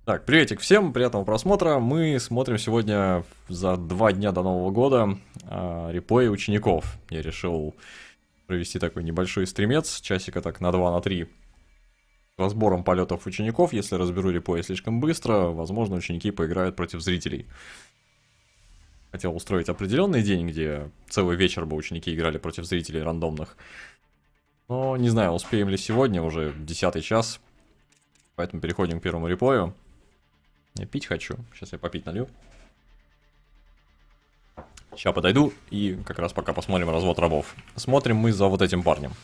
Так, приветик всем, приятного просмотра. Мы смотрим сегодня за 2 дня до Нового года репои учеников. Я решил провести такой небольшой стримец, часика так на 2, на 3, с разбором полетов учеников. Если разберу репои слишком быстро, возможно, ученики поиграют против зрителей. Хотел устроить определенный день, где целый вечер бы ученики играли против зрителей рандомных. Но не знаю, успеем ли сегодня, уже 10-й час. Поэтому переходим к первому репою. Я пить хочу. Сейчас я попить налью. Сейчас подойду и как раз пока посмотрим развод рабов. Смотрим мы за вот этим парнем.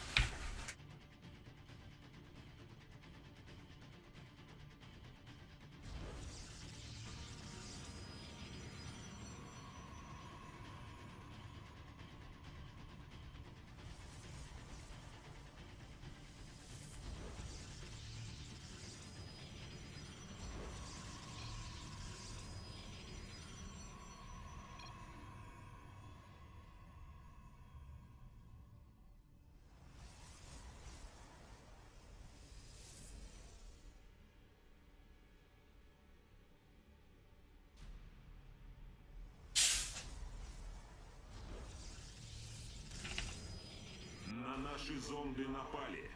На наши зомби напали.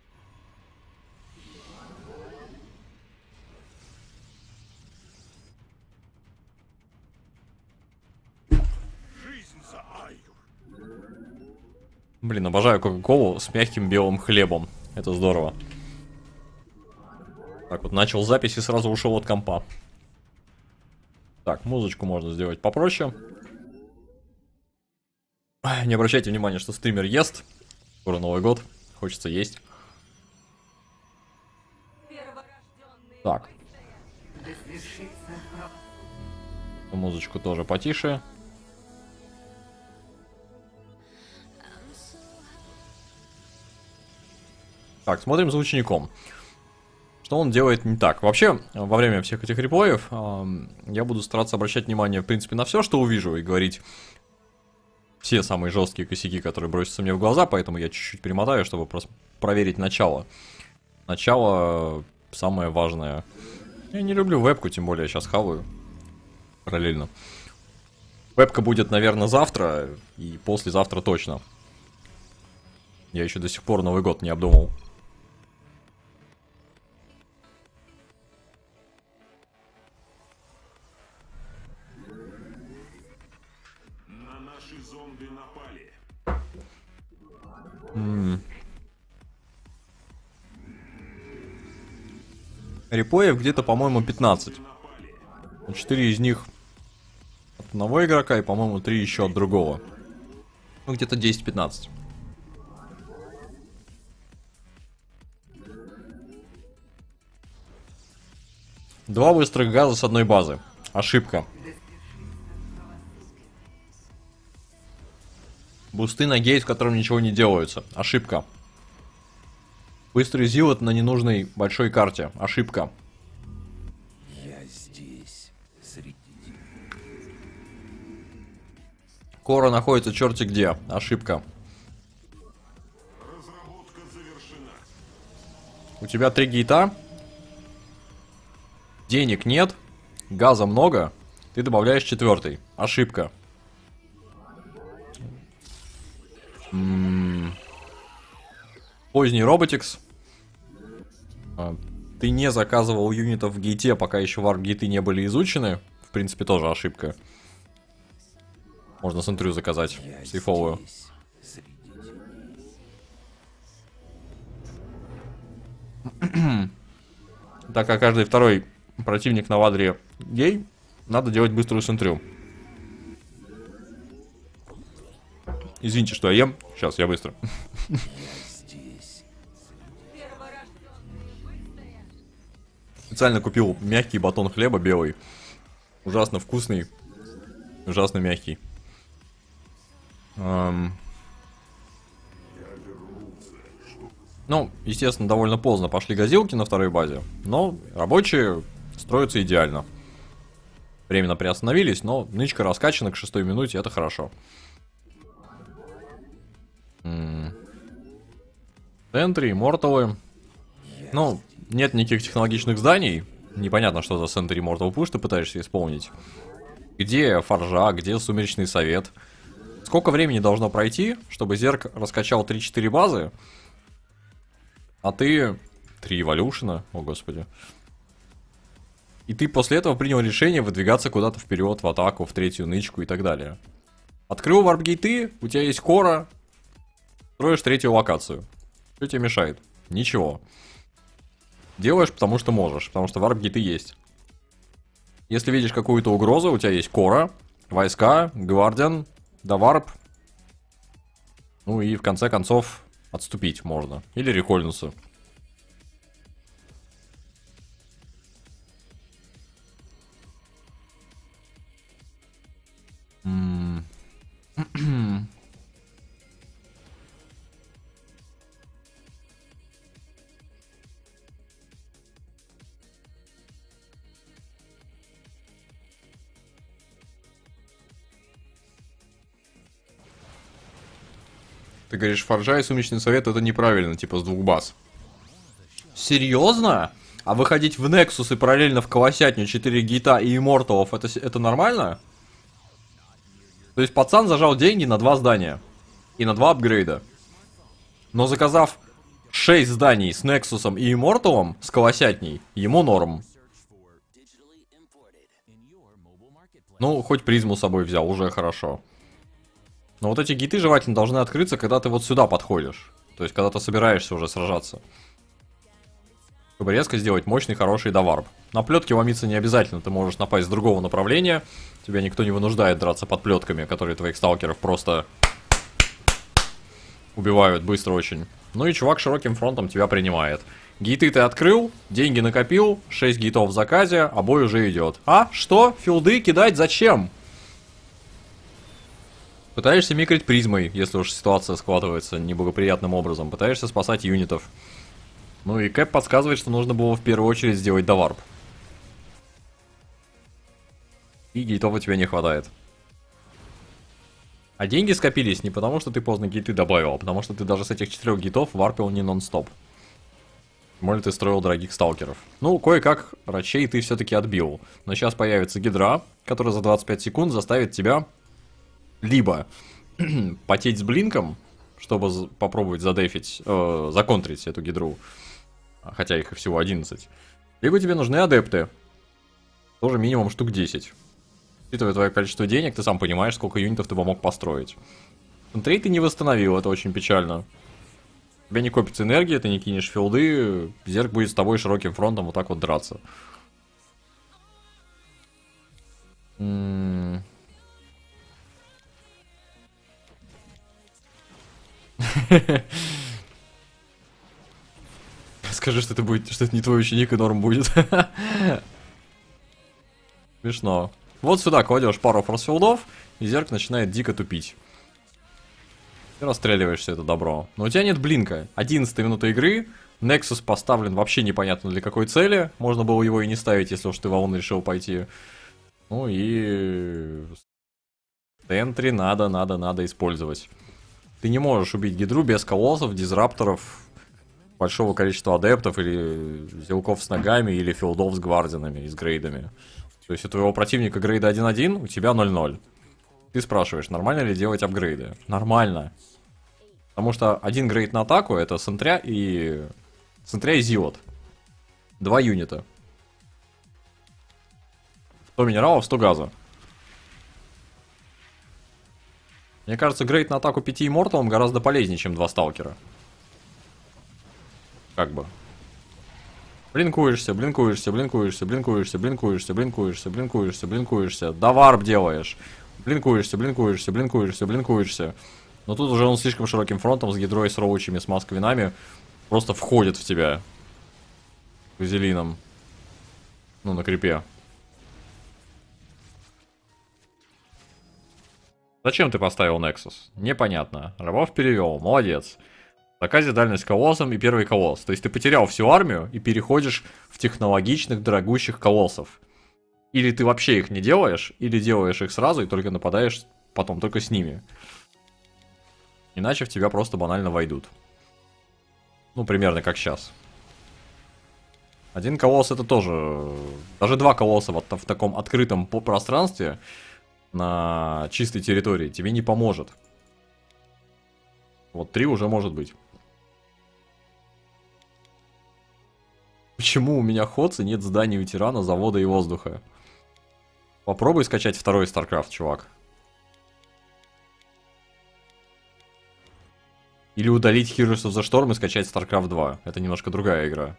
Жизнь за Айюр. Блин, обожаю кока-колу с мягким белым хлебом. Это здорово. Так вот, начал запись и сразу ушел от компа. Так, музычку можно сделать попроще. Не обращайте внимания, что стример ест. Скоро Новый год. Хочется есть. Так. Музычку тоже потише. Так, смотрим за учеником. Что он делает не так? Вообще, во время всех этих реплеев я буду стараться обращать внимание, в принципе, на все, что увижу, и говорить все самые жесткие косяки, которые бросятся мне в глаза, поэтому я чуть-чуть перемотаю, чтобы просто проверить начало. Начало самое важное. Я не люблю вебку, тем более я сейчас хаваю параллельно. Вебка будет, наверное, завтра и послезавтра точно. Я еще до сих пор Новый год не обдумал. На наши зомби напали. Репоев где-то, по-моему, 15. 4 из них от одного игрока и, по-моему, 3 еще от другого. Ну, где-то 10-15. Два быстрых газа с одной базы. Ошибка. Бусты на гейт, в котором ничего не делаются. Ошибка. Быстрый зилот на ненужной большой карте. Ошибка. Я здесь, среди них. Кора находится черти где. Ошибка. Разработка завершена. У тебя 3 гейта. Денег нет. Газа много. Ты добавляешь 4-й. Ошибка. Поздний роботикс. Ты не заказывал юнитов в гейте, пока еще варп-гейты не были изучены. В принципе, тоже ошибка. Можно с интрю заказать. Я Сейфовую. здесь, среди них. Так как каждый второй противник на вадре гей, надо делать быструю сентрю. Извините, что я ем. Сейчас, я быстро. Я здесь. Специально купил мягкий батон хлеба белый. Ужасно вкусный. Ужасно мягкий. Ну, естественно, довольно поздно пошли газилки на второй базе. Но рабочие строятся идеально. Временно приостановились, но нычка раскачана к 6-й минуте, это хорошо. Центри, морталы. Ну, нет никаких технологичных зданий. Непонятно, что за Sentry Immortal Push ты пытаешься исполнить. Где Форжа, где Сумеречный Совет? Сколько времени должно пройти, чтобы Зерк раскачал 3-4 базы, а ты 3 эволюшена, о господи. И ты после этого принял решение выдвигаться куда-то вперед, в атаку, в третью нычку и так далее. Открыл варп-гейты, у тебя есть кора, строишь третью локацию. Что тебе мешает? Ничего. Делаешь, потому что можешь, потому что варп-гейты есть. Если видишь какую-то угрозу, у тебя есть кора, войска, гвардиан, да варп. Ну и в конце концов отступить можно. Или рекольнуться. Ты говоришь, Форжа и Сумеречный Совет это неправильно, типа с 2 баз. Серьезно? А выходить в Nexus и параллельно в Колосятню 4 гейта и имморталов, это нормально? То есть пацан зажал деньги на 2 здания. И на 2 апгрейда. Но заказав 6 зданий с Нексусом и имморталом, с Колосятней, ему норм. Ну, хоть призму с собой взял, уже хорошо. Но вот эти гейты желательно должны открыться, когда ты вот сюда подходишь. То есть, когда ты собираешься уже сражаться. Чтобы резко сделать мощный, хороший доварп. На плетке ломиться не обязательно, ты можешь напасть с другого направления. Тебя никто не вынуждает драться под плетками, которые твоих сталкеров просто убивают быстро очень. Ну и чувак широким фронтом тебя принимает. Гейты ты открыл, деньги накопил, 6 гейтов в заказе, а бой уже идет. А? Что? Филды кидать зачем? Пытаешься микрить призмой, если уж ситуация складывается неблагоприятным образом. Пытаешься спасать юнитов. Ну и Кэп подсказывает, что нужно было в первую очередь сделать доварп. И гейтов у тебя не хватает. А деньги скопились не потому, что ты поздно гейты добавил, а потому что ты даже с этих 4 гейтов варпил не нон-стоп. Может, ты строил дорогих сталкеров. Ну, кое-как рачей ты все-таки отбил. Но сейчас появится гидра, которая за 25 секунд заставит тебя либо потеть с блинком, чтобы попробовать задефить, законтрить эту гидру, хотя их всего 11. Либо тебе нужны адепты, тоже минимум штук 10. Учитывая твое количество денег, ты сам понимаешь, сколько юнитов ты бы мог построить. Трейд ты не восстановил, это очень печально. У тебя не копится энергия, ты не кинешь филды, Зерк будет с тобой широким фронтом вот так вот драться. Скажи, что это будет, что это не твой ученик и норм будет. Смешно. Вот сюда кладешь пару форсфилдов, и Зерк начинает дико тупить. Ты расстреливаешь все это добро. Но у тебя нет блинка. 11 минута игры. Nexus поставлен вообще непонятно для какой цели. Можно было его и не ставить, если уж ты в АОН решил пойти. Ну и... Сентри надо использовать. Ты не можешь убить гидру без колоссов, дизрапторов, большого количества адептов, или зелков с ногами, или филдов с гвардинами и с грейдами. То есть у твоего противника грейда 1-1, у тебя 0-0. Ты спрашиваешь, нормально ли делать апгрейды? Нормально. Потому что один грейд на атаку это Сентря и Зиот. 2 юнита. 100 минералов, 100 газа. Мне кажется, грейд на атаку 5 имморталом гораздо полезнее, чем 2 сталкера. Как бы. Блинкуешься. Да варп делаешь. Блинкуешься. Но тут уже он слишком широким фронтом, с гидрой, с роучами, с масквинами просто входит в тебя. Вазелином. Ну, на крипе. Зачем ты поставил Nexus? Непонятно. Рабов перевел. Молодец. В заказе дальность колоссом и первый колосс. То есть ты потерял всю армию и переходишь в технологичных, дорогущих колоссов. Или ты вообще их не делаешь, или делаешь их сразу и только нападаешь потом только с ними. Иначе в тебя просто банально войдут. Ну, примерно как сейчас. Один колосс это тоже... Даже два колосса вот в таком открытом пространстве на чистой территории тебе не поможет. Вот 3 уже может быть. Почему у меня ходцы нет зданий у тирана, завода и воздуха? Попробуй скачать второй StarCraft, чувак. Или удалить Heroes of the Storm и скачать StarCraft 2. Это немножко другая игра.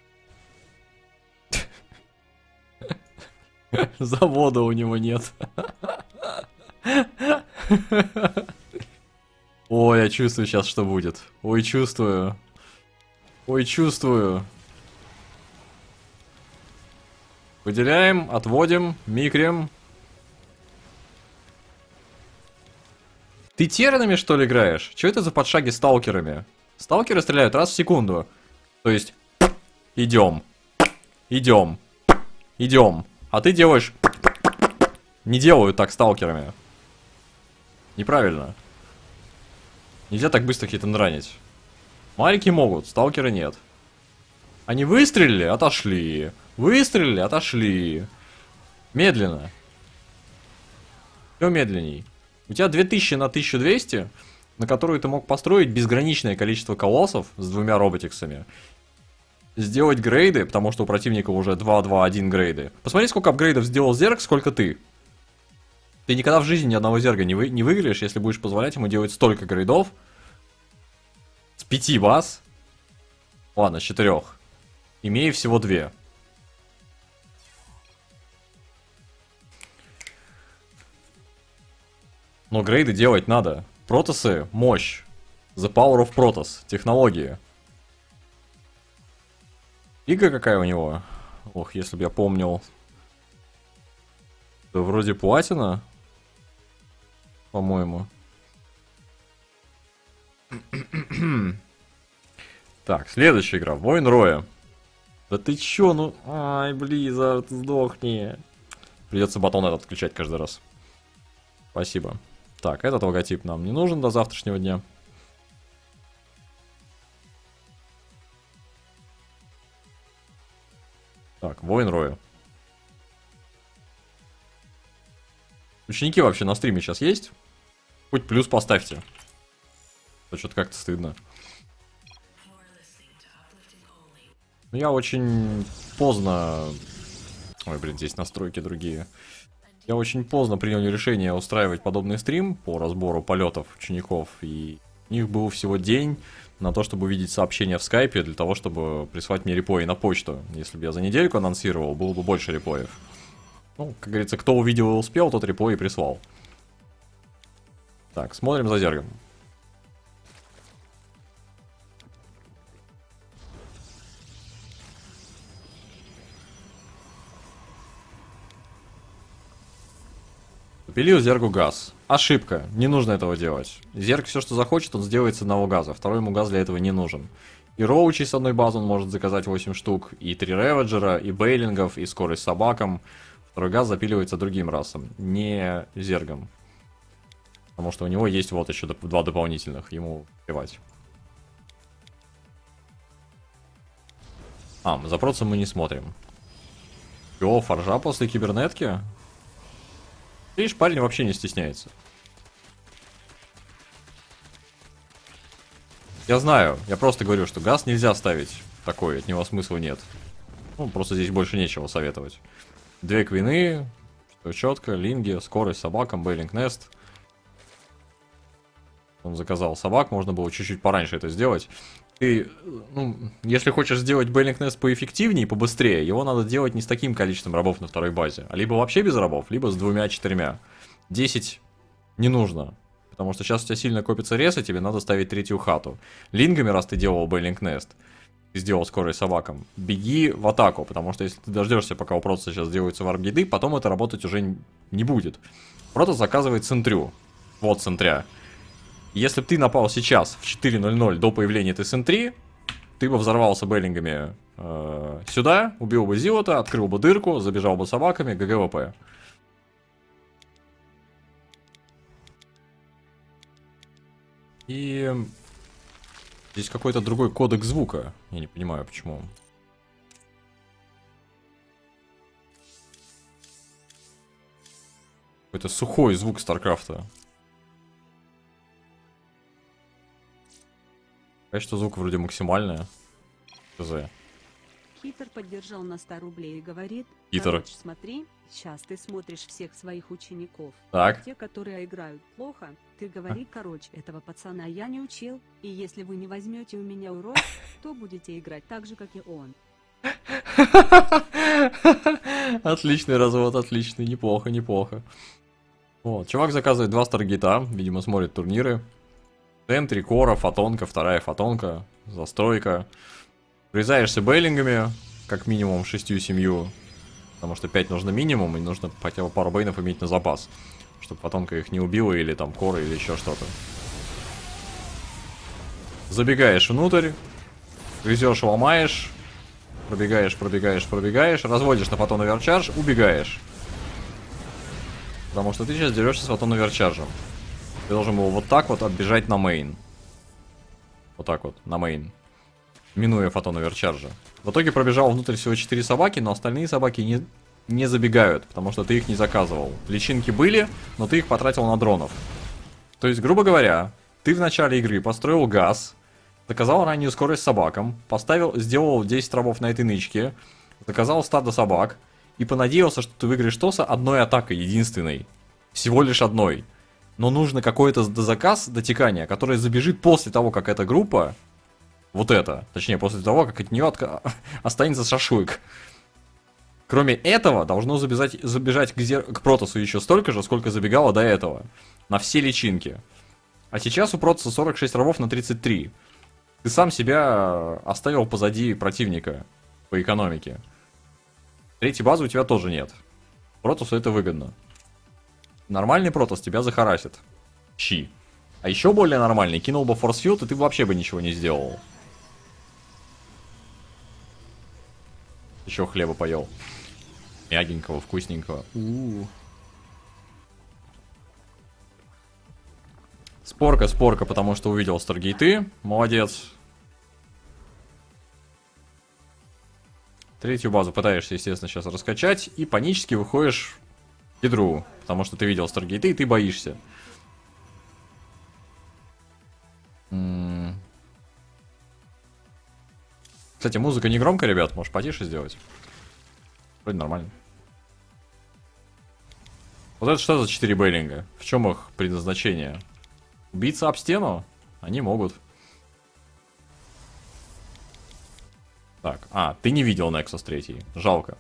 Завода у него нет. Ой, я чувствую сейчас, что будет. Ой, чувствую. Ой, чувствую. Выделяем, отводим, микрим. Ты тернами, что ли, играешь? Чё это за подшаги сталкерами? Сталкеры стреляют раз в секунду. То есть, идем, идем, идем. А ты делаешь... Не делают так сталкерами. Неправильно. Нельзя так быстро хитэн ранить. Марики могут, сталкеры нет. Они выстрелили, отошли. Выстрелили, отошли. Медленно. Все медленней. У тебя 2000 на 1200, на которую ты мог построить безграничное количество колоссов с 2 роботиксами. Сделать грейды, потому что у противника уже 2-2-1 грейды. Посмотри, сколько апгрейдов сделал Зерг, сколько ты. Ты никогда в жизни ни одного Зерга не выиграешь, если будешь позволять ему делать столько грейдов. С 5 баз. Ладно, с 4. Имея всего 2. Но грейды делать надо. Протосы — мощь. The power of Protoss. Технологии. Лига какая у него? Ох, если бы я помнил. Да вроде платина. По-моему. Так, следующая игра. Воин Роя. Да ты чё, ну... Ай, Близзард, сдохни. Придется батон этот отключать каждый раз. Спасибо. Так, этот логотип нам не нужен до завтрашнего дня. Так, Воин Роя. Ученики вообще на стриме сейчас есть? Хоть плюс поставьте. А что-то как-то стыдно. Ну, я очень поздно... Ой, блин, здесь настройки другие. Я очень поздно принял решение устраивать подобный стрим по разбору полетов учеников. И у них был всего день на то, чтобы увидеть сообщения в скайпе, для того, чтобы прислать мне репои на почту. Если бы я за недельку анонсировал, было бы больше репоев. Ну, как говорится, кто увидел и успел, тот репой и прислал. Так, смотрим за Зергом. Запилил Зергу газ. Ошибка. Не нужно этого делать. Зерг все, что захочет, он сделает с одного газа. Второй ему газ для этого не нужен. И роучей с одной базы он может заказать 8 штук. И 3 реведжера, и бейлингов, и скорость собакам. Второй газ запиливается другим расам. Не Зергом. Потому что у него есть вот еще 2 дополнительных. Ему плевать. За процем мы не смотрим. Йо, форжа после кибернетки? Видишь, парень вообще не стесняется. Я знаю, я просто говорю, что газ нельзя ставить такой, от него смысла нет. Ну, просто здесь больше нечего советовать. 2 квины, все четко, линги, скорость собакам, бейлинг нест. Он заказал собак, можно было чуть-чуть пораньше это сделать. Ты, ну, если хочешь сделать бейлинг нест поэффективнее, побыстрее, его надо делать не с таким количеством рабов на второй базе, а либо вообще без рабов, либо с 2-4. 10 не нужно, потому что сейчас у тебя сильно копится рез, и тебе надо ставить 3-ю хату. Лингами, раз ты делал бейлинг нест, ты сделал скорость собакам, беги в атаку, потому что если ты дождешься, пока у Протоса сейчас сделается варп еды, потом это работать уже не будет. Протос заказывает центрю. Вот центря. Если бы ты напал сейчас в 4:00 до появления этой центри, ты бы взорвался бейлингами сюда, убил бы Зилота, открыл бы дырку, забежал бы собаками, ГГВП. И здесь какой-то другой кодек звука. Я не понимаю, почему. Какой-то сухой звук Старкрафта. Качество звука вроде максимальное. ХЗ. Хитр поддержал на 100 рублей и говорит: Хитр. короче, смотри, сейчас ты смотришь всех своих учеников. Так. Те, которые играют плохо, ты говори, короче, этого пацана я не учил, и если вы не возьмете у меня урок, то будете играть так же, как и он. Отличный развод, отличный, неплохо, неплохо. Вот, чувак заказывает 2 Старгейта, видимо, смотрит турниры. Тен, 3 кора, фотонка, 2 фотонка, застройка. Врезаешься бейлингами, как минимум 6-7, потому что 5 нужно минимум, и нужно хотя бы пару бейнов иметь на запас, чтобы фотонка их не убила, или там кора, или еще что-то. Забегаешь внутрь, грызешь, ломаешь, пробегаешь, разводишь на фотон оверчарж, убегаешь. Потому что ты сейчас дерешься с фотон оверчаржем. Ты должен был вот так вот отбежать на мейн. Вот так вот, на мейн. Минуя фотон оверчаржа. В итоге пробежал внутрь всего 4 собаки, но остальные собаки не забегают, потому что ты их не заказывал. Личинки были, но ты их потратил на дронов. То есть, грубо говоря, ты в начале игры построил газ, заказал раннюю скорость собакам, сделал 10 рабов на этой нычке, заказал стадо собак и понадеялся, что ты выиграешь ТОСа одной атакой, единственной. Всего лишь одной. Но нужно какой-то дозаказ, дотекания, который забежит после того, как эта группа, вот это, точнее, после того, как от нее останется шашлык. Кроме этого, должно забежать к Протосу еще столько же, сколько забегало до этого. На все личинки. А сейчас у Протоса 46 рабов на 33. Ты сам себя оставил позади противника по экономике. Третьей базы у тебя тоже нет. Протосу это выгодно. Нормальный Протос тебя захарасит. Щи. А еще более нормальный, кинул бы форсфилд, и ты вообще бы ничего не сделал. Еще хлеба поел. Мягенького, вкусненького. Спорка, потому что увидел Старгейты. Молодец. Третью базу пытаешься, естественно, сейчас раскачать. И панически выходишь в ядру. Потому что ты видел Старгейты, и ты боишься. Кстати, музыка не громко, ребят. Можешь потише сделать. Вроде нормально. Вот это что за 4 бейлинга? В чем их предназначение? Биться об стену? Они могут. Так, ты не видел Nexus 3. Жалко.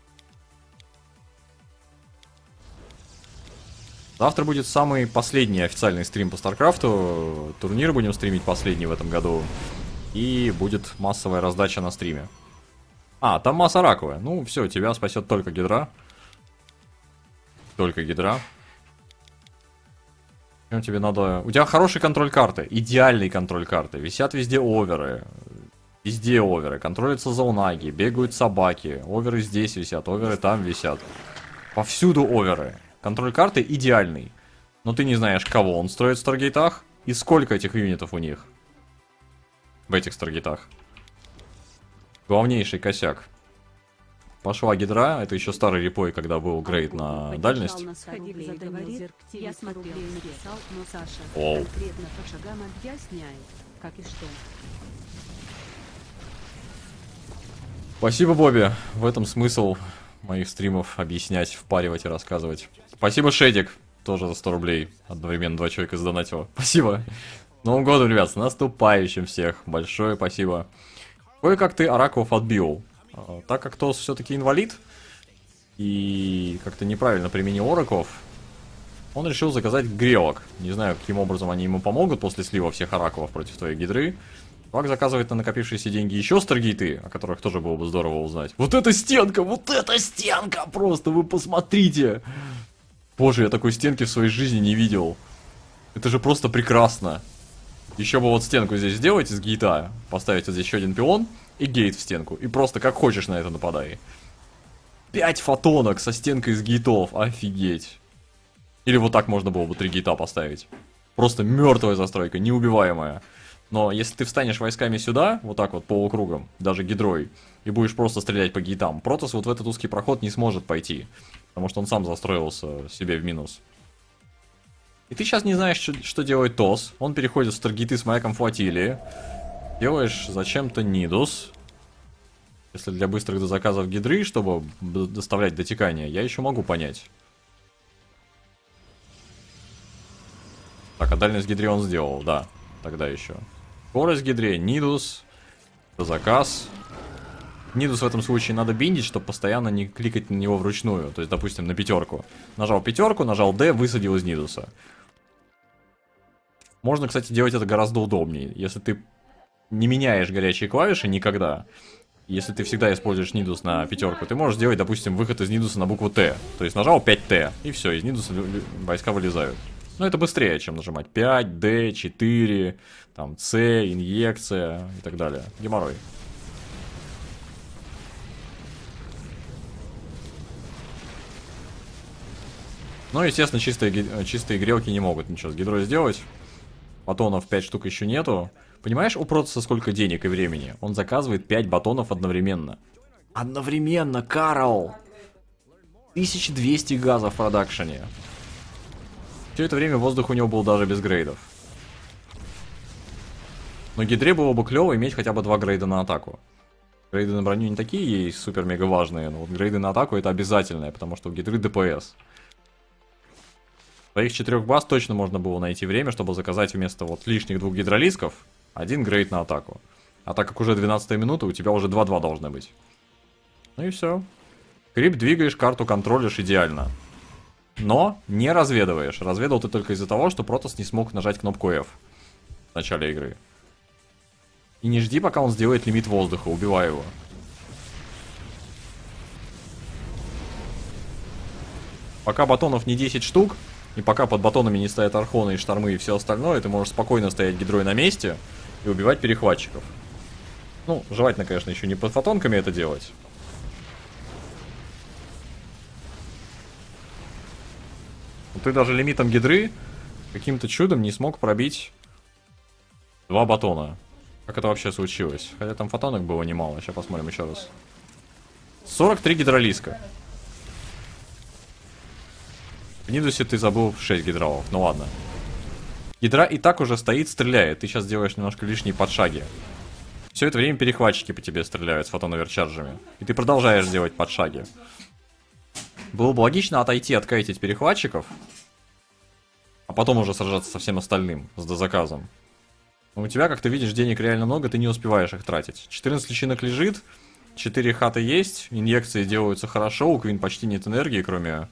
Завтра будет самый последний официальный стрим по Старкрафту. Турнир будем стримить последний в этом году. И будет массовая раздача на стриме. Там масса раковая. Ну, все, тебя спасет только гидра. Только гидра. Чем тебе надо... У тебя хороший контроль карты. Идеальный контроль карты. Висят везде оверы. Везде оверы. Контролятся зоунаги. Бегают собаки. Оверы здесь висят. Оверы там висят. Повсюду оверы. Контроль карты идеальный. Но ты не знаешь, кого он строит в Старгейтах. И сколько этих юнитов у них. В этих Старгейтах. Главнейший косяк. Пошла гидра, это еще старый репой, когда был грейд на дальность. Я смотрел, написал, но Саша Оу. конкретно по шагам объясняет, как и что. Спасибо, Бобби. В этом смысл моих стримов объяснять, впаривать и рассказывать. Спасибо, Шедик. Тоже за 100 рублей. Одновременно 2 человека задонатило. Спасибо. С Новым годом, ребят. С наступающим всех. Большое спасибо. Кое-как ты оракулов отбил. Так как Тос все-таки инвалид и как-то неправильно применил оракулов, он решил заказать грелок. Не знаю, каким образом они ему помогут после слива всех оракулов против твоей гидры. Чувак заказывает на накопившиеся деньги еще Старгейты, о которых тоже было бы здорово узнать. Вот эта стенка! Вот эта стенка! Просто вы посмотрите! Боже, я такой стенки в своей жизни не видел. Это же просто прекрасно. Еще бы вот стенку здесь сделать из гейта, поставить вот здесь еще один пилон и гейт в стенку. И просто как хочешь на это нападай. 5 фотонок со стенкой из гейтов. Офигеть. Или вот так можно было бы 3 гейта поставить. Просто мертвая застройка, неубиваемая. Но если ты встанешь войсками сюда, вот так вот полукругом, даже гидрой, и будешь просто стрелять по гейтам, Протосс вот в этот узкий проход не сможет пойти, потому что он сам застроился себе в минус. И ты сейчас не знаешь, что делает ТОС. Он переходит в старгейты с маяком флотилии. Делаешь зачем-то Нидус. Если для быстрых дозаказов гидры, чтобы доставлять дотекание, я еще могу понять. Так, а дальность гидре он сделал, да, тогда еще. Скорость гидре, Нидус, заказ. Нидус в этом случае надо биндить, чтобы постоянно не кликать на него вручную. То есть, допустим, на пятерку. Нажал пятерку, нажал D, высадил из Нидуса. Можно, кстати, делать это гораздо удобнее. Если ты не меняешь горячие клавиши никогда, если ты всегда используешь Нидус на пятерку, ты можешь сделать, допустим, выход из Нидуса на букву Т. То есть нажал 5Т, и все, из Нидуса войска вылезают. Но это быстрее, чем нажимать 5, D, 4, там, С, инъекция и так далее. Геморрой. Ну, естественно, чистые грелки не могут ничего с гидрой сделать. Батонов 5 штук еще нету. Понимаешь, у Протосса сколько денег и времени? Он заказывает 5 батонов одновременно. Одновременно, Карл! 1200 газов в продакшене. Все это время воздух у него был даже без грейдов. Но гидре было бы клево иметь хотя бы 2 грейда на атаку. Грейды на броню не такие ей супер-мега важные, но вот грейды на атаку это обязательное, потому что у гидры ДПС. Своих 4 баз точно можно было найти время, чтобы заказать вместо вот лишних 2 гидролисков 1 грейд на атаку. А так как уже 12 минута, у тебя уже 2-2 должны быть. Ну и все. Крип двигаешь, карту контролишь идеально. Но не разведываешь. Разведал ты только из-за того, что Протосс не смог нажать кнопку F в начале игры. И не жди, пока он сделает лимит воздуха, убивай его. Пока батонов не 10 штук, и пока под батонами не стоят архоны и штормы и все остальное, ты можешь спокойно стоять гидрой на месте и убивать перехватчиков. Ну, желательно, конечно, еще не под фотонками это делать. Но ты даже лимитом гидры каким-то чудом не смог пробить 2 батона. Как это вообще случилось? Хотя там фотонок было немало. Сейчас посмотрим еще раз. 43 гидролиска. В Нидусе ты забыл 6 гидролов. Ну ладно. Гидра и так уже стоит, стреляет. Ты сейчас делаешь немножко лишние подшаги. Все это время перехватчики по тебе стреляют с фотоноверчарджами. И ты продолжаешь делать подшаги. Было бы логично отойти, откайтить перехватчиков, а потом уже сражаться со всем остальным, с дозаказом. Но у тебя, как ты видишь, денег реально много, ты не успеваешь их тратить. 14 личинок лежит, 4 хаты есть, инъекции делаются хорошо, у Квин почти нет энергии, кроме...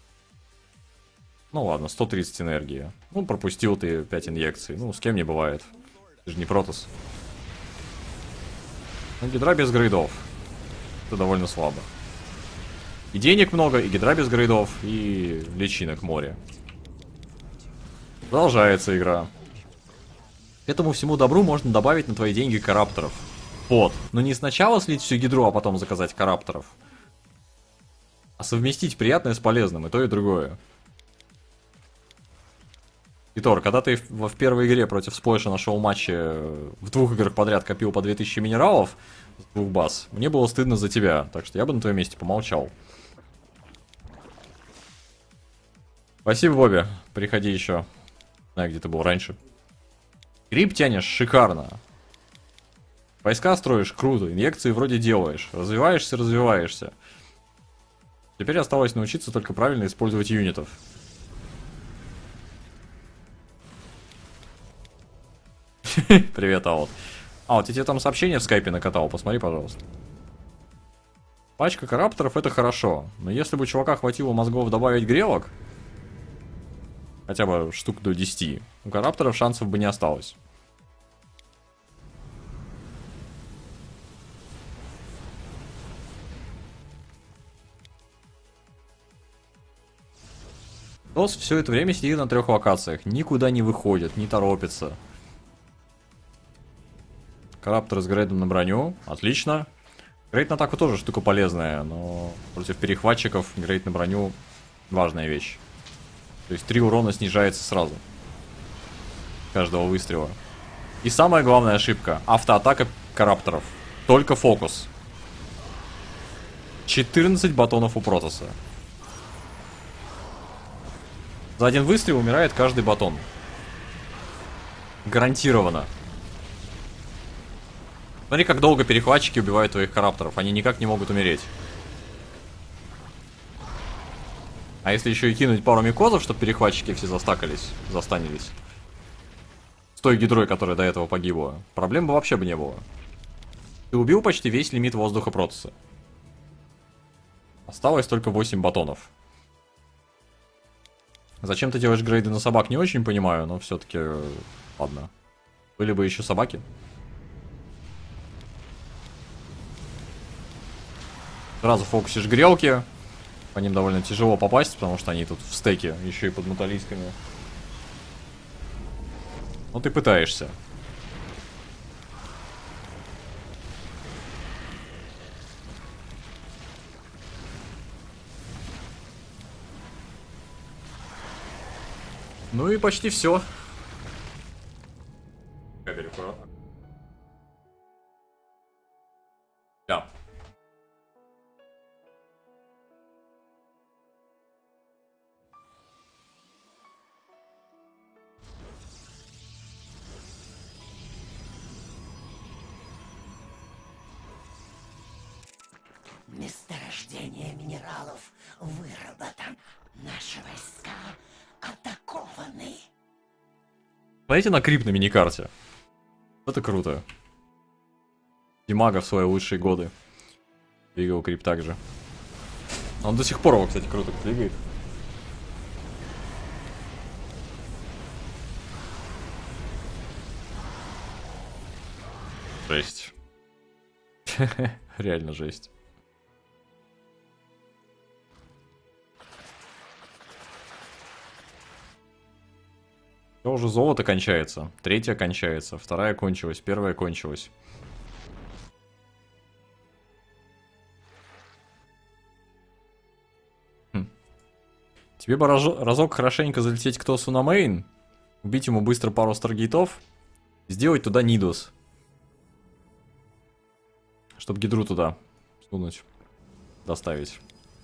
Ну ладно, 130 энергии. Ну, пропустил ты 5 инъекций. Ну, с кем не бывает. Ты же не Протосс. Ну, гидра без грейдов. Это довольно слабо. И денег много, и гидра без грейдов, и личинок море. Продолжается игра. К этому всему добру можно добавить на твои деньги карапторов. Вот. Но не сначала слить всю гидру, а потом заказать карапторов. А совместить приятное с полезным, и то, и другое. Итор, когда ты в первой игре против Сплэша нашел матчи, в 2 играх подряд копил по 2000 минералов с 2 баз, мне было стыдно за тебя, так что я бы на твоем месте помолчал. Спасибо, Бобби. Приходи еще. Знаю, где ты был раньше. Крип тянешь шикарно. Войска строишь круто. Инъекции вроде делаешь. Развиваешься. Теперь осталось научиться только правильно использовать юнитов. Привет, Аут. Аут, я тебе там сообщение в скайпе накатал. Посмотри, пожалуйста. Пачка карапторов это хорошо. Но если бы у чувака хватило мозгов добавить грелок, хотя бы штук до 10, у карапторов шансов бы не осталось. Тос все это время сидит на 3 локациях, никуда не выходит, не торопится. Караптор с грейдом на броню, отлично. Грейд на атаку тоже штука полезная, но против перехватчиков грейд на броню важная вещь. То есть 3 урона снижается сразу. Каждого выстрела. И самая главная ошибка. Автоатака коррупторов. Только фокус. 14 батонов у Протоса. За один выстрел умирает каждый батон. Гарантированно. Смотри, как долго перехватчики убивают твоих коррупторов. Они никак не могут умереть. А если еще и кинуть пару микозов, чтобы перехватчики все застанились. С той гидрой, которая до этого погибла. Проблем бы вообще бы не было. Ты убил почти весь лимит воздуха Протоса. Осталось только 8 батонов. Зачем ты делаешь грейды на собак, не очень понимаю, но все-таки... Ладно. Были бы еще собаки. Сразу фокусишь грелки. По ним довольно тяжело попасть, потому что они тут в стеке, еще и под металлисками. Но ты пытаешься. Ну и почти все. Да. Месторождение минералов выработан. Наши войска атакованы. Смотрите на крип на миникарте. Это круто. Димага в свои лучшие годы. Двигал крип также. Он до сих пор его, кстати, круто двигает. Жесть. Реально жесть. Все, уже золото кончается. Третья кончается. Вторая кончилась. Первая кончилась. Тебе бы разок хорошенько залететь к Тосу на мейн. Убить ему быстро пару старгейтов. Сделать туда Нидус. Чтобы гидру туда сунуть. Доставить.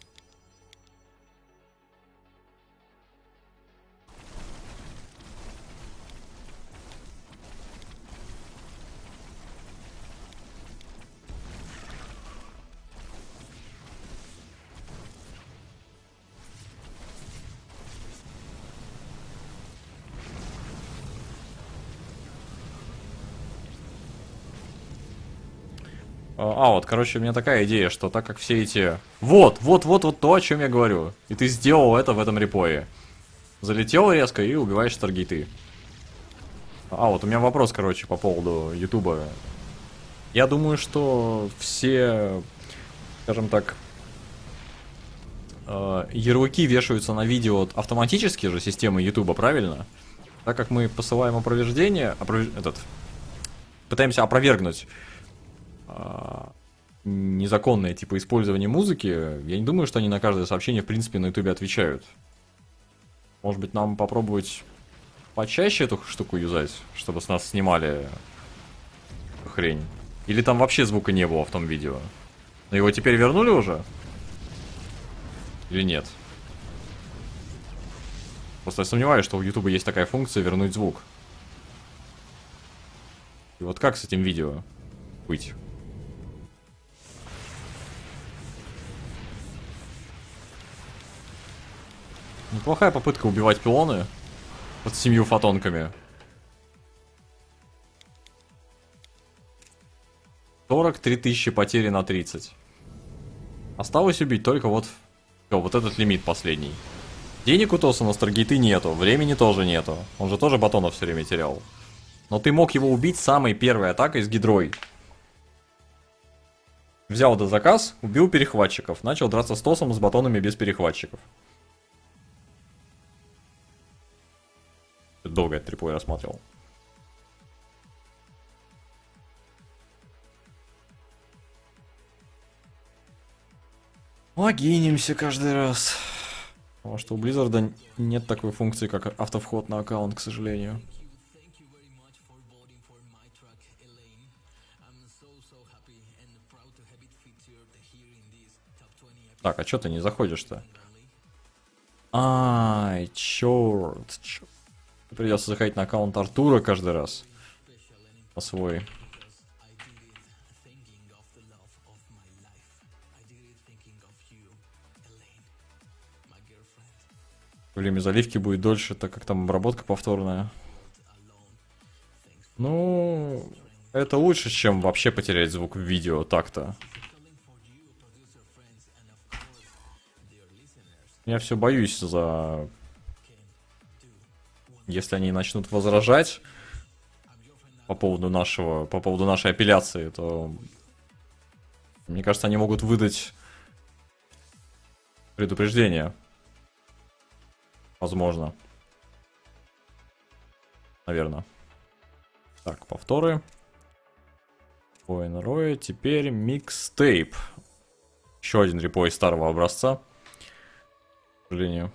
Вот, короче, у меня такая идея, что так как все эти... Вот то, о чем я говорю. И ты сделал это в этом репое. Залетел резко и убиваешь таргеты. Вот, у меня вопрос, короче, по поводу Ютуба. Я думаю, что все, скажем так, ярлыки вешаются на видео автоматически же системы Ютуба, правильно? Так как мы посылаем опроверждение, пытаемся опровергнуть незаконное типа использование музыки, я не думаю, что они на каждое сообщение в принципе на ютубе отвечают. Может быть, нам попробовать почаще эту штуку юзать, чтобы с нас снимали хрень? Или там вообще звука не было в том видео? Но его теперь вернули уже? Или нет? Просто я сомневаюсь, что у ютуба есть такая функция вернуть звук. И вот как с этим видео быть? Неплохая попытка убивать пилоны под 7 фотонками. 43 тысячи потери на 30. Осталось убить только вот этот лимит последний. Денег у Тоса на старгейты нету, времени тоже нету. Он же тоже батонов все время терял. Но ты мог его убить самой первой атакой с гидрой. Взял до заказ, убил перехватчиков. Начал драться с Тосом с батонами без перехватчиков. Долго этот трипой рассматривал. Логинимся каждый раз. Потому что у Blizzard нет такой функции, как автовход на аккаунт, к сожалению. Так, а что ты не заходишь-то? Ай, черт. Придется заходить на аккаунт Артура каждый раз. На свой. Время заливки будет дольше, так как там обработка повторная. Ну, это лучше, чем вообще потерять звук в видео так-то. Я все боюсь за... Если они начнут возражать по поводу нашей апелляции, то... Мне кажется, они могут выдать предупреждение. Возможно. Наверное. Так, повторы. Роя. Теперь микстейп. Еще один репой старого образца. К сожалению.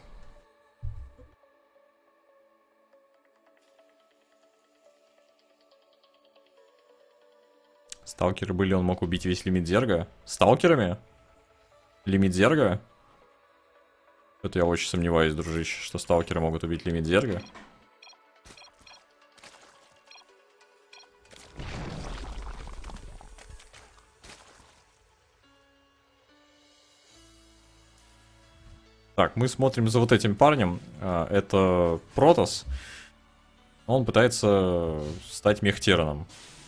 Сталкеры были, он мог убить весь лимит зерга. Сталкерами? Лимит зерга? Это я очень сомневаюсь, дружище, что сталкеры могут убить лимит зерга. Так, мы смотрим за вот этим парнем. Это Протос. Он пытается стать мехтераном.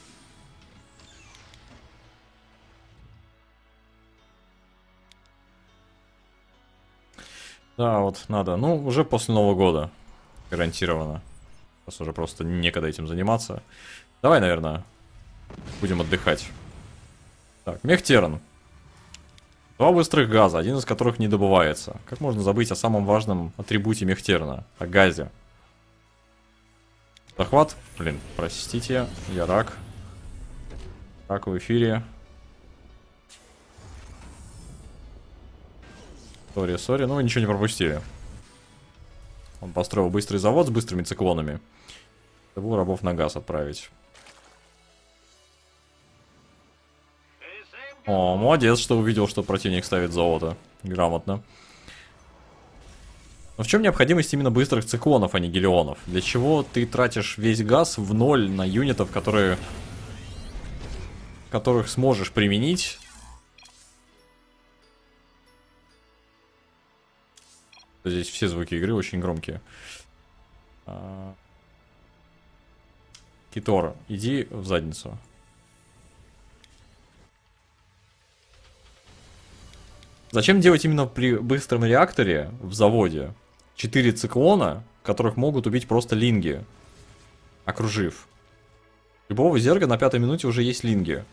Да, вот надо. Ну, уже после Нового года. Гарантированно. Сейчас уже просто некогда этим заниматься. Давай, наверное, будем отдыхать. Так, мехтеран. 2 быстрых газа, один из которых не добывается. Как можно забыть о самом важном атрибуте мехтерана? О газе. Захват. Блин, простите, я рак. Рак в эфире. Сори, ну вы ничего не пропустили. Он построил быстрый завод с быстрыми циклонами. Чтобы рабов на газ отправить. О, молодец, что увидел, что противник ставит золото. Грамотно. Но в чем необходимость именно быстрых циклонов, а не гелионов? Для чего ты тратишь весь газ в ноль на юнитов, которых сможешь применить? Здесь все звуки игры очень громкие. Китора, иди в задницу. Зачем делать именно при быстром реакторе в заводе 4 циклона, которых могут убить просто линги, окружив? Любого зерга на 5-й минуте уже есть линги.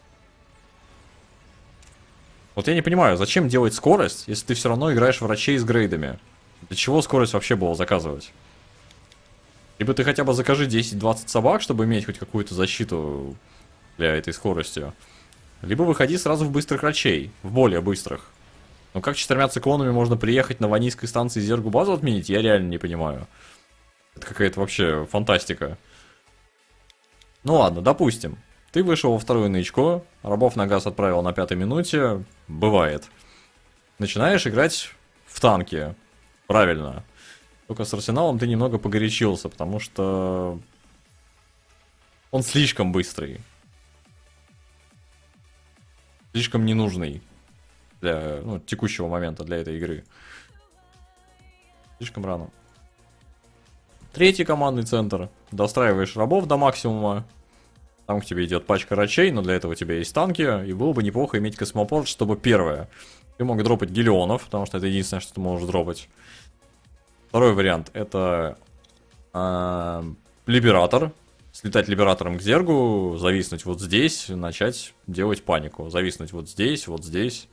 Вот я не понимаю, зачем делать скорость, если ты все равно играешь врачей с грейдами? Для чего скорость вообще было заказывать? Либо ты хотя бы закажи 10-20 собак, чтобы иметь хоть какую-то защиту для этой скорости. Либо выходи сразу в быстрых врачей, в более быстрых. Но как 4 циклонами можно приехать на ванийской станции зергу базу отменить, я реально не понимаю. Это какая-то вообще фантастика. Ну ладно, допустим. Ты вышел во вторую нычку, рабов на газ отправил на 5-й минуте, бывает. Начинаешь играть в танки. Правильно. Только с арсеналом ты немного погорячился, потому что он слишком быстрый. Слишком ненужный для текущего момента, для этой игры. Слишком рано. 3-й командный центр. Достраиваешь рабов до максимума. Там к тебе идет пачка рачей, но для этого у тебя есть танки, и было бы неплохо иметь космопорт, чтобы первое. Ты мог дропать гелионов, потому что это единственное, что ты можешь дропать. Второй вариант это либератор. Слетать либератором к зергу, зависнуть вот здесь, начать делать панику. Зависнуть вот здесь, вот здесь.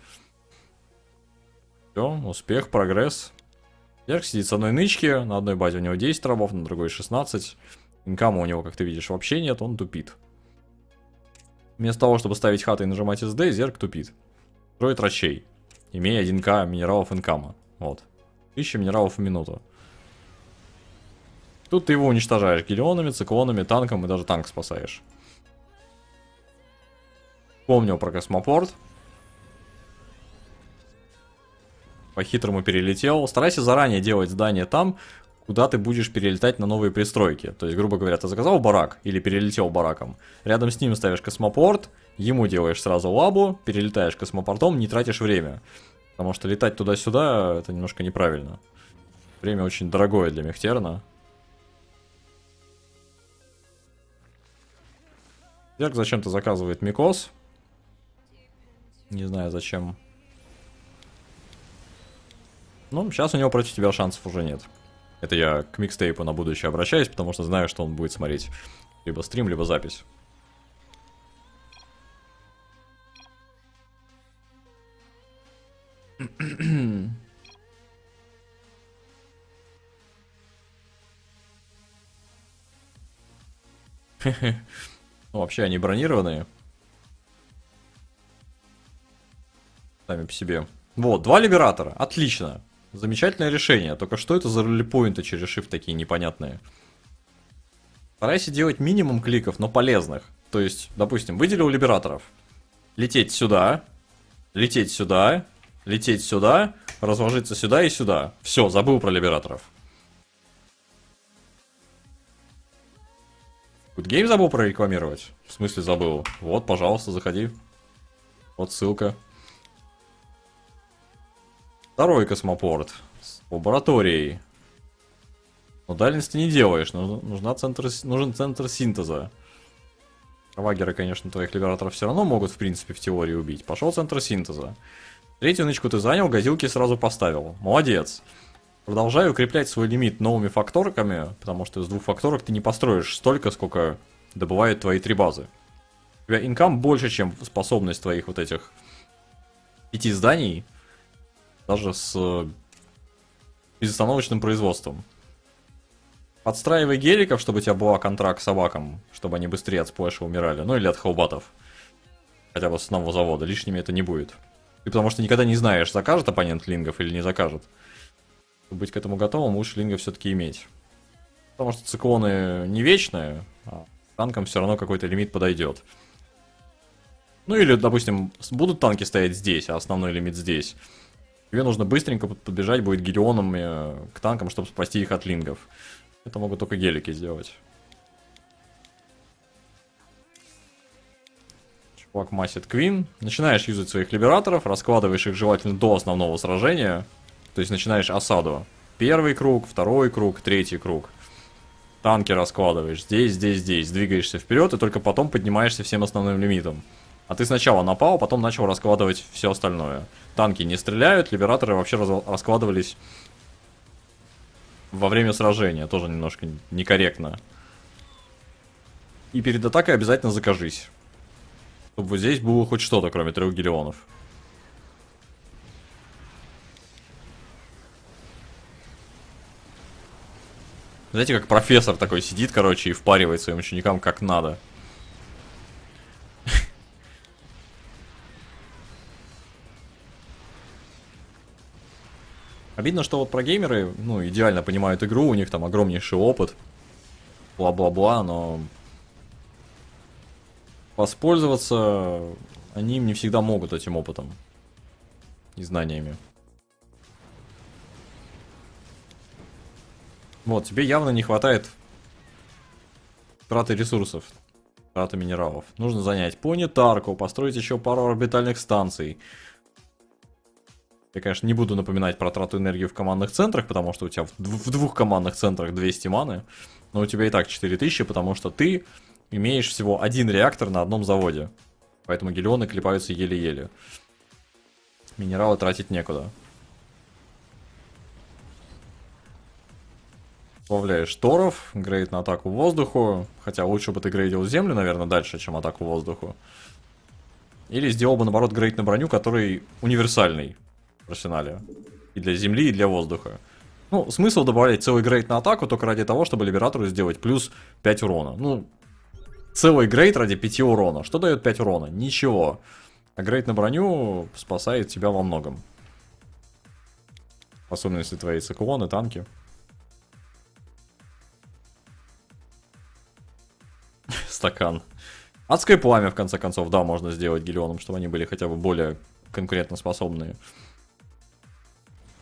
Все, успех, прогресс. Зерг сидит с одной нычки, на одной базе у него 10 рабов, на другой 16. Инкама у него, как ты видишь, вообще нет, он тупит. Вместо того, чтобы ставить хаты и нажимать SD, зерг тупит. Строит рачей, имея 1к минералов инкама. Вот. 1000 минералов в минуту. Тут ты его уничтожаешь гелионами, циклонами, танком и даже танк спасаешь. Помнил про космопорт. по-хитрому перелетел. Старайся заранее делать здание там, куда ты будешь перелетать на новые пристройки. То есть, грубо говоря, ты заказал барак или перелетел бараком. Рядом с ним ставишь космопорт, ему делаешь сразу лабу, перелетаешь космопортом, не тратишь время. Потому что летать туда-сюда это немножко неправильно. Время очень дорогое для Мехтерна. Зерк зачем-то заказывает Микос. Не знаю зачем. Ну, сейчас у него против тебя шансов уже нет. Это я к микстейпу на будущее обращаюсь, потому что знаю, что он будет смотреть либо стрим, либо запись. Ну, вообще они бронированные. Сами по себе. Вот, 2 либератора. Отлично. Замечательное решение. Только что это за роллипоинты через shift такие непонятные? Старайся делать минимум кликов, но полезных. То есть, допустим, выделил либераторов. Лететь сюда. Лететь сюда. Лететь сюда. Разложиться сюда и сюда. Все, забыл про либераторов. Good Game забыл прорекламировать? В смысле забыл? Вот, пожалуйста, заходи. Вот ссылка. Второй космопорт. С лабораторией. Но дальность ты не делаешь. Нужен центр синтеза. Вагеры, конечно, твоих либераторов все равно могут, в принципе, в теории убить. Пошел центр синтеза. Третью нычку ты занял, газилки сразу поставил. Молодец. Продолжай укреплять свой лимит новыми факторками, потому что из 2 факторок ты не построишь столько, сколько добывают твои 3 базы. У тебя инкам больше, чем способность твоих вот этих 5 зданий, даже с безостановочным производством. Подстраивай геликов, чтобы у тебя была контракт с собакам, чтобы они быстрее от сплэша умирали, ну или от хелбатов. Хотя бы с одного завода, лишними это не будет. И потому что никогда не знаешь, закажет оппонент лингов или не закажет. Чтобы быть к этому готовым, лучше линга все-таки иметь. Потому что циклоны не вечные, а танкам все равно какой-то лимит подойдет. Ну или, допустим, будут танки стоять здесь, а основной лимит здесь. Тебе нужно быстренько подбежать будет гелионом к танкам, чтобы спасти их от лингов. Это могут только гелики сделать. Чувак масит Квин. Начинаешь юзать своих либераторов, раскладываешь их желательно до основного сражения. То есть начинаешь осаду. Первый круг, второй круг, третий круг. Танки раскладываешь здесь, здесь, здесь. Двигаешься вперед и только потом поднимаешься всем основным лимитом. А ты сначала напал, потом начал раскладывать все остальное. Танки не стреляют, либераторы вообще раскладывались во время сражения. Тоже немножко некорректно. И перед атакой обязательно закажись. Чтобы вот здесь было хоть что-то, кроме 3 гелионов. Знаете, как профессор такой сидит, короче, и впаривает своим ученикам как надо. Обидно, что вот прогеймеры, ну, идеально понимают игру, у них там огромнейший опыт. Бла-бла-бла, но... воспользоваться они им не всегда могут этим опытом. И знаниями. Вот, тебе явно не хватает траты ресурсов, траты минералов. Нужно занять планетарку, построить еще пару орбитальных станций. Я, конечно, не буду напоминать про трату энергии в командных центрах, потому что у тебя в 2 командных центрах 200 маны. Но у тебя и так 4000, потому что ты имеешь всего 1 реактор на одном заводе. Поэтому гелионы клепаются еле-еле. Минералы тратить некуда. Добавляешь торов, грейд на атаку воздуху. Хотя лучше бы ты грейдил землю, наверное, дальше, чем атаку воздуху. Или сделал бы, наоборот, грейд на броню, который универсальный в арсенале. И для земли, и для воздуха. Ну, смысл добавлять целый грейд на атаку только ради того, чтобы либератору сделать плюс 5 урона. Ну, целый грейд ради 5 урона. Что дает 5 урона? Ничего. А грейд на броню спасает тебя во многом. Особенно если твои циклоны, танки. Стакан. Адское пламя, в конце концов, да, можно сделать гелионом, чтобы они были хотя бы более конкурентоспособные.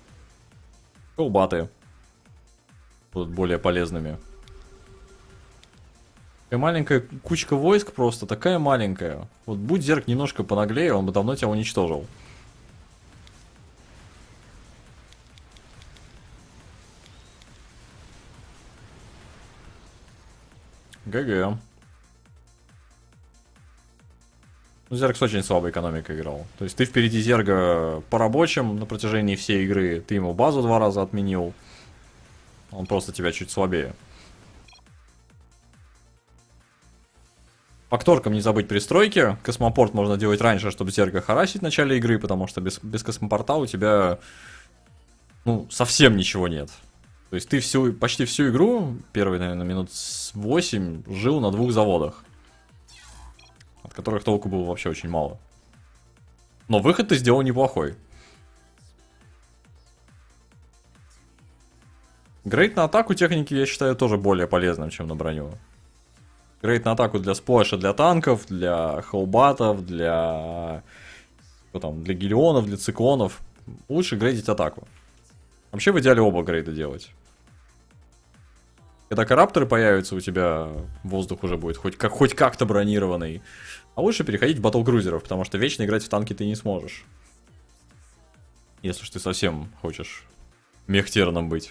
Колбаты будут более полезными. Такая маленькая кучка войск просто, такая маленькая. Вот будь Зерк немножко понаглее, он бы давно тебя уничтожил. ГГ. Ну, Зерг с очень слабой экономикой играл. То есть ты впереди Зерга по рабочим на протяжении всей игры. Ты ему базу 2 раза отменил. Он просто тебя чуть слабее. По кторкам не забыть пристройки. Космопорт можно делать раньше, чтобы Зерга харасить в начале игры, потому что без космопорта у тебя, ну, совсем ничего нет. То есть ты почти всю игру, первые, наверное, минут 8, жил на 2 заводах. От которых толку было вообще очень мало. Но выход ты сделал неплохой. Грейд на атаку техники я считаю тоже более полезным, чем на броню. Грейд на атаку для сплэша, для танков, для хелбатов, для гелионов, для циклонов. Лучше грейдить атаку. Вообще в идеале оба грейда делать. Когда коррупторы появятся, у тебя воздух уже будет хоть как-то бронированный. А лучше переходить в батлкрузеров, потому что вечно играть в танки ты не сможешь. Если уж ты совсем хочешь мехтерном быть.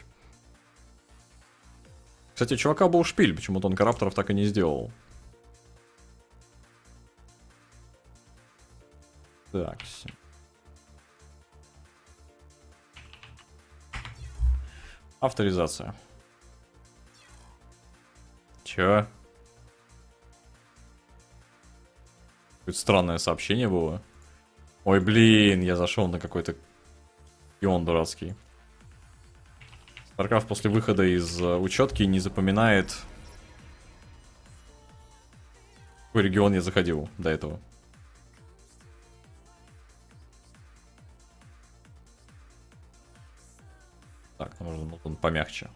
Кстати, у чувака был шпиль, почему-то он коррупторов так и не сделал. Так. Авторизация. Чё? Какое-то странное сообщение было. Ой, блин, я зашел на какой-то ион дурацкий. StarCraft после выхода из учетки не запоминает, в какой регион я заходил до этого. Так, нужно помягче.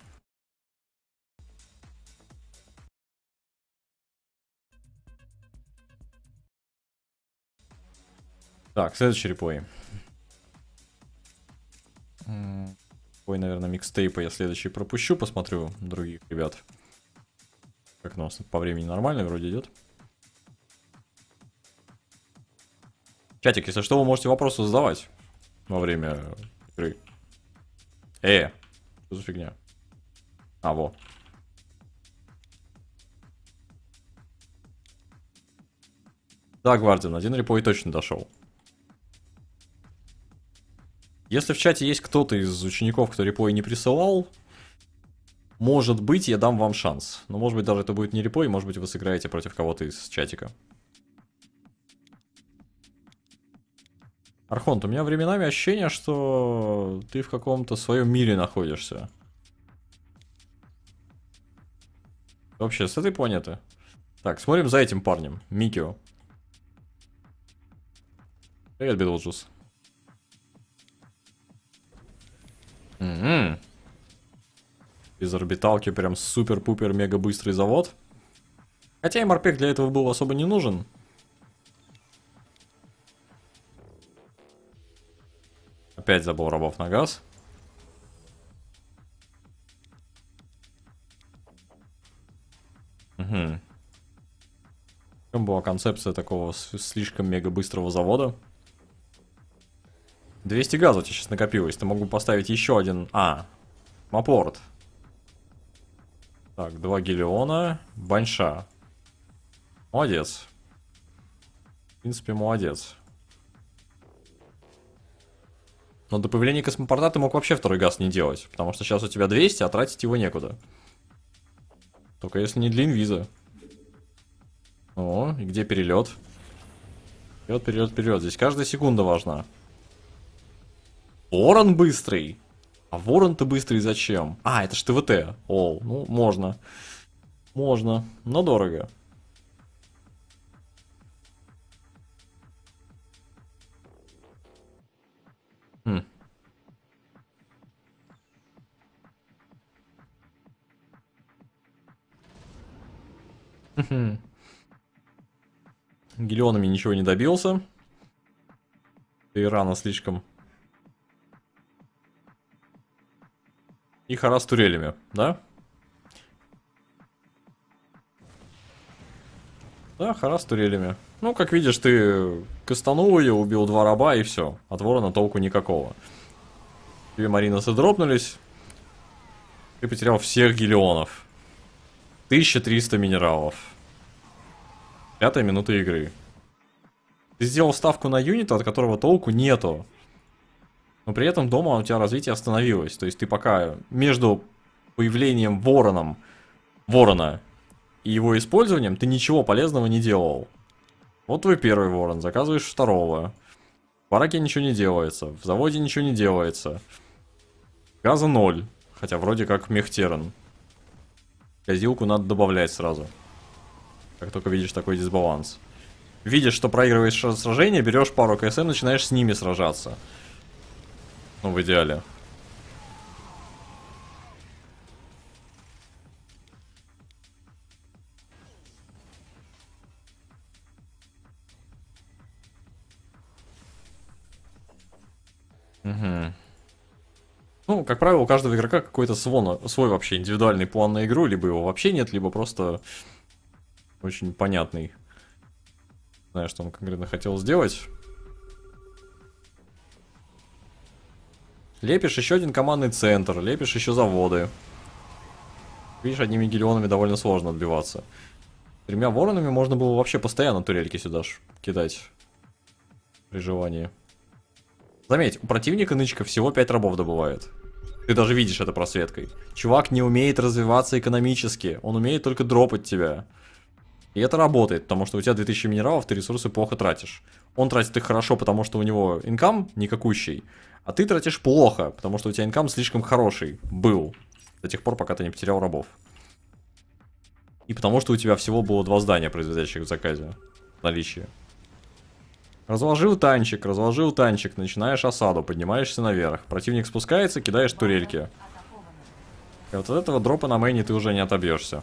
Так, следующий реплей. Ой, наверное, микстейпы я следующий пропущу, посмотрю других ребят. Как у нас по времени нормально вроде идет. Чатик, если что, вы можете вопросы задавать во время игры. Что за фигня? А, во. Да, Гвардиан, один реплей точно дошел. Если в чате есть кто-то из учеников, кто реплей не присылал, может быть, я дам вам шанс. Но может быть, даже это будет не реплей, может быть, вы сыграете против кого-то из чатика. Архонт, у меня временами ощущение, что ты в каком-то своем мире находишься. Вообще, с этой планеты. Так, смотрим за этим парнем. Микио. Привет, Битлджус. Из орбиталки прям супер-пупер мега быстрый завод. Хотя МРП для этого был особо не нужен. Опять забыл рабов на газ. Угу. В чем была концепция такого слишком мега быстрого завода? 200 газа у тебя сейчас накопилось. Ты могу поставить еще один... Мапорт. Так, 2 гелиона. Баньша. Молодец. В принципе, молодец. Но до появления космопорта ты мог вообще второй газ не делать. Потому что сейчас у тебя 200, а тратить его некуда. Только если не для инвиза. О, и где перелет? Вперед, вперед, вперед. Здесь каждая секунда важна. Ворон быстрый. А ворон-то быстрый зачем? Это ж ТВТ. Ну, можно. Можно, но дорого. Гелионами ничего не добился. Ты рано слишком. И хара с турелями, да? Да, хара с турелями. Ну, как видишь, ты кастанул ее, убил 2 раба и все. От ворона толку никакого. Тебе мариносы дропнулись. Ты потерял всех гелионов. 1300 минералов. 5-я минута игры. Ты сделал ставку на юнита, от которого толку нету. Но при этом дома у тебя развитие остановилось. То есть ты пока между появлением ворона и его использованием ты ничего полезного не делал. Вот твой первый ворон, заказываешь второго. В бараке ничего не делается, в заводе ничего не делается. Газа 0, хотя вроде как мехтеран. Козилку надо добавлять сразу. Как только видишь такой дисбаланс. Видишь, что проигрываешь сражение, берешь пару КСМ, начинаешь с ними сражаться. Ну, в идеале. Угу. Ну, как правило, у каждого игрока какой-то свой вообще индивидуальный план на игру, либо его вообще нет, либо просто очень понятный. Знаю, что он конкретно хотел сделать. Лепишь еще один командный центр, лепишь еще заводы. Видишь, одними гелионами довольно сложно отбиваться. 3 воронами можно было вообще постоянно турельки сюда кидать. При желании. Заметь, у противника нычка всего 5 рабов добывает. Ты даже видишь это просветкой. Чувак не умеет развиваться экономически. Он умеет только дропать тебя. И это работает, потому что у тебя 2000 минералов, ты ресурсы плохо тратишь. Он тратит их хорошо, потому что у него инкам никакущий. А ты тратишь плохо, потому что у тебя инкам слишком хороший был. До тех пор, пока ты не потерял рабов. И потому что у тебя всего было 2 здания, производящих в заказе. В наличии. Разложил танчик, начинаешь осаду, поднимаешься наверх. Противник спускается, кидаешь турельки. И вот от этого дропа на мейне ты уже не отобьешься.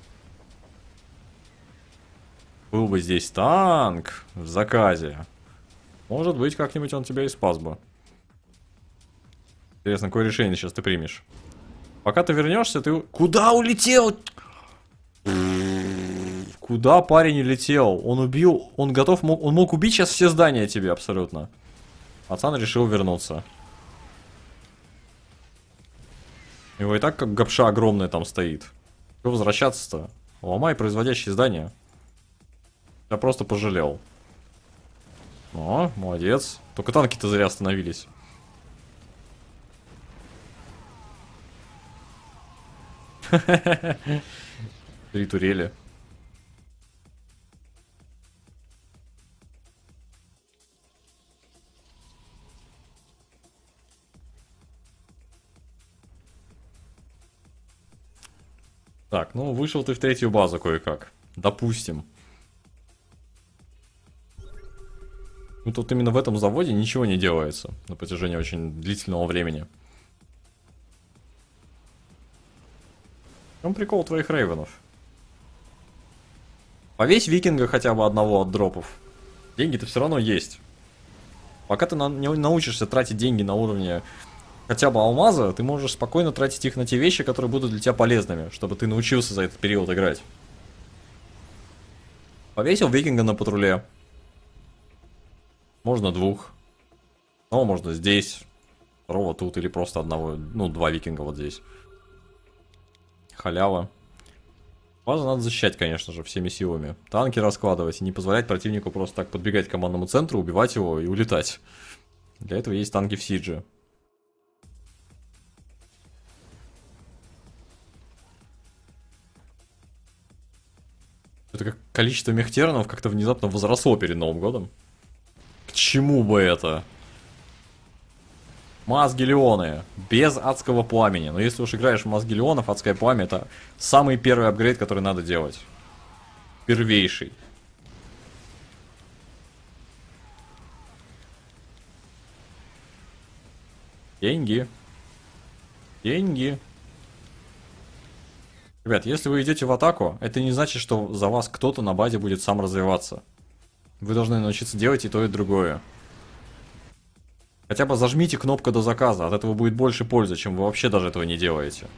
Был бы здесь танк в заказе. Может быть, как-нибудь он тебя и спас бы. Интересно, какое решение сейчас ты примешь? Пока ты вернешься, ты... Куда улетел? Куда парень улетел? Он убил... Он готов... Он мог убить сейчас все здания тебе абсолютно. Пацан решил вернуться. Его и так как гопша огромная там стоит. Что возвращаться-то? Ломай производящие здания. Я просто пожалел. О, молодец. Только танки-то зря остановились. Три турели. Так, ну вышел ты в 3-ю базу кое-как. Допустим. Ну тут именно в этом заводе ничего не делается на протяжении очень длительного времени. В чем прикол твоих рейвенов? Повесь викинга хотя бы одного от дропов. Деньги-то все равно есть. Пока ты не научишься тратить деньги на уровне хотя бы алмаза, ты можешь спокойно тратить их на те вещи, которые будут для тебя полезными, чтобы ты научился за этот период играть. Повесил викинга на патруле. Можно 2. Но можно здесь. 2 тут или просто одного. Ну, 2 викинга вот здесь. Халява. Базу надо защищать, конечно же, всеми силами. Танки раскладывать и не позволять противнику просто так подбегать к командному центру, убивать его и улетать. Для этого есть танки в Сидже. Это как количество мехтеранов как-то внезапно возросло перед Новым годом. К чему бы это? Масгелионы. Без адского пламени. Но если уж играешь в Масгелионов, адское пламя — это самый первый апгрейд, который надо делать. Первейший. Деньги. Деньги. Ребят, если вы идете в атаку, это не значит, что за вас кто-то на базе будет сам развиваться. Вы должны научиться делать и то, и другое. Хотя бы зажмите кнопку до заказа, от этого будет больше пользы, чем вы вообще даже этого не делаете.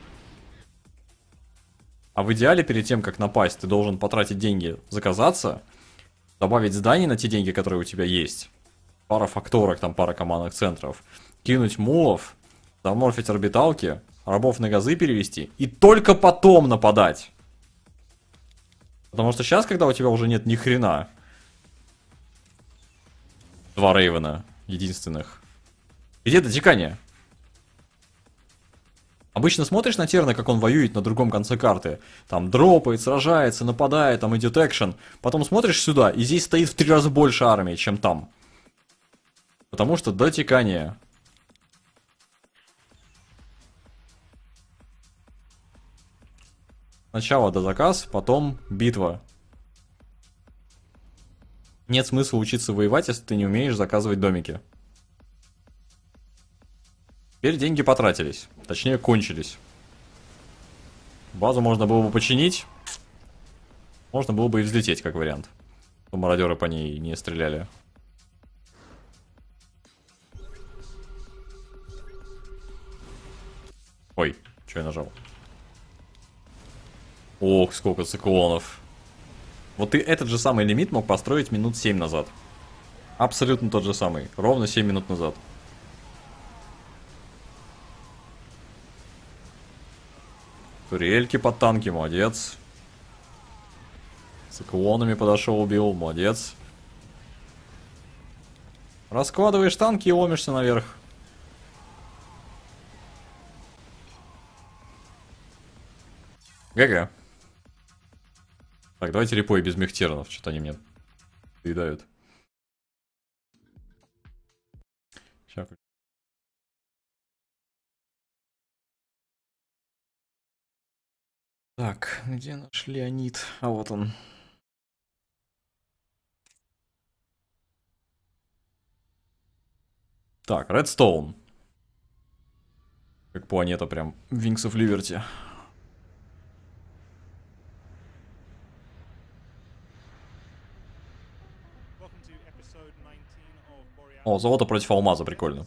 А в идеале перед тем, как напасть, ты должен потратить деньги, заказаться, добавить зданий на те деньги, которые у тебя есть. Пара факторок, там пара командных центров. Кинуть мулов, заморфить орбиталки, рабов на газы перевести и только потом нападать. Потому что сейчас, когда у тебя уже нет ни хрена, 2 Рейвена единственных. Где дотекание? Обычно смотришь на Терна, как он воюет на другом конце карты. Там дропает, сражается, нападает, там идет экшен. Потом смотришь сюда, и здесь стоит в 3 раза больше армии, чем там. Потому что дотекание. Сначала дозаказ, потом битва. Нет смысла учиться воевать, если ты не умеешь заказывать домики. Теперь деньги потратились. Точнее, кончились. Базу можно было бы починить. Можно было бы и взлететь, как вариант. Но мародеры по ней не стреляли. Ой, что я нажал? Ох, сколько циклонов. Вот ты этот же самый лимит мог построить минут 7 назад. Абсолютно тот же самый. Ровно 7 минут назад. Турельки под танки, молодец. Циклонами подошел, убил, молодец. Раскладываешь танки и ломишься наверх. ГГ. Так, давайте репой без мехтернов. Что-то они мне доедают. Сейчас. Так, где наш Леонид? А вот он. Так, Redstone. Как планета прям Wings of Liberty. О, золото против алмаза, прикольно.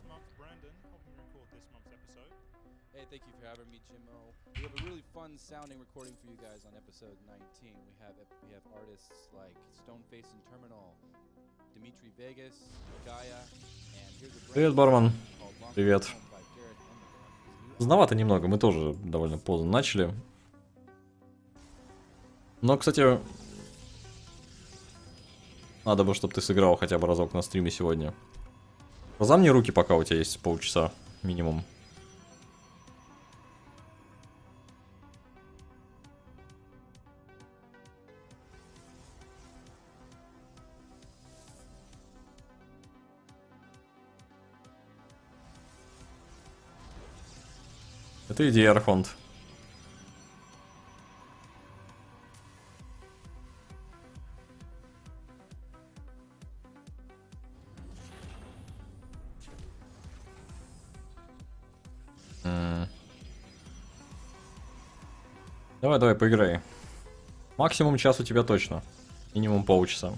Привет, бармен. Привет. Поздновато немного, мы тоже довольно поздно начали. Но, кстати, надо бы, чтобы ты сыграл хотя бы разок на стриме сегодня. Разомни руки, пока у тебя есть полчаса минимум. Это идея, Архонт. Давай, давай, поиграй. Максимум час у тебя точно. Минимум полчаса.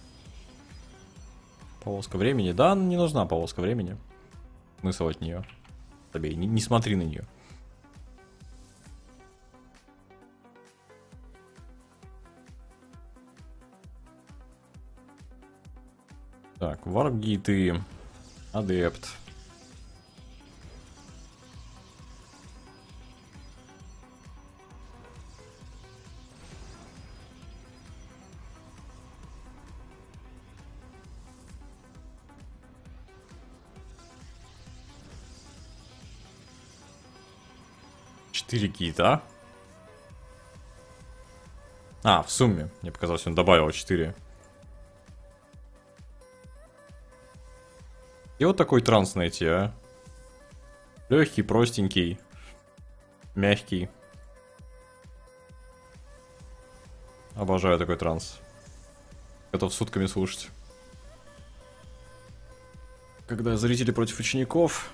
Полоска времени. Да, не нужна полоска времени. Смысл от нее. Тебе не смотри на нее. Так, варп-гиты. Адепт. Четыре гита. А, в сумме. Мне показалось, он добавил 4. И вот такой транс найти, а? Легкий, простенький, мягкий. Обожаю такой транс. Готов сутками слушать. Когда зрители против учеников.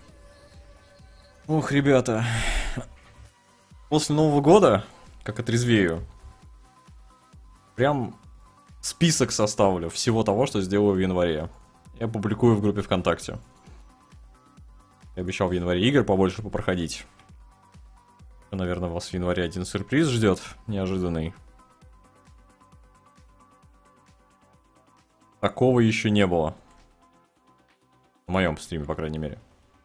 Ох, ребята. После Нового года, как отрезвею, прям список составлю всего того, что сделаю в январе. Я публикую в группе ВКонтакте. Я обещал в январе игр побольше попроходить. Наверное, вас в январе один сюрприз ждет, неожиданный. Такого еще не было. В моем стриме, по крайней мере.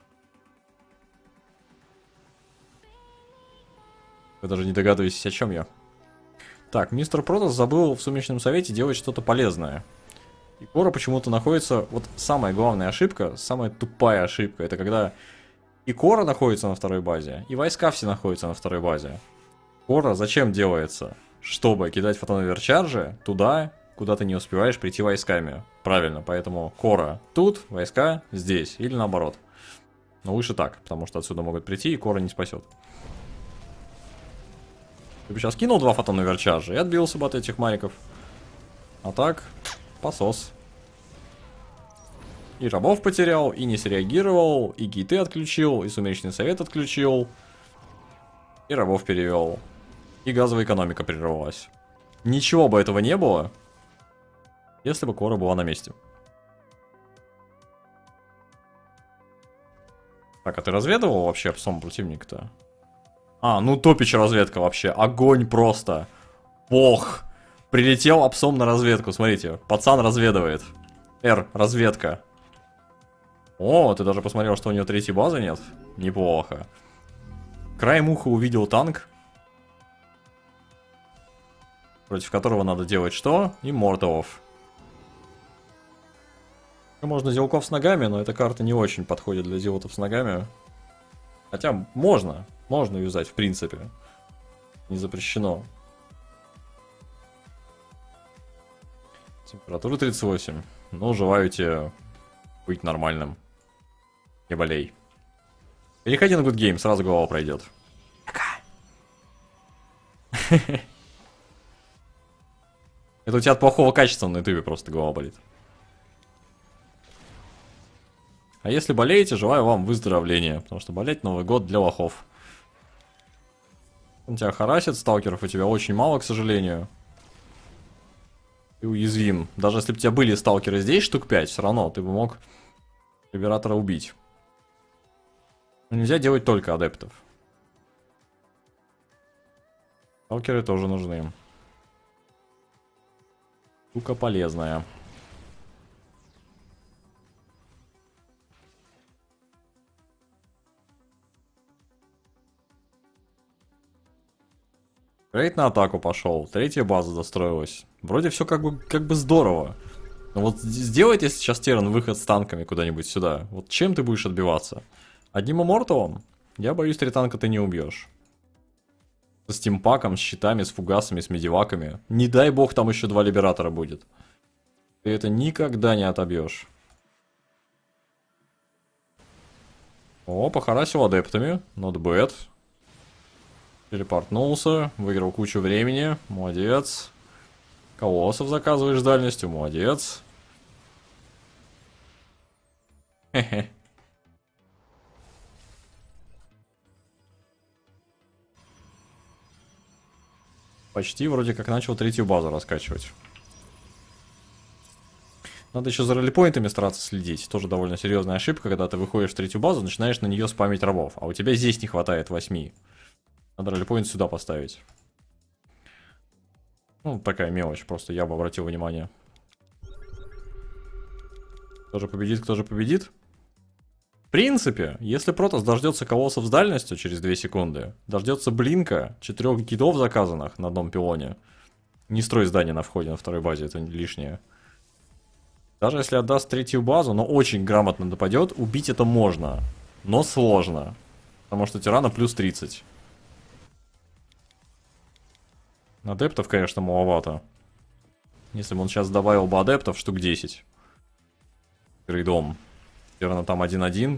Вы даже не догадываетесь, о чем я. Так, мистер Протос забыл в сумеречном совете делать что-то полезное. И Кора почему-то находится... Вот самая главная ошибка, самая тупая ошибка, это когда и Кора находится на второй базе, и войска все находятся на второй базе. Кора зачем делается? Чтобы кидать фотоноверчаржи туда, куда ты не успеваешь прийти войсками. Правильно, поэтому Кора тут, войска здесь, или наоборот. Но лучше так, потому что отсюда могут прийти, и Кора не спасет. Ты бы сейчас кинул 2 фотоноверчаржа и отбился бы от этих мариков. А так, посос. И рабов потерял, и не среагировал, и гейты отключил, и сумеречный совет отключил, и рабов перевел. И газовая экономика прервалась. Ничего бы этого не было, если бы Кора была на месте. Так, а ты разведывал вообще псом противника-то? А, ну топич разведка вообще. Огонь просто. Бог. Прилетел апсом на разведку. Смотрите, пацан разведывает. Разведка. О, ты даже посмотрел, что у него 3-й базы нет? Неплохо. Краем уха увидел танк. Против которого надо делать что? Имморталов. Можно зелков с ногами, но эта карта не очень подходит для зелотов с ногами. Хотя можно. Можно юзать, в принципе. Не запрещено. Температура 38. Ну, желаю тебе быть нормальным. Не болей. Переходи на Good Game, сразу голова пройдет. Это у тебя от плохого качества на ютубе просто голова болит. А если болеете, желаю вам выздоровления. Потому что болеть Новый год для лохов. Он тебя харасит, сталкеров у тебя очень мало, к сожалению. Ты уязвим. Даже если бы у тебя были сталкеры здесь, штук 5, все равно ты бы мог Либератора убить. Но нельзя делать только адептов. Сталкеры тоже нужны. Штука полезная. Рейд на атаку пошел, 3-я база достроилась. Вроде все как бы здорово. Но вот сделайте сейчас, Терран, выход с танками куда-нибудь сюда. Вот чем ты будешь отбиваться? Одним имморталом? Я боюсь, 3 танка ты не убьешь. С стимпаком, с щитами, с фугасами, с медиваками. Не дай бог, там еще 2 либератора будет. Ты это никогда не отобьешь. О, похарасил адептами. Not bad. Телепортнулся, выиграл кучу времени, молодец. Колоссов заказываешь с дальностью, молодец. Хе-хе. Почти вроде как начал 3-ю базу раскачивать. Надо еще за роллипоинтами стараться следить. Тоже довольно серьезная ошибка, когда ты выходишь в 3-ю базу, начинаешь на нее спамить рабов. А у тебя здесь не хватает 8. Надо роллипоинт сюда поставить. Ну, такая мелочь, просто я бы обратил внимание. Кто же победит, кто же победит? В принципе, если Протос дождется колоссов с дальностью через 2 секунды, дождется блинка, 4 гидов заказанных на одном пилоне. Не строй здание на входе на второй базе, это лишнее. Даже если отдаст 3-ю базу, но очень грамотно нападет, убить это можно. Но сложно. Потому что тирана плюс 30. Адептов, конечно, маловато. Если бы он сейчас добавил бы адептов, штук 10. Грейдом. Наверное, там 1-1.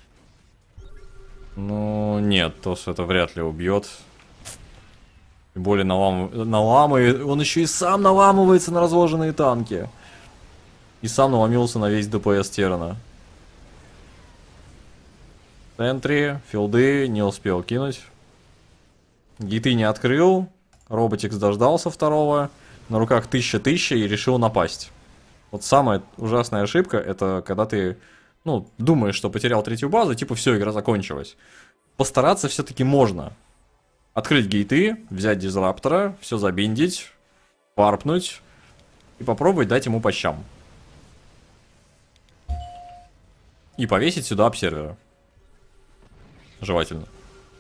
Ну, нет, Тос это вряд ли убьет. Тем более наламывает. Он еще и сам наламывается на разложенные танки. И сам наломился на весь ДПС Террана. В центре, филды не успел кинуть. Гиты не открыл. Роботикс дождался второго. На руках 1000 и решил напасть. Вот самая ужасная ошибка, это когда ты ну, думаешь, что потерял третью базу, типа, все, игра закончилась. Постараться все-таки можно. Открыть гейты, взять дизраптора, все забиндить, варпнуть и попробовать дать ему по щам. И повесить сюда обсервера. Желательно.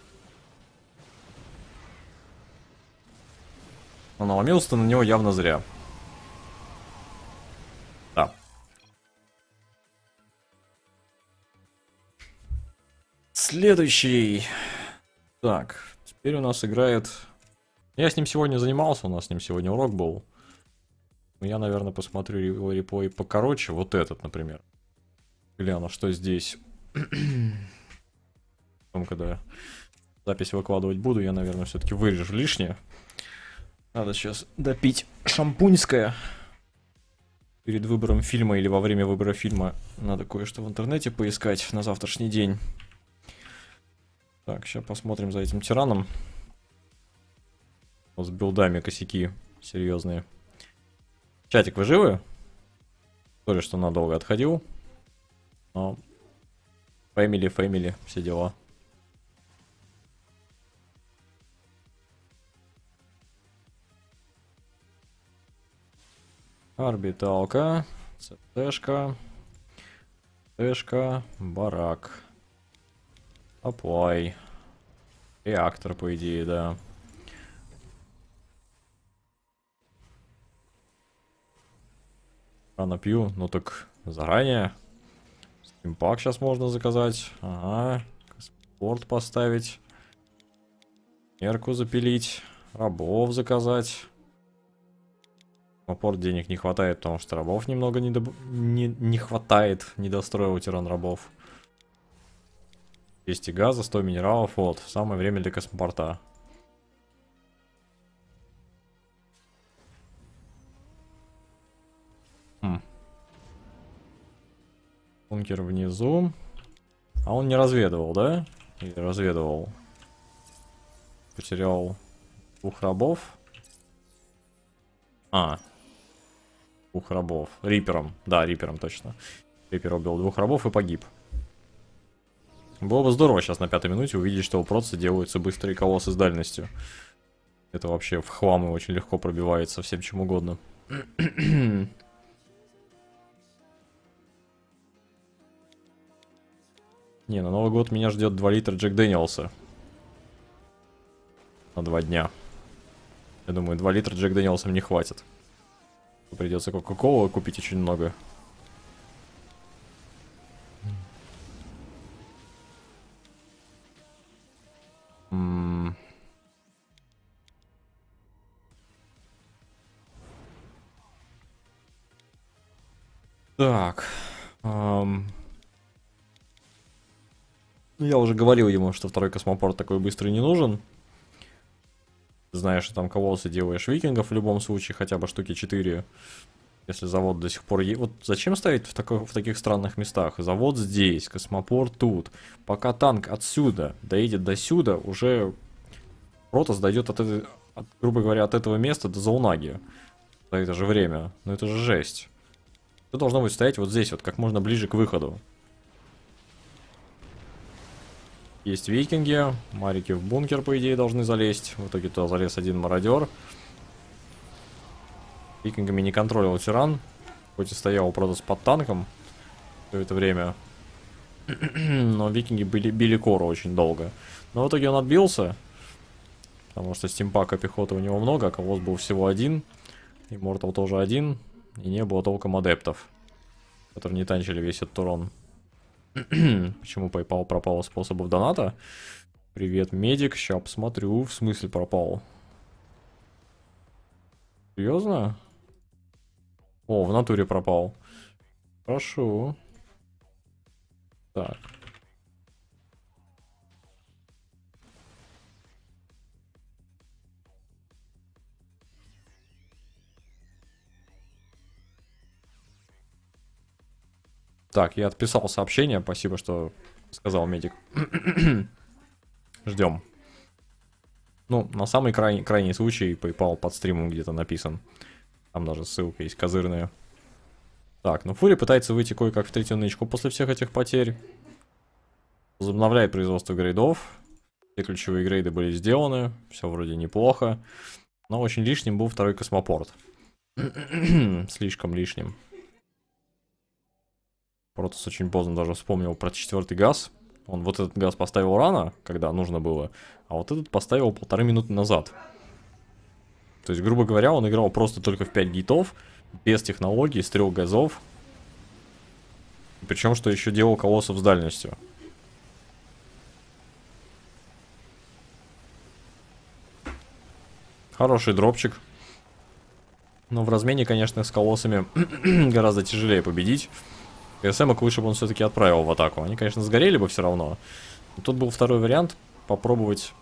Но наломился на него явно зря. Да. Следующий. Так, теперь у нас играет... Я с ним сегодня занимался, у нас с ним сегодня урок был. Я, наверное, посмотрю его реплей покороче. Вот этот, например. Гляну, что здесь. Потом, когда запись выкладывать буду, я, наверное, все-таки вырежу лишнее. Надо сейчас допить шампуньское. Перед выбором фильма или во время выбора фильма надо кое-что в интернете поискать на завтрашний день. Так, сейчас посмотрим за этим тираном. Вот с билдами косяки серьезные. Чатик, вы живы? Сори, что надолго отходил. Но... Family, все дела. Орбиталка, ЦТшка, Тшка, барак. Аплай. Реактор, по идее, да. Рано пью, ну так заранее. Стимпак сейчас можно заказать. Ага. Спорт поставить. Мерку запилить. Рабов заказать. Апорт денег не хватает, потому что рабов немного не хватает. Не достроил тиран рабов. 200 газа, 100 минералов. Вот, самое время для космопорта. Бункер внизу. А он не разведывал, да? Или разведывал? Потерял 2 рабов. А. 2 рабов. Рипером. Да, Рипером точно. Рипер убил 2 рабов и погиб. Было бы здорово сейчас на 5-й минуте увидеть, что у проца делаются быстрые колоссы с дальностью. Это вообще в хлам и очень легко пробивается всем чем угодно. Не, на Новый год меня ждет 2 литра Джек Дэниелса. На 2 дня. Я думаю, 2 литра Джек Дэниелса мне хватит. Придется Кока-Колу купить очень много. Так. Я уже говорил ему, что второй космопорт такой быстрый не нужен. Знаешь, что там колоссы делаешь викингов в любом случае, хотя бы штуки 4. Если завод до сих пор... Вот зачем ставить в таких странных местах? Завод здесь, космопорт тут. Пока танк отсюда доедет до сюда, уже Протос дойдет грубо говоря, от этого места до Заунаги. За это же время. Ну это же жесть. Это должно быть стоять вот здесь, вот как можно ближе к выходу. Есть викинги, марики в бункер, по идее, должны залезть. В итоге туда залез один мародер. Викингами не контролил тиран. Хоть и стоял Протос под танком все это время. Но викинги били кору очень долго. Но в итоге он отбился. Потому что стимпака пехоты у него много, а колосс был всего один. И Мортал тоже один. И не было толком адептов, которые не танчили весь этот урон. Почему PayPal пропал способов доната? Привет, медик. Сейчас посмотрю. В смысле пропал? Серьезно? О, в натуре пропал. Хорошо. Так. Так, я отписал сообщение. Спасибо, что сказал медик. Ждем. Ну, на самый крайний случай PayPal под стримом где-то написан. Там даже ссылка есть козырная. Так, ну Фури пытается выйти кое-как в третью нычку после всех этих потерь. Возобновляет производство грейдов. Все ключевые грейды были сделаны. Все вроде неплохо. Но очень лишним был второй космопорт. Слишком лишним. Протос очень поздно даже вспомнил про 4-й газ. Он вот этот газ поставил рано, когда нужно было. А вот этот поставил 1,5 минуты назад. То есть, грубо говоря, он играл просто только в 5 гейтов. Без технологий, с 3 газов. Причем, что еще делал колоссов с дальностью. Хороший дропчик. Но в размене, конечно, с колоссами гораздо тяжелее победить. КСМок лучше бы он все-таки отправил в атаку. Они, конечно, сгорели бы все равно. Но тут был второй вариант. Попробовать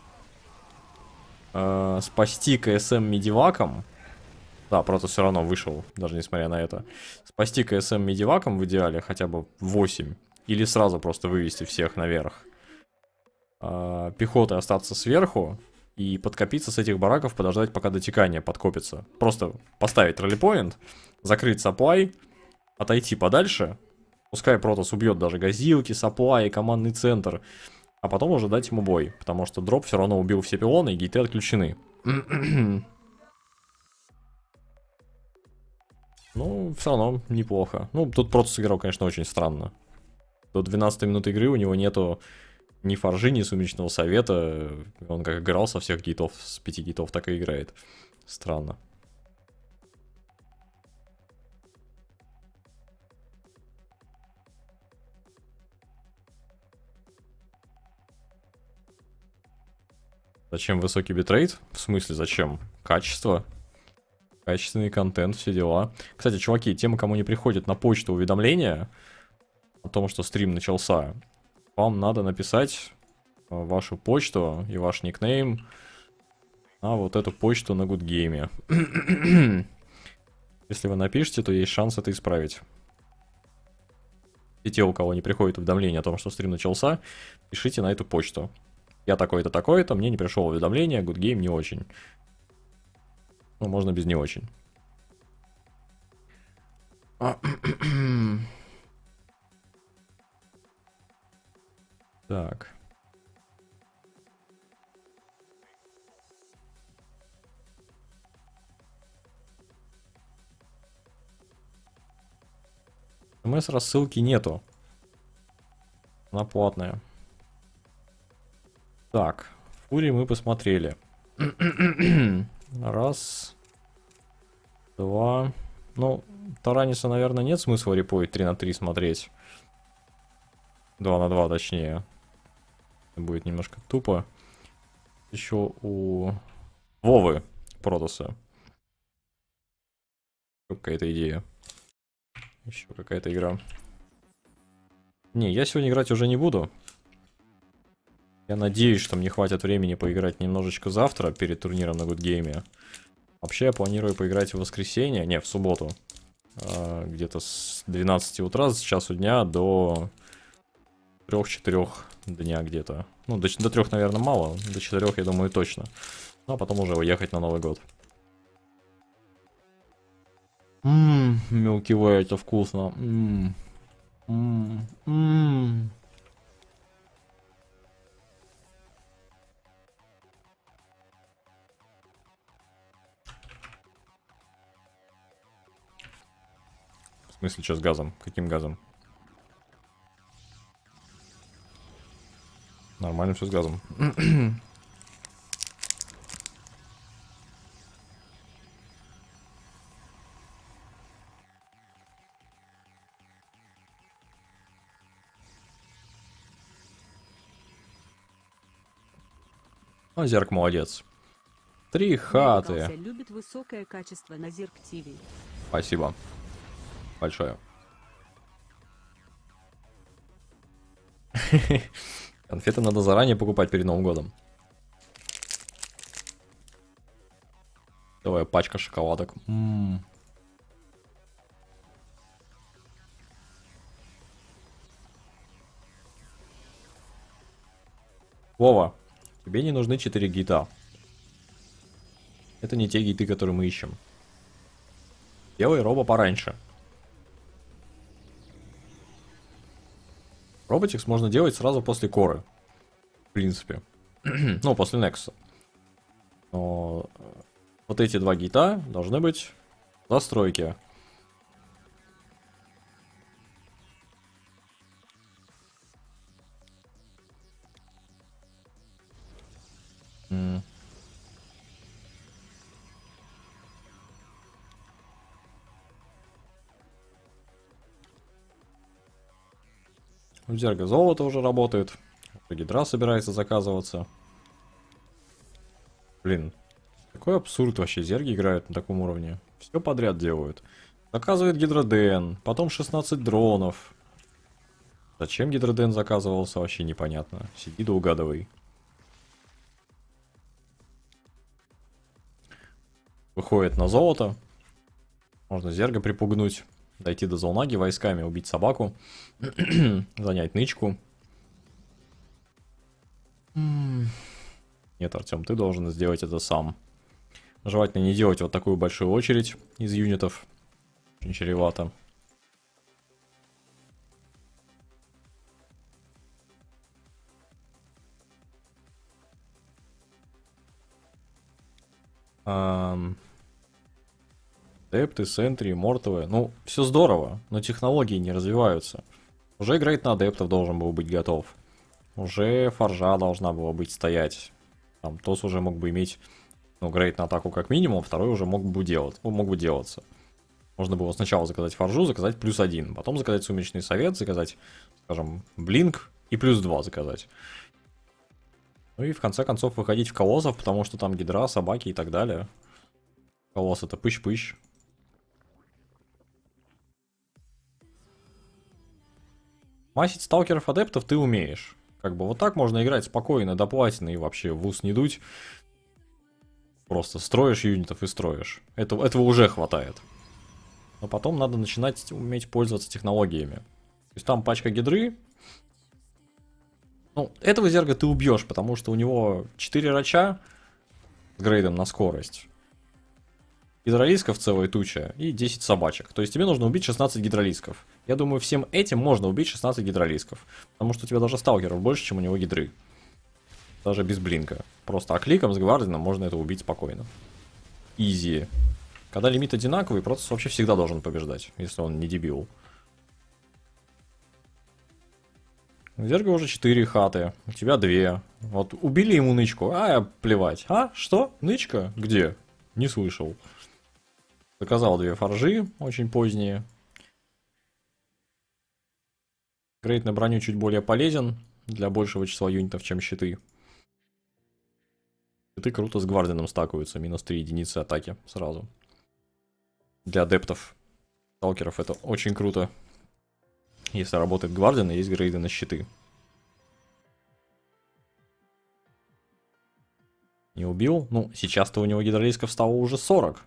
спасти КСМ медиваком. Да, Протос все равно вышел, даже несмотря на это. Спасти КСМ медиваком в идеале хотя бы 8. Или сразу просто вывести всех наверх. Пехотой остаться сверху. И подкопиться с этих бараков, подождать, пока дотекание подкопится. Просто поставить раллипоинт, закрыть сапплай, отойти подальше. Пускай Протос убьет даже газилки, сапплай и командный центр. А потом уже дать ему бой. Потому что дроп все равно убил все пилоны, и гейты отключены. Ну, все равно неплохо. Ну, тут Протос играл, конечно, очень странно. До 12 минут игры у него нету ни форжи, ни сумеречного совета. Он как играл со всех гейтов, с 5 гейтов, так и играет. Странно. Зачем высокий битрейт? В смысле, зачем? Качество. Качественный контент, все дела. Кстати, чуваки, тем, кому не приходит на почту уведомления о том, что стрим начался, вам надо написать вашу почту и ваш никнейм на вот эту почту на Гудгейме. Если вы напишите, то есть шанс это исправить. И те, у кого не приходит уведомление о том, что стрим начался, пишите на эту почту. Я такой-то, такой-то, мне не пришло уведомление, Гудгейм не очень. Ну, можно без не очень. Так. СМС-рассылки нету. Она платная. Так. Фури мы посмотрели. Раз. Два. Ну, Тараниса, наверное, нет смысла репоить 3 на 3 смотреть. 2 на 2, точнее. Будет немножко тупо. Еще у Вовы Протоса. Какая-то идея. Еще какая-то игра. Не, я сегодня играть уже не буду. Я надеюсь, что мне хватит времени поиграть немножечко завтра перед турниром на Гудгейме. Вообще я планирую поиграть в воскресенье, не, в субботу. Где-то с 12 утра, с часу дня до 3-4 дня где-то. Ну, до 3, наверное, мало. До 4, я думаю, точно. Ну, а потом уже уехать на Новый год. Milky Way, это вкусно. В смысле, что с газом? Каким газом? Нормально все с газом. Зерк молодец. 3 хаты. Любит высокое качество на Зерк ТВ. Спасибо. Большое. Конфеты надо заранее покупать перед Новым годом. Давай, пачка шоколадок. Вова, тебе не нужны 4 гейта. Это не те гейты, которые мы ищем. Делай робо пораньше. Роботикс можно делать сразу после коры. В принципе. Ну, после Nexus. Но вот эти два гейта должны быть в застройке. У Зерга золото уже работает. Гидра собирается заказываться. Блин, какой абсурд вообще. Зерги играют на таком уровне. Все подряд делают. Заказывает Гидроден, потом 16 дронов. Зачем Гидроден заказывался, вообще непонятно. Сиди да угадывай. Выходит на золото. Можно Зерга припугнуть. Дойти до Золнаги войсками, убить собаку. Занять нычку. Нет, Артем, ты должен сделать это сам. Желательно не делать вот такую большую очередь из юнитов. Очень чревато. Адепты, сентри, мортовые. Ну, все здорово, но технологии не развиваются. Уже играть на адептов должен был быть готов. Уже форжа должна была быть стоять. Там ТОС уже мог бы иметь, ну, грейд на атаку как минимум, второй уже мог бы делаться. Можно было сначала заказать форжу, заказать +1, потом заказать сумеречный совет, заказать, скажем, блинк и +2 заказать. Ну и в конце концов выходить в колоссов, потому что там гидра, собаки и так далее. Колосс это пыщ-пыщ. Масить сталкеров-адептов ты умеешь. Как бы вот так можно играть спокойно, до платины и вообще в ус не дуть. Просто строишь юнитов и строишь. Этого уже хватает. Но потом надо начинать уметь пользоваться технологиями. То есть там пачка гидры. Ну, этого зерга ты убьешь, потому что у него 4 рача с грейдом на скорость. Гидролисков целая туча и 10 собачек. То есть тебе нужно убить 16 гидролисков. Я думаю, всем этим можно убить 16 гидролисков. Потому что у тебя даже сталкеров больше, чем у него гидры. Даже без блинка. Просто кликом с гвардином можно это убить спокойно. Изи. Когда лимит одинаковый, Протасс вообще всегда должен побеждать, если он не дебил. У Зерга уже 4 хаты, у тебя 2. Вот убили ему нычку, плевать. А, что? Нычка? Где? Не слышал. Заказал 2 форжи, очень поздние. Грейд на броню чуть более полезен для большего числа юнитов, чем щиты. Щиты круто с гвардином стакаются, минус 3 единицы атаки сразу. Для адептов, сталкеров это очень круто. Если работает гвардин и есть грейды на щиты. Не убил? Ну, сейчас-то у него гидролисков стало уже 40.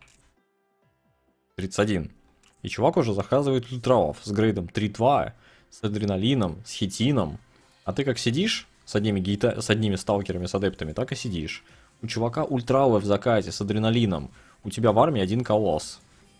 31. И чувак уже заказывает ультралов с грейдом 3-2, с адреналином, с хитином. А ты как сидишь с одними сталкерами, с адептами, так и сидишь. У чувака ультралы в заказе с адреналином. У тебя в армии 1 колосс.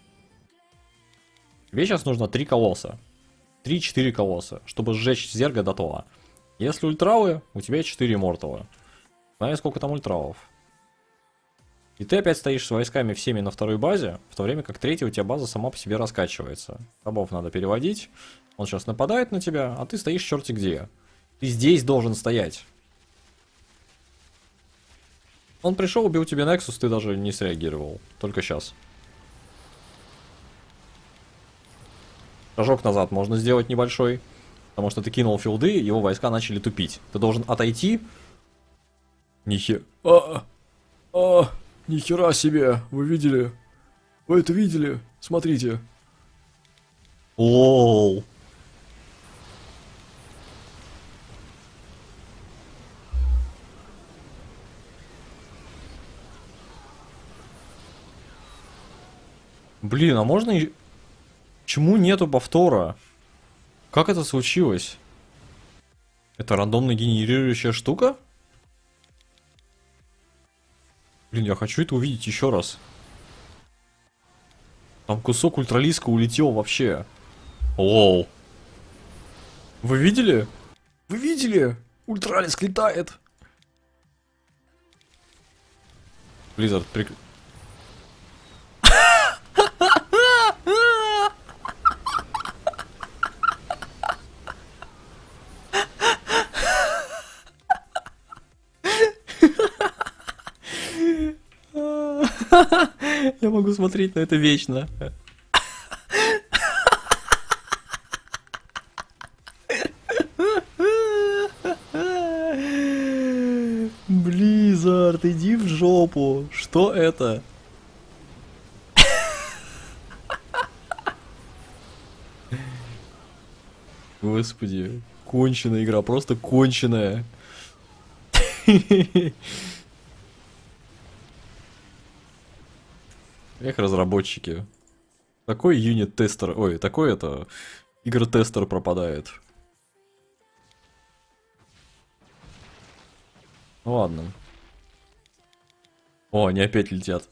Тебе сейчас нужно 3 колосса. 3-4 колосса, чтобы сжечь зерга дотла. Если ультралы, у тебя 4 мортала. Знаешь, сколько там ультралов. И ты опять стоишь с войсками всеми на второй базе, в то время как третья у тебя база сама по себе раскачивается. Рабов надо переводить, он сейчас нападает на тебя, а ты стоишь черти где. Ты здесь должен стоять. Он пришел, убил тебе Nexus, ты даже не среагировал. Только сейчас. Шажок назад можно сделать небольшой, потому что ты кинул филды, его войска начали тупить. Ты должен отойти. Нихера себе, вы видели? Вы это видели? Смотрите. Лол. Блин, а можно... Почему нету повтора? Как это случилось? Это рандомно генерирующая штука? Блин, я хочу это увидеть еще раз. Там кусок ультралиска улетел вообще. Лол. Вы видели? Вы видели? Ультралиск летает. Blizzard Я могу смотреть на это вечно. Blizzard, иди в жопу. Что это? Господи, конченая игра, просто конченая. Эх, разработчики. Такой юнит-тестер, ой, такой это, игротестер пропадает. Ну ладно. О, они опять летят.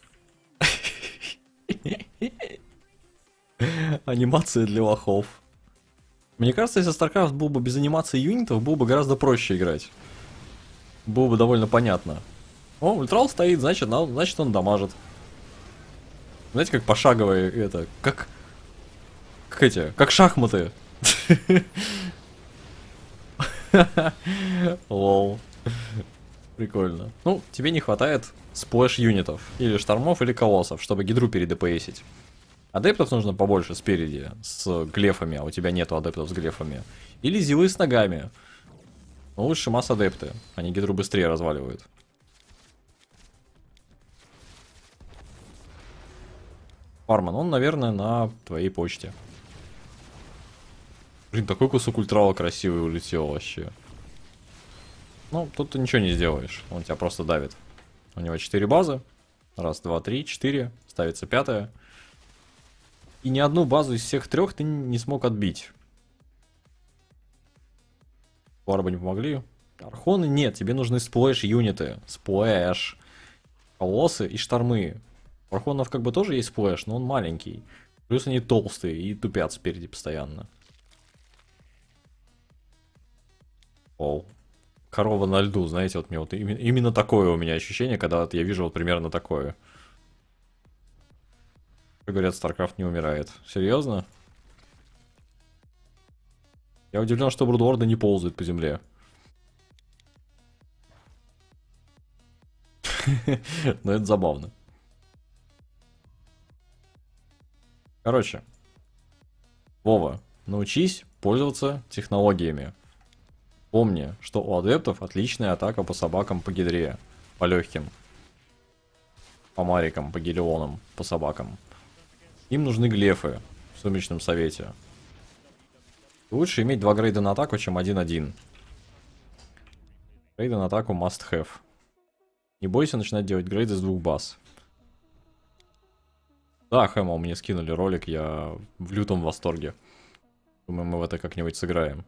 Анимация для лохов. Мне кажется, если StarCraft был бы без анимации юнитов, было бы гораздо проще играть. Было бы довольно понятно. О, ультрал стоит, значит он дамажит. Знаете, как пошаговые это, как как шахматы. Лол. Прикольно. Ну, тебе не хватает сплэш юнитов, или штормов, или колоссов, чтобы гидру передпсить. Адептов нужно побольше спереди, с глефами, а у тебя нету адептов с глефами. Или зилы с ногами. Но лучше масс адепты, они гидру быстрее разваливают. Фарман, он, наверное, на твоей почте. Блин, такой кусок ультрала красивый улетел вообще. Ну, тут ты ничего не сделаешь, он тебя просто давит. У него 4 базы. Раз, два, три, 4. Ставится 5-я. И ни одну базу из всех 3 ты не смог отбить. Варбы не помогли. Архоны нет, тебе нужны сплэш-юниты. Сплэш. Колоссы и штормы. У Архонов как бы тоже есть сплэш, но он маленький. Плюс они толстые и тупят спереди постоянно. Оу. Корова на льду, знаете, вот мне вот именно такое у меня ощущение, когда вот я вижу вот примерно такое. Говорят, StarCraft не умирает. Серьезно? Я удивлен, что Брудворды не ползают по земле. Но это забавно. Короче. Вова, научись пользоваться технологиями. Помни, что у адептов отличная атака по собакам по гидре. По легким. По марикам, по гелионам, по собакам. Им нужны глефы в сумеречном совете. Лучше иметь 2 грейда на атаку, чем 1-1. Грейды на атаку must have. Не бойся начинать делать грейды с 2 баз. Да, Хэмл, мне скинули ролик, я в лютом восторге. Думаю, мы в это как-нибудь сыграем.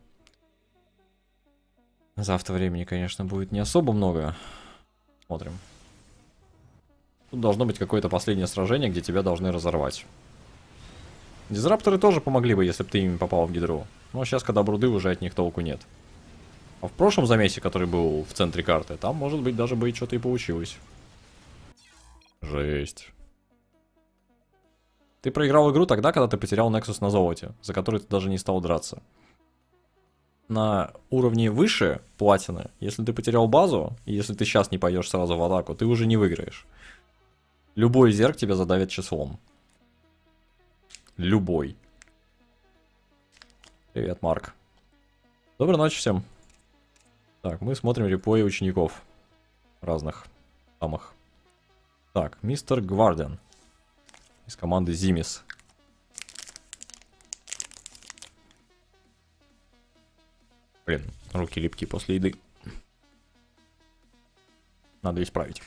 Завтра времени, конечно, будет не особо много. Смотрим. Тут должно быть какое-то последнее сражение, где тебя должны разорвать. Дизрапторы тоже помогли бы, если бы ты ими попал в гидру. Но сейчас, когда бруды, уже от них толку нет. А в прошлом замесе, который был в центре карты, там, может быть, даже бы и что-то и получилось. Жесть. Ты проиграл игру тогда, когда ты потерял Nexus на золоте, за который ты даже не стал драться. На уровне выше платины, если ты потерял базу, и если ты сейчас не пойдешь сразу в атаку, ты уже не выиграешь. Любой зерк тебя задавит числом. Любой. Привет, Марк. Доброй ночи всем. Так, мы смотрим реплеи учеников. Разных. Самых. Так, мистер Гварден. Из команды Зимис. Блин, руки липкие после еды. Надо исправить.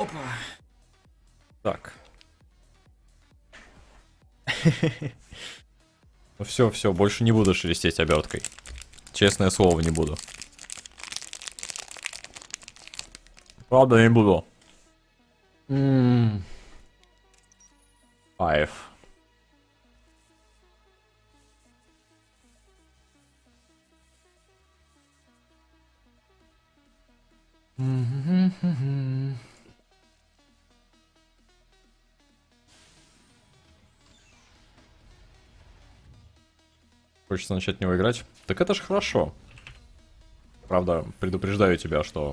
Опа. Так. Ну все, все, больше не буду шелестеть оберткой. Честное слово, не буду. Правда, не буду. Кайф. Хочется начать в него играть. Так это ж хорошо. Правда, предупреждаю тебя, что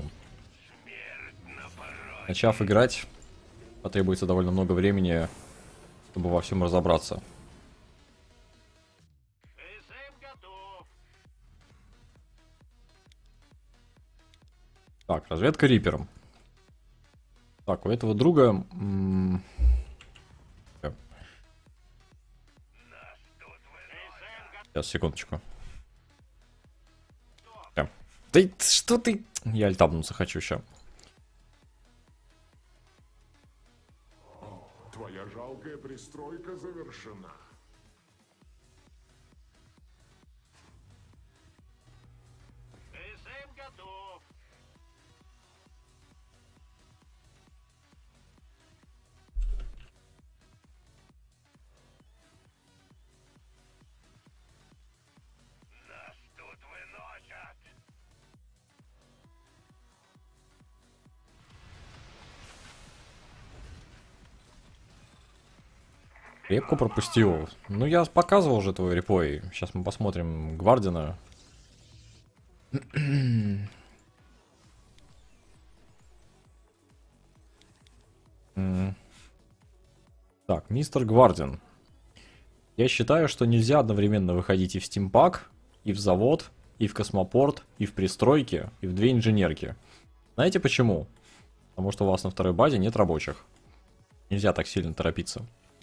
начав играть, потребуется довольно много времени, чтобы во всем разобраться. Так, разведка Рипером. Так, у этого друга... Сейчас, секундочку. Да что ты... Я альтабнуться хочу сейчас. Твоя жалкая пристройка завершена. Крепко пропустил. Ну, я показывал уже твой репой. Сейчас мы посмотрим Гвардина. Так, мистер Гвардин. Я считаю, что нельзя одновременно выходить и в стимпак, и в завод, и в космопорт, и в пристройки, и в 2 инженерки. Знаете почему? Потому что у вас на второй базе нет рабочих. Нельзя так сильно торопиться.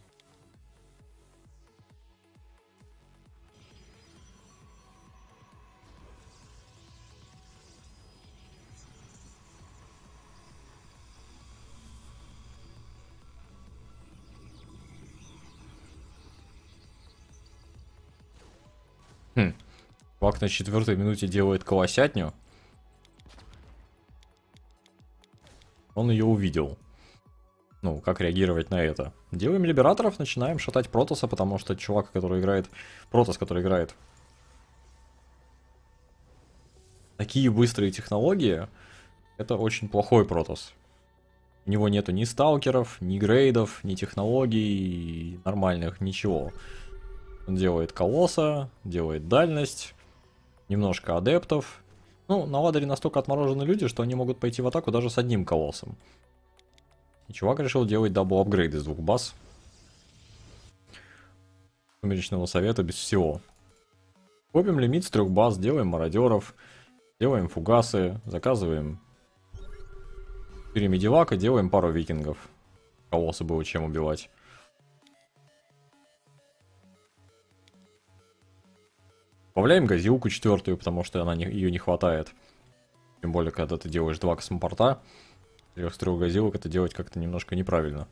Чувак на 4-й минуте делает колосятню. Он ее увидел. Ну, как реагировать на это? Делаем либераторов, начинаем шатать Протоса, потому что чувак, который играет... Протос, который играет... Такие быстрые технологии, это очень плохой Протос. У него нету ни сталкеров, ни грейдов, ни технологий нормальных, ничего. Он делает колосса, делает дальность, немножко адептов. Ну, на ладере настолько отморожены люди, что они могут пойти в атаку даже с одним колоссом. И чувак решил делать дабл апгрейд из 2 баз. Сумеречного совета без всего. Копим лимит с 3 баз, делаем мародеров, делаем фугасы, заказываем 4 медивака, делаем пару викингов. Колосса было чем убивать. Добавляем газилку 4, потому что ее не хватает. Тем более, когда ты делаешь 2 космопорта, 3 газилок, это делать как-то немножко неправильно.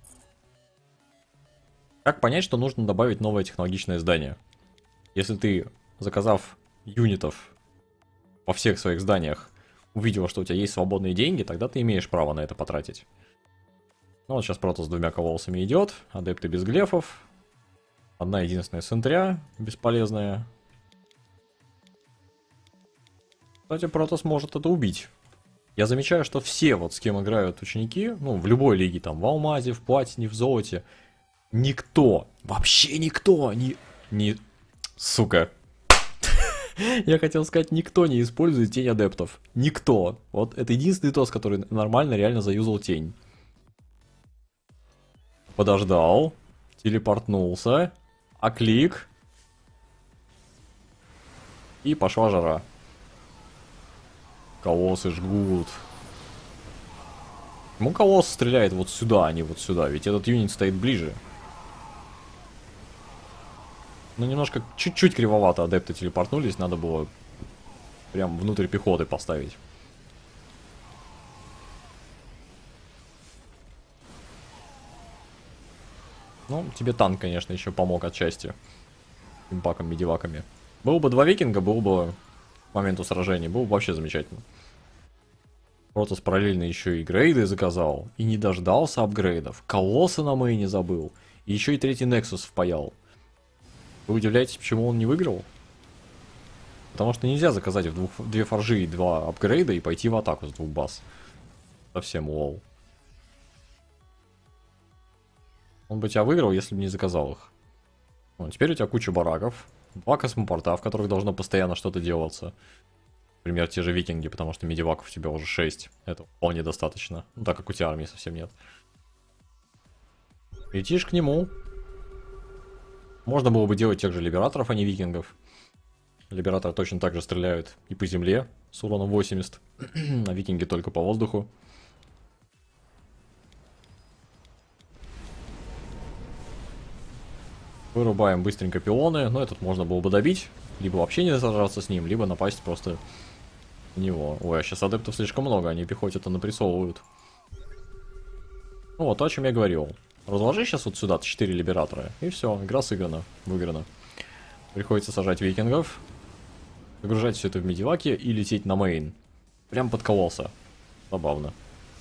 Как понять, что нужно добавить новое технологичное здание? Если ты, заказав юнитов во всех своих зданиях, увидел, что у тебя есть свободные деньги, тогда ты имеешь право на это потратить. Ну вот сейчас Протос с 2 колоссами идет, адепты без глефов, одна единственная сентря бесполезная. Кстати, Протос может это убить. Я замечаю, что все, вот с кем играют ученики, ну, в любой лиге, там, в алмазе, в платине, в золоте, никто, вообще никто, сука. Я хотел сказать, никто не использует тень адептов. Никто. Вот это единственный тос, который нормально, реально заюзал тень. Подождал, телепортнулся, оклик, и пошла жара. Колоссы жгут. Почему колосс стреляет вот сюда, а не вот сюда? Ведь этот юнит стоит ближе. Ну, немножко, чуть-чуть кривовато адепты телепортнулись. Надо было прям внутрь пехоты поставить. Ну, тебе танк, конечно, еще помог отчасти. Импаком, медиваками. Было бы 2 викинга, было бы к моменту сражения, было бы вообще замечательно. Протос параллельно еще и грейды заказал. И не дождался апгрейдов. Колосса на мейне забыл. И еще и 3-й Nexus впаял. Вы удивляетесь, почему он не выиграл? Потому что нельзя заказать в 2 форжи и 2 апгрейда и пойти в атаку с 2 баз. Совсем лол. Он бы тебя выиграл, если бы не заказал их. Вот, теперь у тебя куча бараков. 2 космопорта, в которых должно постоянно что-то делаться. Например, те же викинги, потому что медиваков у тебя уже 6. Это вполне достаточно. Ну, так как у тебя армии совсем нет. Летишь к нему. Можно было бы делать тех же либераторов, а не викингов. Либераторы точно так же стреляют и по земле с уроном 80. А викинги только по воздуху. Вырубаем быстренько пилоны. Но этот можно было бы добить. Либо вообще не сражаться с ним, либо напасть просто на него. Ой, а сейчас адептов слишком много, они пехоте-то напрессовывают. Ну вот, то, о чем я говорил. Разложи сейчас вот сюда 4 либератора, и все, игра сыграна, выиграна. Приходится сажать викингов, загружать все это в медиваки и лететь на мейн. Прям под колосса. Забавно.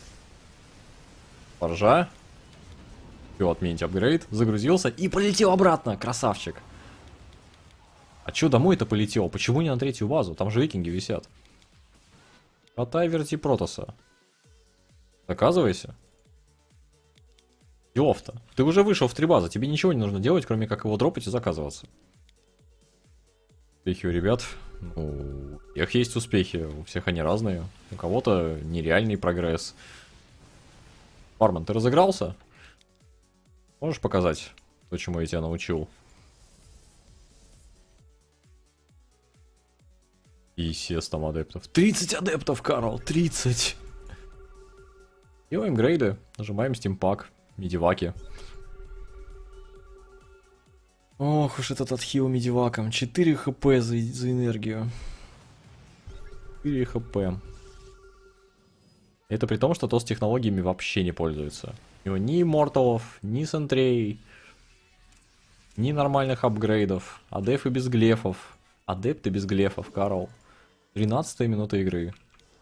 Поржа. Все, отменить апгрейд. Загрузился и полетел обратно, красавчик. А чё домой-то полетел? Почему не на 3-ю базу? Там же викинги висят. Катай, верти Протоса. Заказывайся. Делов-то. Ты уже вышел в 3 базы, тебе ничего не нужно делать, кроме как его дропать и заказываться. Успехи у ребят. Ну, у всех есть успехи, у всех они разные. У кого-то нереальный прогресс. Бармен, ты разыгрался? Можешь показать то, чему я тебя научил? И сес там адептов. 30 адептов, Карл, 30! Делаем грейды, нажимаем стимпак, медиваки. Ох уж этот отхил медиваком. 4 хп за энергию. 4 хп. Это при том, что то с технологиями вообще не пользуется. У него ни имморталов, ни сентрей, ни нормальных апгрейдов. Адепты без глефов. Адепты без глефов, Карл. 13-я минута игры.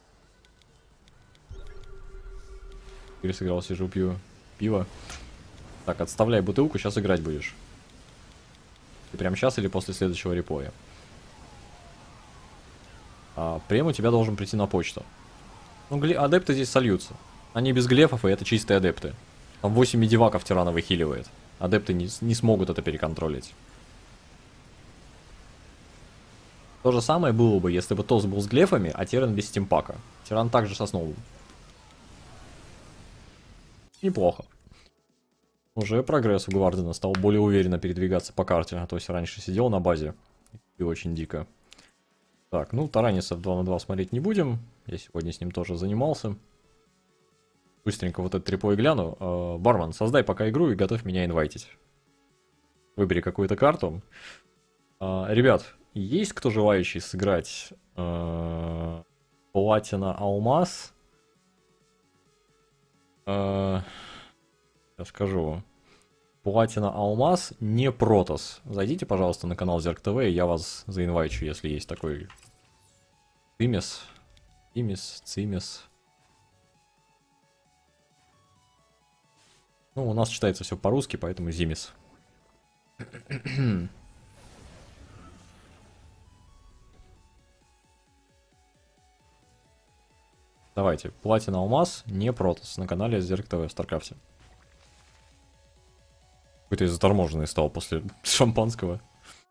Игорь сыграл, сижу, пью пиво. Так, отставляй бутылку, сейчас играть будешь. Ты прямо сейчас или после следующего репоя? Прем у тебя должен прийти на почту. Ну, адепты здесь сольются. Они без глефов, и это чистые адепты. Там 8 медиваков тирана выхиливает. Адепты не смогут это переконтролить. То же самое было бы, если бы Тос был с глефами, а Тиран без стимпака. Тиран также со сновом. Неплохо. Уже прогресс у Гвардена, стал более уверенно передвигаться по карте. А то есть раньше сидел на базе. И очень дико. Так, ну Тараниса 2 на 2 смотреть не будем. Я сегодня с ним тоже занимался. Быстренько вот этот репой гляну. Бармен, создай пока игру и готовь меня инвайтить. Выбери какую-то карту. Ребят, есть кто желающий сыграть Платина Алмаз? Я скажу. Платина Алмаз, не Протос. Зайдите, пожалуйста, на канал Зерк ТВ, и я вас заинвайчу, если есть такой Цимис. Цимис. Ну, у нас читается все по-русски, поэтому Зимис. Давайте, Платина Алмаз, не Протос, на канале Зерк ТВ в Старкрафте. Какой-то я заторможенный стал после шампанского.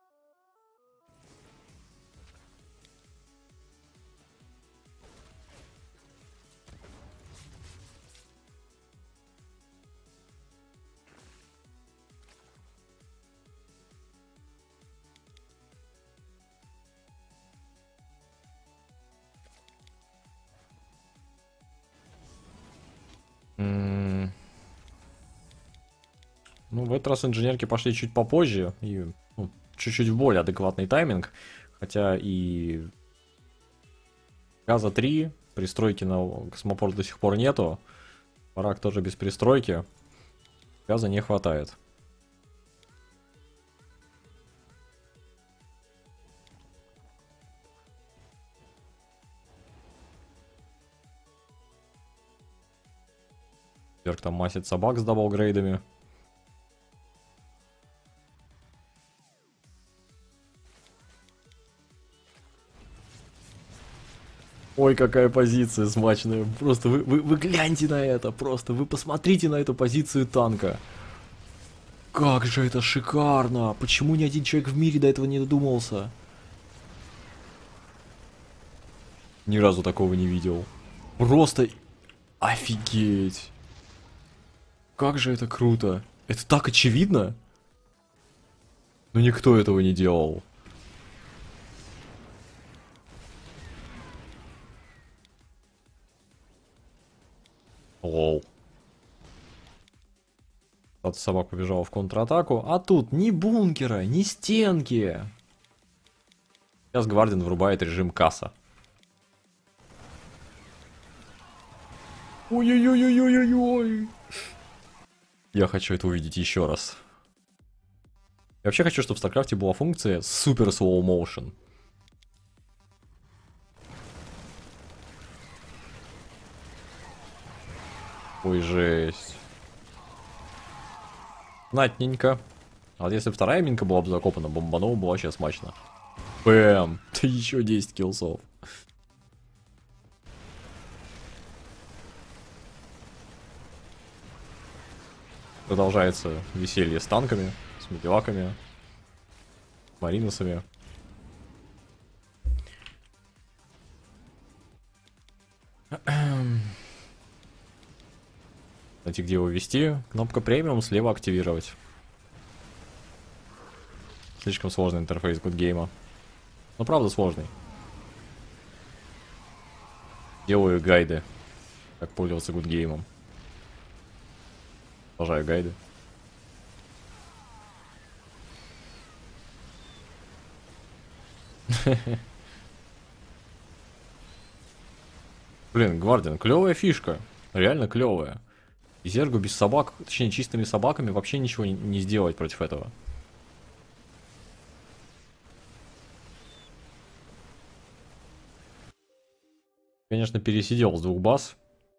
Ну, в этот раз инженерки пошли чуть попозже и чуть-чуть в более адекватный тайминг. Хотя и Газа 3, пристройки на космопорт до сих пор нету. Барак тоже без пристройки. Газа не хватает. Зерк там масит собак с даблгрейдами. Ой, какая позиция смачная. Просто вы гляньте на это. Просто вы посмотрите на эту позицию танка. Как же это шикарно. Почему ни один человек в мире до этого не додумался? Ни разу такого не видел. Просто офигеть. Как же это круто. Это так очевидно. Но никто этого не делал. Лол. Кто-то собак побежал в контратаку, а тут ни бункера, ни стенки. Сейчас Гвардин врубает режим касса. Ой-ой-ой-ой-ой-ой. Я хочу это увидеть еще раз. Я вообще хочу, чтобы в StarCraft была функция Super Slow Motion. Ой, жесть. Знатненько. А вот если бы вторая минка была бы закопана, бомбанова была вообще смачно. Бэм! Ты еще 10 киллсов. Продолжается веселье с танками, с медиваками, маринусами. Знаете, где его ввести? Кнопка премиум, слева активировать. Слишком сложный интерфейс Good Game. Но правда сложный. Делаю гайды, как пользоваться Good Game. Обожаю гайды. Блин, Гвардин, клевая фишка. Реально клевая. И Зергу без собак, точнее чистыми собаками вообще ничего не сделать против этого. Конечно, пересидел с 2 баз.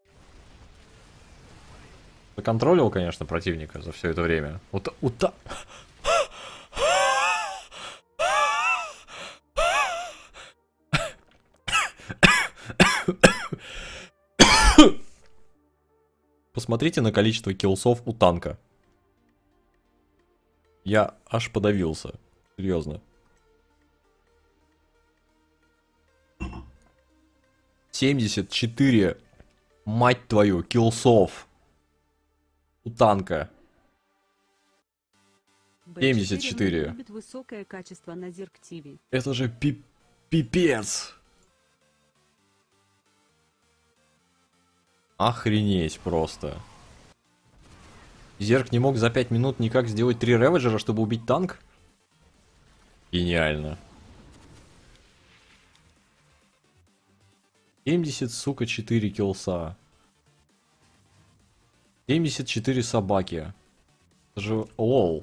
Законтролил, конечно, противника за все это время. Посмотрите на количество киллсов у танка. Я аж подавился. Серьезно. 74, мать твою, киллсов у танка. 74. Любит высокое качество на Zerg TV. Это же пипец. Охренеть просто. Зерк не мог за 5 минут никак сделать 3 реведжера, чтобы убить танк? Гениально. 70, сука, 4 киллса. 74 собаки. Это же лол.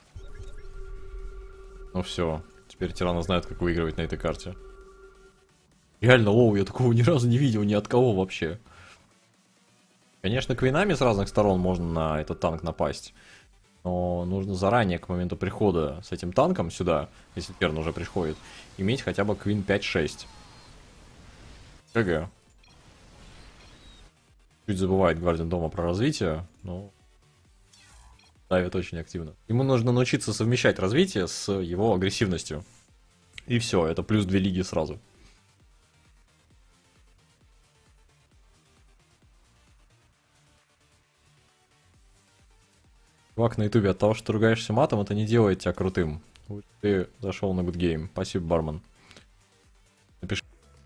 Ну все, теперь тираны знают, как выигрывать на этой карте. Реально лол, я такого ни разу не видел ни от кого вообще. Конечно, квинами с разных сторон можно на этот танк напасть. Но нужно заранее, к моменту прихода с этим танком сюда, если Терн уже приходит, иметь хотя бы квин 5-6. КГ. Чуть забывает Гвардин дома про развитие, но давит очень активно. Ему нужно научиться совмещать развитие с его агрессивностью. И все, это плюс 2 лиги сразу. Чувак на ютубе, от того, что ты ругаешься матом, это не делает тебя крутым. Ты зашел на Good Game. Спасибо, бармен. Напиши.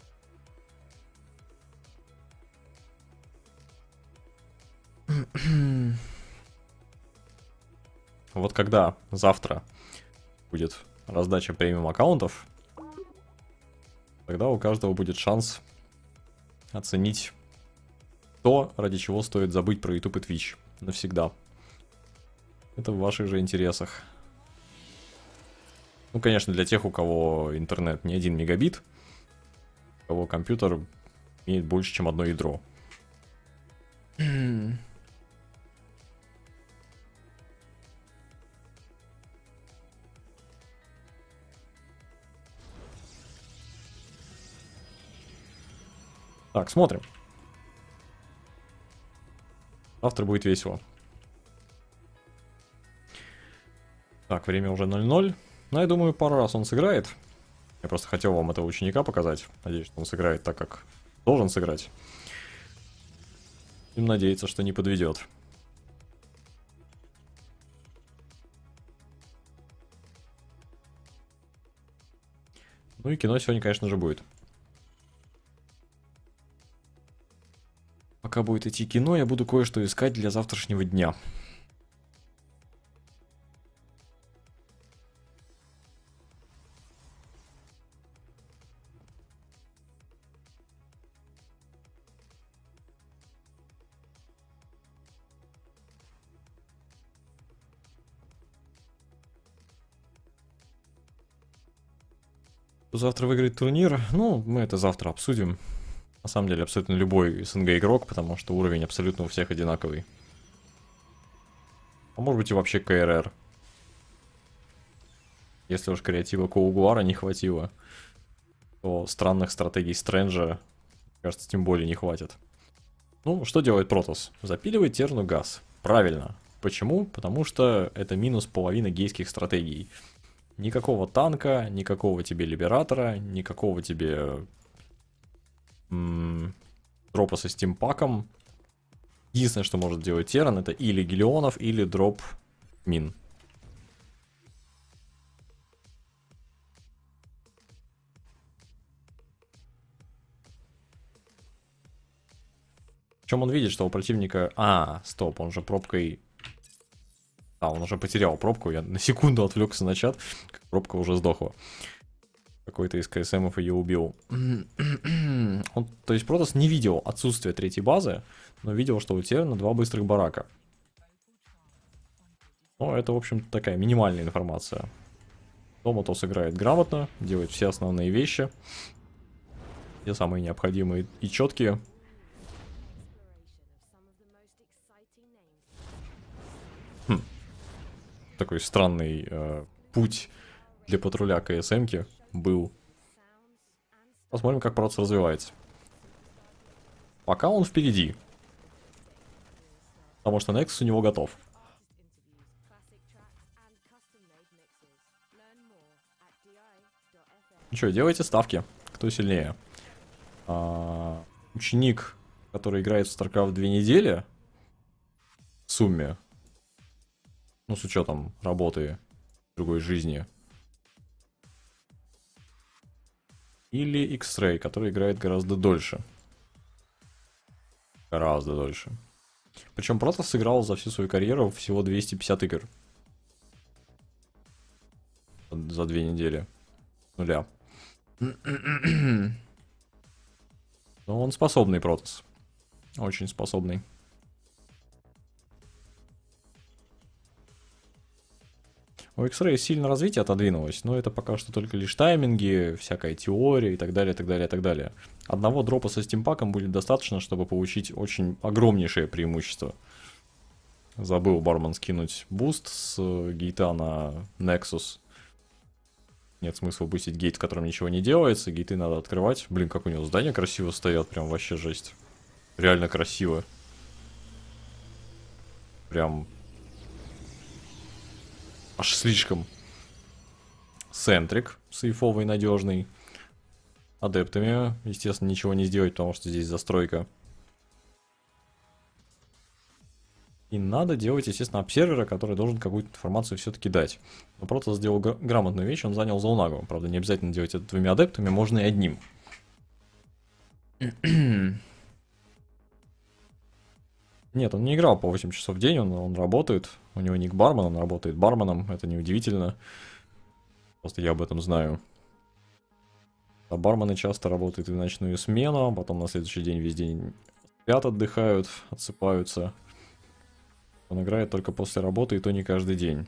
Вот когда завтра будет раздача премиум аккаунтов, тогда у каждого будет шанс оценить то, ради чего стоит забыть про YouTube и Twitch навсегда. Это в ваших же интересах. Ну, конечно, для тех, у кого интернет не 1 мегабит, у кого компьютер имеет больше, чем одно ядро. Так, смотрим. Завтра будет весело. Так, время уже 0:00. Но я думаю, пару раз он сыграет. Я просто хотел вам этого ученика показать. Надеюсь, что он сыграет так, как должен сыграть. Будем надеяться, что не подведет. Ну и кино сегодня, конечно же, будет. Пока будет идти кино, я буду кое-что искать для завтрашнего дня. Кто завтра выиграет турнир? Ну, мы это завтра обсудим. На самом деле, абсолютно любой СНГ игрок, потому что уровень абсолютно у всех одинаковый. А может быть и вообще КРР. Если уж креатива Коугуара не хватило, то странных стратегий Стрэнджа, кажется, тем более не хватит. Ну, что делает Протосс? Запиливает Терну газ. Правильно. Почему? Потому что это минус половины гейских стратегий. Никакого танка, никакого тебе Либератора, никакого тебе дропа со стимпаком. Единственное, что может делать Теран, это или Гелионов, или дроп мин. Причем он видит, что у противника... стоп, он же пробкой... он уже потерял пробку, я на секунду отвлекся на чат, как пробка уже сдохла. Какой-то из КСМов ее убил. Он, то есть Протосс не видел отсутствие третьей базы, но видел, что у Терна 2 быстрых барака. Ну, это, в общем-то, такая минимальная информация. Томатос играет грамотно, делает все основные вещи. Все самые необходимые и четкие. Такой странный путь для патруля КСМки был. Посмотрим, как Протосс развивается. Пока он впереди. Потому что Nexus у него готов. Ну что, делайте ставки. Кто сильнее? Ученик, который играет в StarCraft 2 недели, в сумме, ну, с учетом работы в другой жизни. Или X-Ray, который играет гораздо дольше. Гораздо дольше. Причем Протосс сыграл за всю свою карьеру всего 250 игр. За 2 недели. Нуля. Но он способный Протосс. Очень способный. У X-Ray сильно развитие отодвинулось, но это пока что только лишь тайминги, всякая теория и так далее, так далее, так далее. Одного дропа со стимпаком будет достаточно, чтобы получить очень огромнейшее преимущество. Забыл бармен скинуть буст с гейта на Nexus. Нет смысла бустить гейт, в котором ничего не делается, гейты надо открывать. Блин, как у него здания красиво стоят, прям вообще жесть. Реально красиво. Прям... аж слишком. Центрик, сейфовый, надежный. Адептами, естественно, ничего не сделать, потому что здесь застройка. И надо делать, естественно, обсервера, который должен какую-то информацию все-таки дать. Но Протосс сделал грамотную вещь, он занял зоунагу. Правда, не обязательно делать это 2 адептами, можно и одним. Нет, он не играл по 8 часов в день, он работает. У него ник бармен, он работает барменом, это неудивительно. Просто я об этом знаю. А бармены часто работают и в ночную смену, а потом на следующий день весь день спят, отдыхают, отсыпаются. Он играет только после работы, и то не каждый день.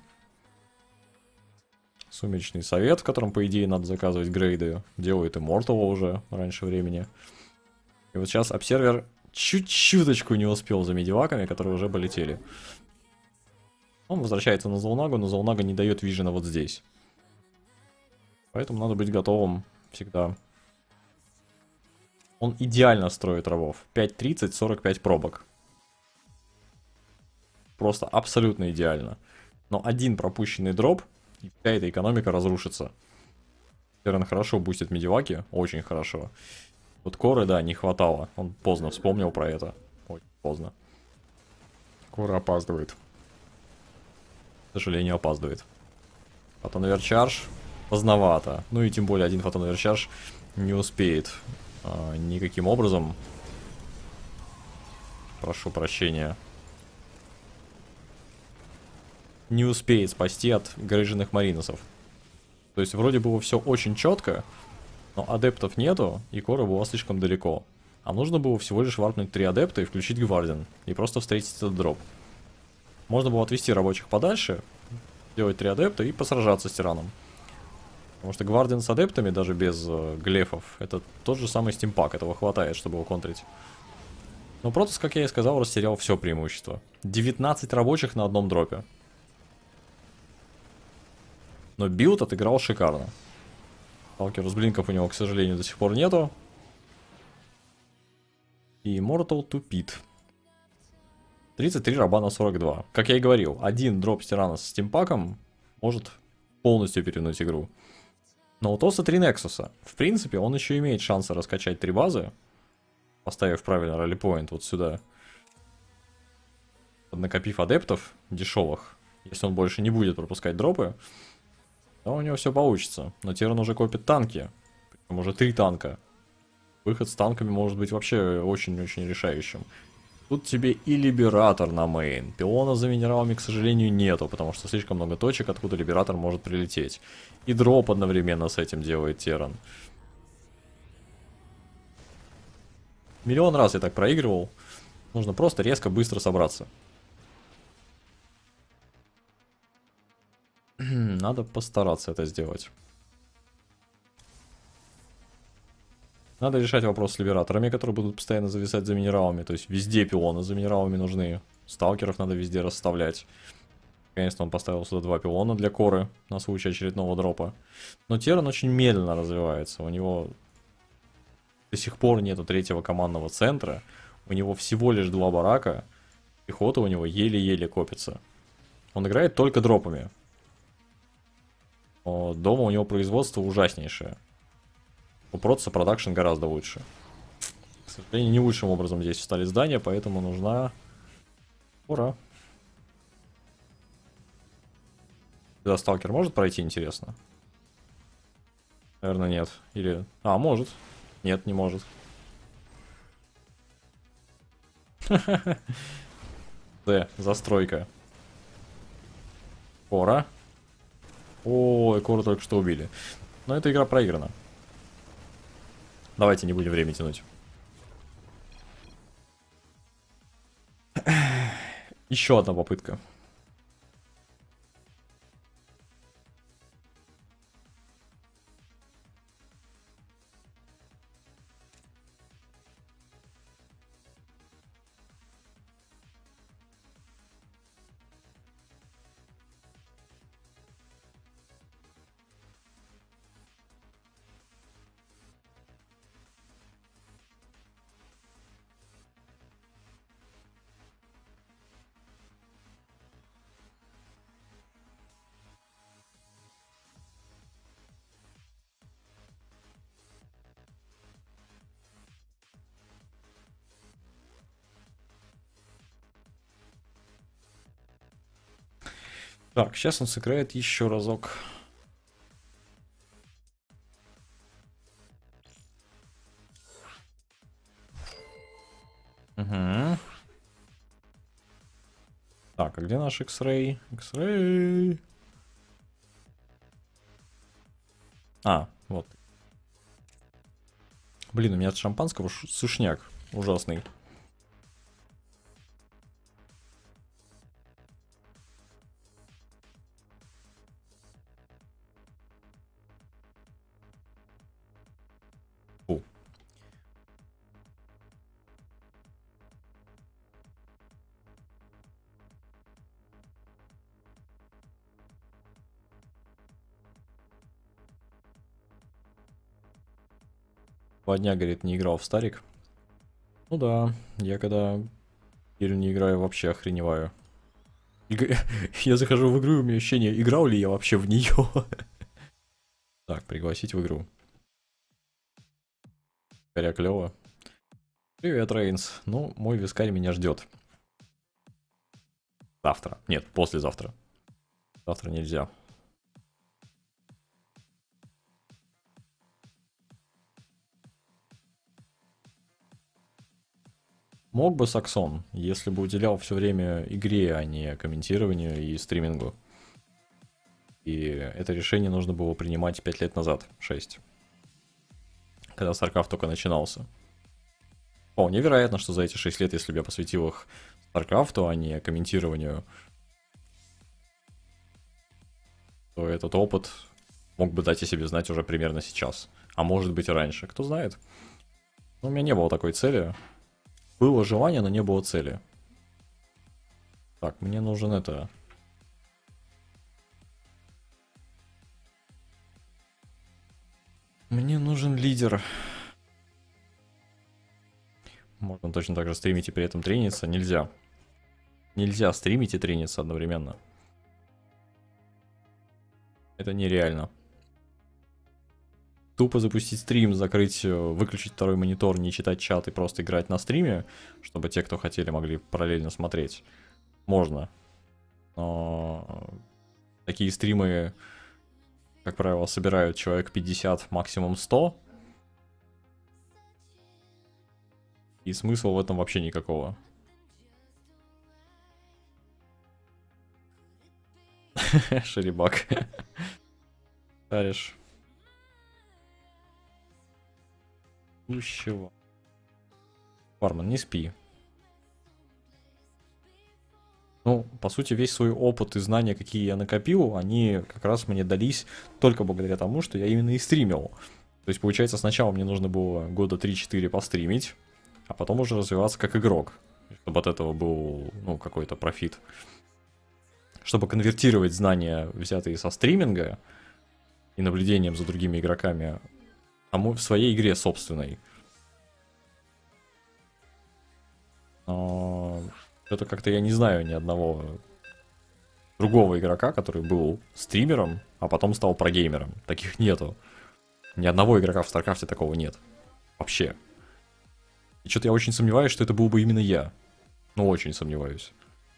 Сумеречный совет, в котором, по идее, надо заказывать грейды. Делает Immortal уже раньше времени. И вот сейчас обсервер чуть-чуточку не успел за медиваками, которые уже полетели. Он возвращается на зоунагу, но зоунага не дает вижена вот здесь. Поэтому надо быть готовым всегда Он идеально строит рабов. 5.30, 45 пробок. Просто абсолютно идеально. Но один пропущенный дроп, и вся эта экономика разрушится. Террен хорошо бустит медиваки, очень хорошо. Вот Коры, да, не хватало. Он поздно вспомнил про это. Очень поздно. Кора опаздывает. К сожалению, опаздывает. Фотон Оверчарж поздновато. Ну и тем более один Фотон Оверчарж не успеет никаким образом. Прошу прощения. Не успеет спасти от грыженных мариносов. То есть вроде было все очень четко, но адептов нету, и Кора была слишком далеко. А нужно было всего лишь варпнуть 3 адепта и включить Гвардиан. И просто встретить этот дроп. Можно было отвести рабочих подальше, сделать 3 адепта и посражаться с тираном. Потому что Гвардиан с адептами, даже без глефов, это тот же самый стимпак, этого хватает, чтобы его контрить. Но Протосс, как я и сказал, растерял все преимущество. 19 рабочих на одном дропе. Но билд отыграл шикарно. Сталкер с блинков у него, к сожалению, до сих пор нету. И Immortal тупит. 33 раба на 42. Как я и говорил, один дроп с тирана с стимпаком может полностью перевернуть игру. Но у Тоса 3 Нексуса. В принципе, он еще имеет шансы раскачать 3 базы, поставив правильно ралли-поинт вот сюда. Накопив адептов дешевых, если он больше не будет пропускать дропы, то у него все получится. Но Терран уже копит танки. Причем уже 3 танка. Выход с танками может быть вообще очень-очень решающим. Тут тебе и Либератор на мейн. Пилона за минералами, к сожалению, нету, потому что слишком много точек, откуда Либератор может прилететь. И дроп одновременно с этим делает Терран. Миллион раз я так проигрывал. Нужно просто резко, быстро собраться. Надо постараться это сделать. Надо решать вопрос с либераторами, которые будут постоянно зависать за минералами. То есть везде пилоны за минералами нужны. Сталкеров надо везде расставлять. Конечно, он поставил сюда 2 пилона для Коры на случай очередного дропа. Но Терран очень медленно развивается. У него до сих пор нету 3-го командного центра. У него всего лишь 2 барака. Пехота у него еле-еле копится. Он играет только дропами. Но дома у него производство ужаснейшее. У Протосса продакшн гораздо лучше. К сожалению, не лучшим образом здесь встали здания, поэтому нужна Кора. Сюда сталкер может пройти, интересно? Наверное, нет. Или... А, может. Нет, не может. Застройка. Кора. Ой, Кору только что убили. Но эта игра проиграна. Давайте не будем время тянуть. Еще одна попытка. Так, сейчас он сыграет еще разок. Угу. Так, а где наш X-Ray? X-Ray. А, вот. Блин, у меня от шампанского сушняк ужасный. Фу. 2 дня, говорит, не играл в Старик. Ну да, я когда теперь не играю, вообще охреневаю. Я захожу в игру, и у меня ощущение, играл ли я вообще в нее. Так, пригласить в игру. Вискаря клево. Привет, Рейнс. Ну, мой вискарь меня ждет. Завтра. Нет, послезавтра. Завтра нельзя. Мог бы Саксон, если бы уделял все время игре, а не комментированию и стримингу. И это решение нужно было принимать 5 лет назад, 6. Когда StarCraft только начинался. Вполне вероятно, что за эти 6 лет, если бы я посвятил их StarCraft, а не комментированию, то этот опыт мог бы дать о себе знать уже примерно сейчас. А может быть и раньше, кто знает. Но у меня не было такой цели. Было желание, но не было цели. Так, мне нужен это... Мне нужен лидер. Можно точно так же стримить и при этом трениться. Нельзя. Нельзя стримить и трениться одновременно. Это нереально. Тупо запустить стрим, закрыть, выключить второй монитор, не читать чат и просто играть на стриме, чтобы те, кто хотели, могли параллельно смотреть. Можно. Но такие стримы, как правило, собирают человек 50, максимум 100. И смысла в этом вообще никакого. Шерибак. Таришь. Чего? Фарман, не спи. Ну, по сути, весь свой опыт и знания, какие я накопил, они как раз мне дались только благодаря тому, что я именно и стримил. То есть, получается, сначала мне нужно было года 3-4 постримить, а потом уже развиваться как игрок, чтобы от этого был, ну, какой-то профит. Чтобы конвертировать знания, взятые со стриминга и наблюдением за другими игроками, в своей игре собственной. Но это как-то я не знаю ни одного другого игрока, который был стримером, а потом стал прогеймером. Таких нету. Ни одного игрока в Старкрафте такого нет. Вообще. И что-то я очень сомневаюсь, что это был бы именно я. Ну, очень сомневаюсь.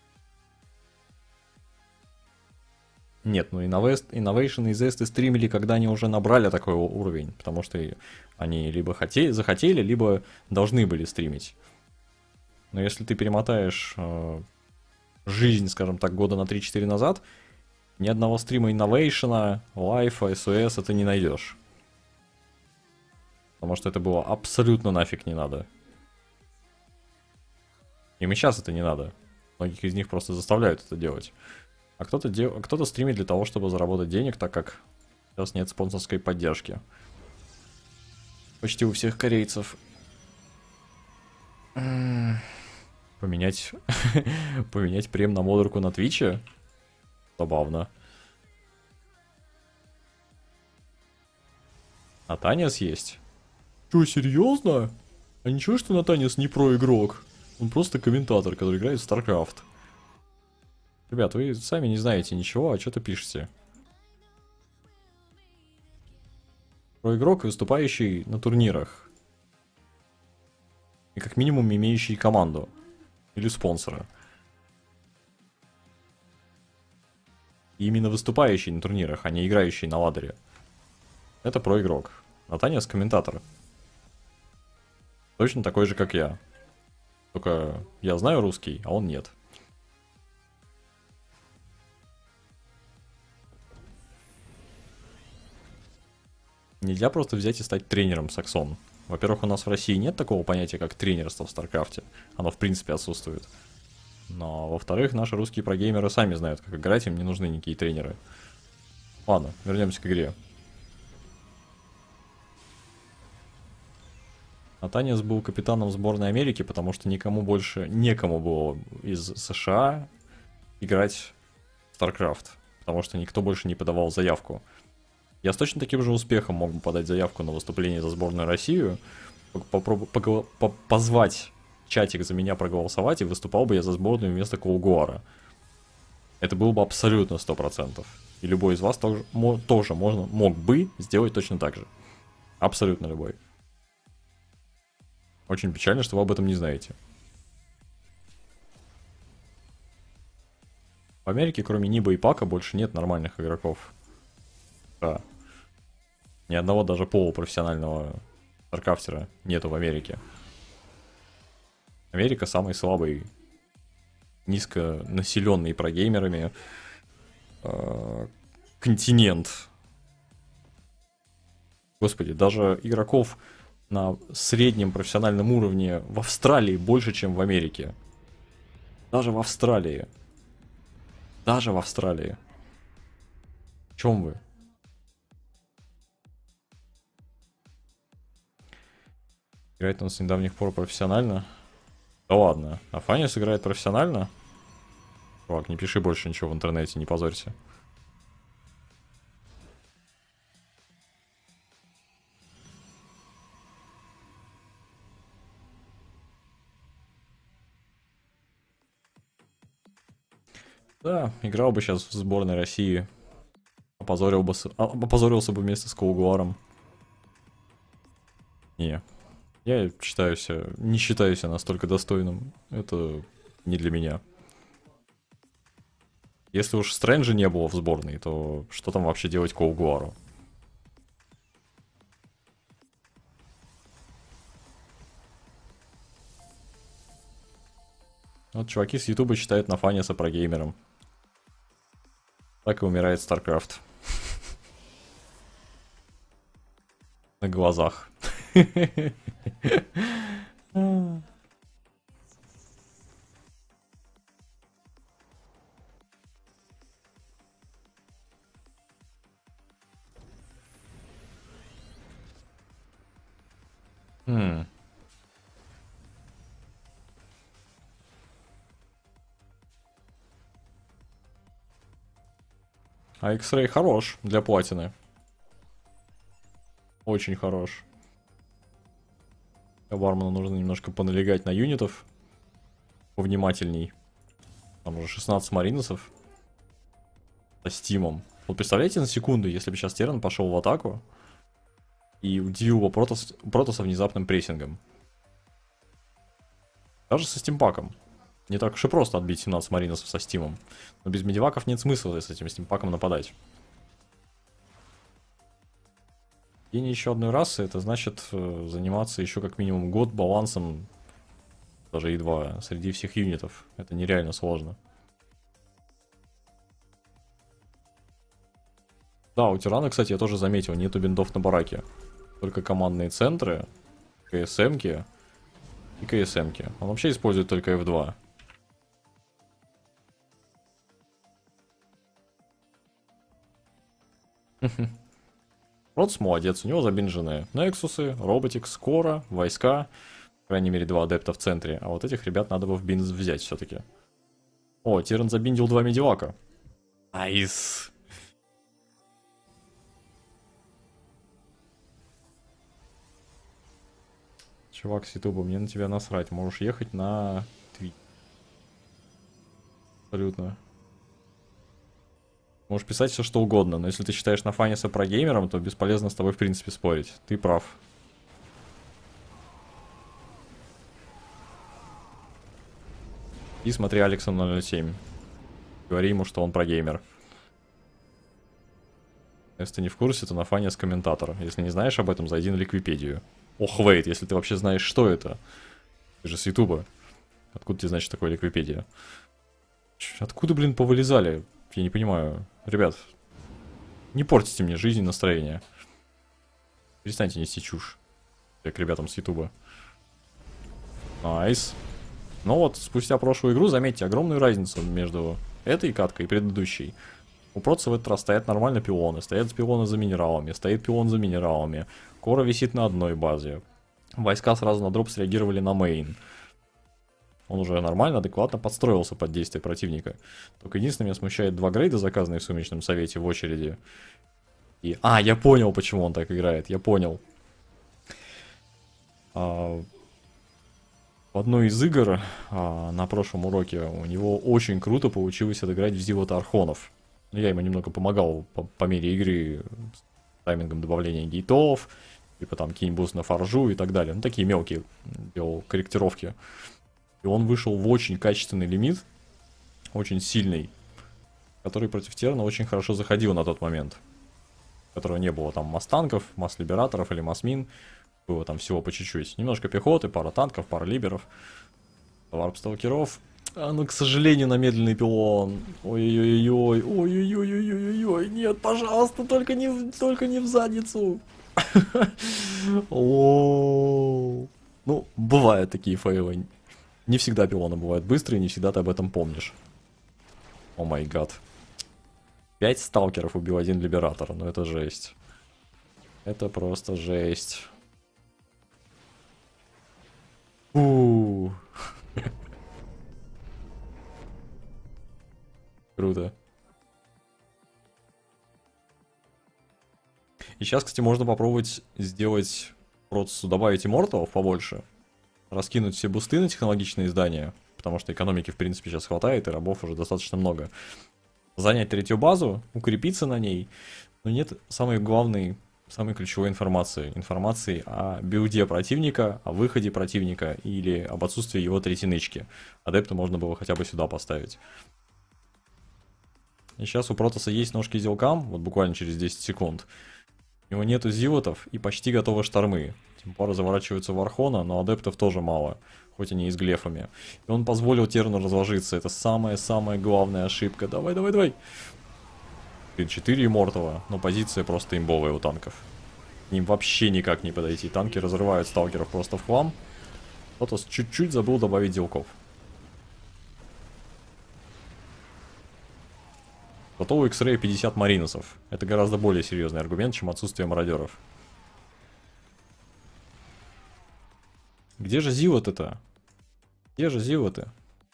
Нет, ну Innovation и Zest стримили, когда они уже набрали такой уровень, потому что они либо захотели, либо должны были стримить. Но если ты перемотаешь жизнь, скажем так, года на 3-4 назад, ни одного стрима Innovation, Life, SOS ты не найдешь. Потому что это было абсолютно нафиг не надо. Им и сейчас это не надо. Многих из них просто заставляют это делать. А кто-то стримит для того, чтобы заработать денег, так как сейчас нет спонсорской поддержки. Почти у всех корейцев. Поменять прем на модерку на Твиче? Забавно. Натаниас есть? Чё, серьезно? А ничего, что Натаниас не проигрок? Он просто комментатор, который играет в StarCraft. Ребят, вы сами не знаете ничего, а что-то пишете. Проигрок, выступающий на турнирах. И как минимум имеющий команду. Или спонсора. И именно выступающий на турнирах, а не играющий на ладере. Это проигрок. Натаниас комментатор. Точно такой же, как я. Только я знаю русский, а он нет. Нельзя просто взять и стать тренером Саксон. Во-первых, у нас в России нет такого понятия, как тренерство в Старкрафте. Оно в принципе отсутствует. Но, во-вторых, наши русские прогеймеры сами знают, как играть, им не нужны никакие тренеры. Ладно, вернемся к игре. Натаниас был капитаном сборной Америки, потому что никому больше некому было из США играть в StarCraft. Потому что никто больше не подавал заявку. Я с точно таким же успехом мог бы подать заявку на выступление за сборную Россию, позвать чатик за меня проголосовать, и выступал бы я за сборную вместо Коугуара. Это было бы абсолютно 100%. И любой из вас тоже мог бы сделать точно так же. Абсолютно любой. Очень печально, что вы об этом не знаете. В Америке, кроме Ниба и Пака, больше нет нормальных игроков. Да. Ни одного даже полупрофессионального старкрафтера нету в Америке. Америка самый слабый, низконаселенный прогеймерами континент. Господи, даже игроков на среднем профессиональном уровне в Австралии больше, чем в Америке. Даже в Австралии. Даже в Австралии. В чем вы? Играет он с недавних пор профессионально? Да ладно. А Фанис играет профессионально? Чувак, не пиши больше ничего в интернете, не позорься. Да, играл бы сейчас в сборной России. Опозорился бы вместе с Коугуаром. Не. Я не считаю себя настолько достойным. Это не для меня. Если уж Стрэнджа не было в сборной, то что там вообще делать Коугуару? Вот чуваки с Ютуба считают Нафаниса прогеймером. Так и умирает StarCraft. На глазах. А X-Ray хорош для платины. Очень хорош. Варману нужно немножко поналегать на юнитов. Повнимательней. Там уже 16 маринусов. Со стимом. Вот представляете на секунду, если бы сейчас Терран пошел в атаку и удивил бы Протоса внезапным прессингом. Даже со стимпаком. Не так уж и просто отбить 17 маринусов со стимом. Но без медиваков нет смысла с этим стимпаком нападать. Гений еще одной расы, это значит заниматься еще как минимум год балансом, даже и 2, среди всех юнитов. Это нереально сложно. Да, у Тирана, кстати, я тоже заметил, нету биндов на бараке. Только командные центры, КСМки и КСМки. Он вообще использует только F2. Протос молодец, у него забинжены Нексусы, Роботикс, Кора, войска. По крайней мере, 2 адепта в центре. А вот этих ребят надо бы в бинз взять все-таки. О, Тиран забиндил 2 медивака. Найс. Чувак с Ютуба, мне на тебя насрать. Можешь ехать на Твич. Абсолютно. Можешь писать все что угодно, но если ты считаешь Нафаниса прогеймером, то бесполезно с тобой в принципе спорить. Ты прав. И смотри Алекса 007. Говори ему, что он прогеймер. Если ты не в курсе, то Нафанис комментатор. Если не знаешь об этом, зайди на Ликвипедию. Ох, вейт, если ты вообще знаешь, что это. Ты же с Ютуба. Откуда тебе знаешь, что такое Ликвипедия? Откуда, блин, повылезали? Я не понимаю. Ребят, не портите мне жизнь и настроение. Перестаньте нести чушь. Я к ребятам с Ютуба. Найс. Но вот, спустя прошлую игру, заметьте огромную разницу между этой каткой и предыдущей. У Протса в этот раз стоят нормально пилоны. Стоят пилоны за минералами. Стоит пилон за минералами. Кора висит на одной базе. Войска сразу на дроп среагировали на мейн. Он уже нормально, адекватно подстроился под действие противника. Только единственное, меня смущает 2 грейда, заказанные в сумеречном совете в очереди. Я понял, почему он так играет, я понял. В одной из игр на прошлом уроке у него очень круто получилось отыграть в Зивота Архонов. Я ему немного помогал по мере игры с таймингом добавления гейтов, типа там кинь буст на форжу и так далее. Ну, такие мелкие делал корректировки. И он вышел в очень качественный лимит, очень сильный, который против Терна очень хорошо заходил на тот момент. У которого не было там масс-танков, масс-либераторов или масс-мин. Было там всего по чуть-чуть. Немножко пехоты, пара танков, пара либеров. Варп-сталкеров. Ну, к сожалению, на медленный пилон. Ой-ой-ой, ой-ой-ой-ой-ой-ой. Нет, пожалуйста, только не в задницу. Ну, бывают такие фейлы. Не всегда пилоны бывают быстрые, не всегда ты об этом помнишь. О май гад. 5 сталкеров убил один либератор. Ну это жесть. Это просто жесть. Круто. И сейчас, кстати, можно попробовать сделать процессу, добавить имморталов побольше. Раскинуть все бусты на технологичные здания. Потому что экономики, в принципе, сейчас хватает, и рабов уже достаточно много. Занять третью базу, укрепиться на ней. Но нет самой главной, самой ключевой информации. Информации о билде противника, о выходе противника или об отсутствии его третьей нычки. Адепта можно было хотя бы сюда поставить. И сейчас у Протоса есть ножки зилкам, вот буквально через 10 секунд. У него нету зилотов и почти готовы штормы. Темплары заворачиваются в Архона, но адептов тоже мало, хоть они и с глефами. И он позволил Терну разложиться, это самая-самая главная ошибка. Давай, давай, давай! 4 иммортала, но позиция просто имбовая у танков. К ним вообще никак не подойти. Танки разрывают сталкеров просто в хлам. Протос чуть-чуть забыл добавить зилков. Зато у X-Ray 50 маринусов. Это гораздо более серьезный аргумент, чем отсутствие мародеров. Где же Зилот-то? Где же Зилот-то?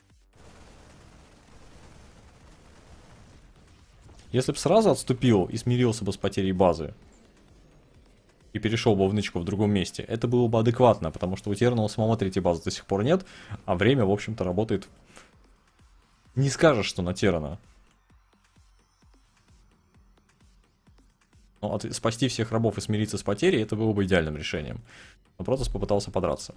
Если бы сразу отступил и смирился бы с потерей базы, и перешел бы в нычку в другом месте, это было бы адекватно, потому что у Терна самого третьей базы до сих пор нет, а время, в общем-то, работает... Не скажешь, что на Терна. Но спасти всех рабов и смириться с потерей, это было бы идеальным решением. Но Протос попытался подраться.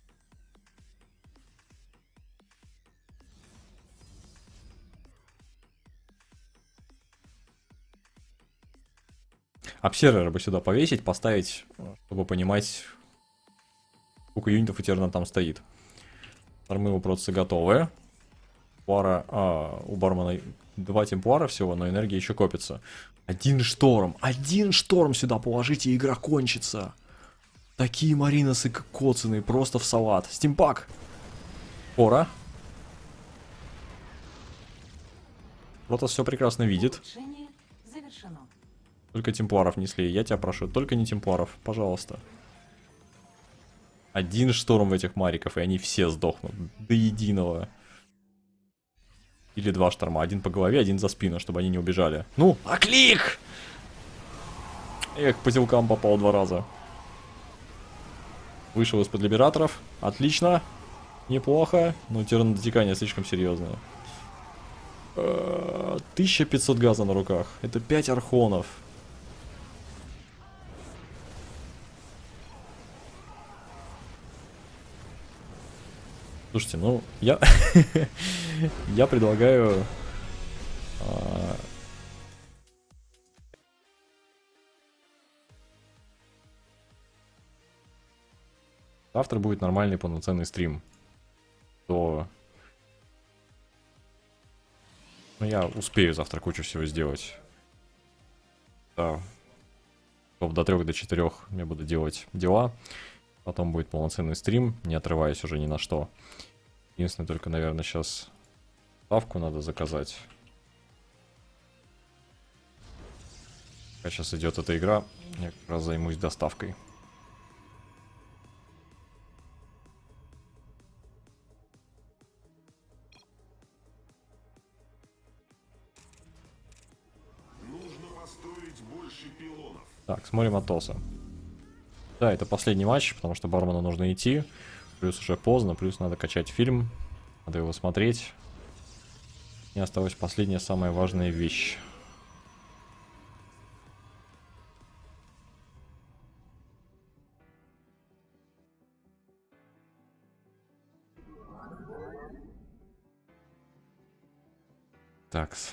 Обсервера бы сюда повесить, поставить, чтобы понимать, сколько юнитов у Терна там стоит. Армы у Протоса готовы. У Бармана 2 темплара всего, но энергия еще копится. Один шторм сюда положите, и игра кончится. Такие мариносы коцаные, просто в салат. Стимпак. Пора. Протос все прекрасно видит. Только темпларов несли, я тебя прошу, только не темпларов, пожалуйста. Один шторм в этих мариков, и они все сдохнут. До единого. Или 2 шторма. Один по голове, один за спину, чтобы они не убежали. Ну, клик! Эх, по зилкам попал 2 раза. Вышел из-под либераторов. Отлично. Неплохо. Но тернодотекание слишком серьезное. 1500 газа на руках. Это 5 архонов. Слушайте, ну, я предлагаю завтра будет нормальный полноценный стрим. То ну, я успею завтра кучу всего сделать. Да. До 3 до 4 я буду делать дела. Потом будет полноценный стрим, не отрываясь уже ни на что. Единственное, только, наверное, сейчас ставку надо заказать. Пока сейчас идет эта игра, я как раз займусь доставкой. Нужно построить больше пилонов. Так, смотрим Атоса. Да, это последний матч, потому что бармену нужно идти. Плюс уже поздно, плюс надо качать фильм. Надо его смотреть. И осталась последняя, самая важная вещь. Такс.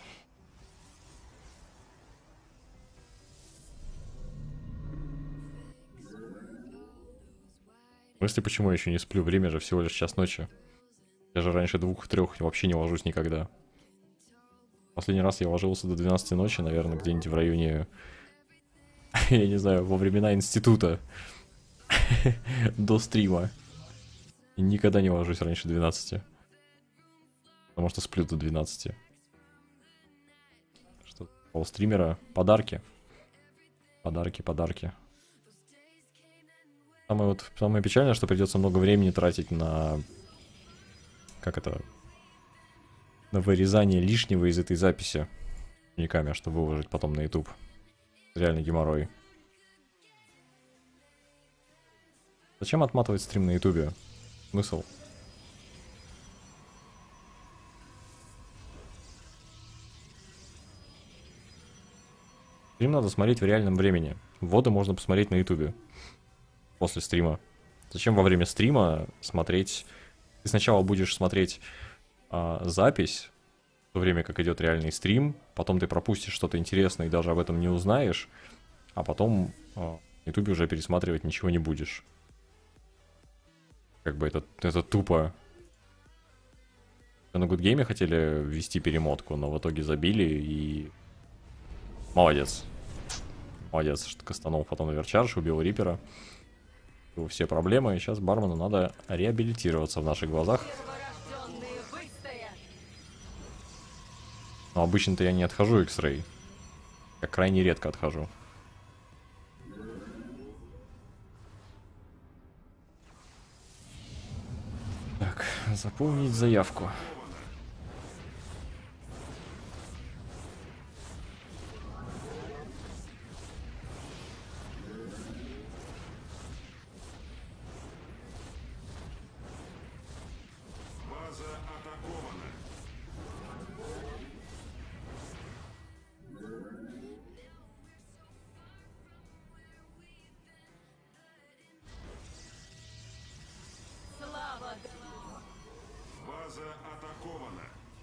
Если почему я еще не сплю? Время же всего лишь час ночи. Я же раньше 2-3 вообще не ложусь никогда. Последний раз я ложился до 12 ночи, наверное, где-нибудь в районе... Я не знаю, во времена института. До стрима. И никогда не ложусь раньше 12. Потому что сплю до 12. Что у стримера? Подарки. Подарки, подарки. Самое печальное, что придется много времени тратить на... Как это? На вырезание лишнего из этой записи. Униками, чтобы выложить потом на YouTube. Реально геморрой. Зачем отматывать стрим на YouTube? Смысл? Стрим надо смотреть в реальном времени. Вводы можно посмотреть на YouTube. После стрима. Зачем во время стрима смотреть... Ты сначала будешь смотреть запись, в то время как идет реальный стрим, потом ты пропустишь что-то интересное и даже об этом не узнаешь, а потом в YouTube уже пересматривать ничего не будешь. Как бы это тупо. На Good Game хотели ввести перемотку, но в итоге забили и... Молодец. Молодец, что кастанул потом оверчардж, убил Рипера. Все проблемы, и сейчас бармену надо реабилитироваться в наших глазах. Но обычно-то я не отхожу X-Ray. Я крайне редко отхожу. Так, заполнить заявку. База атакована.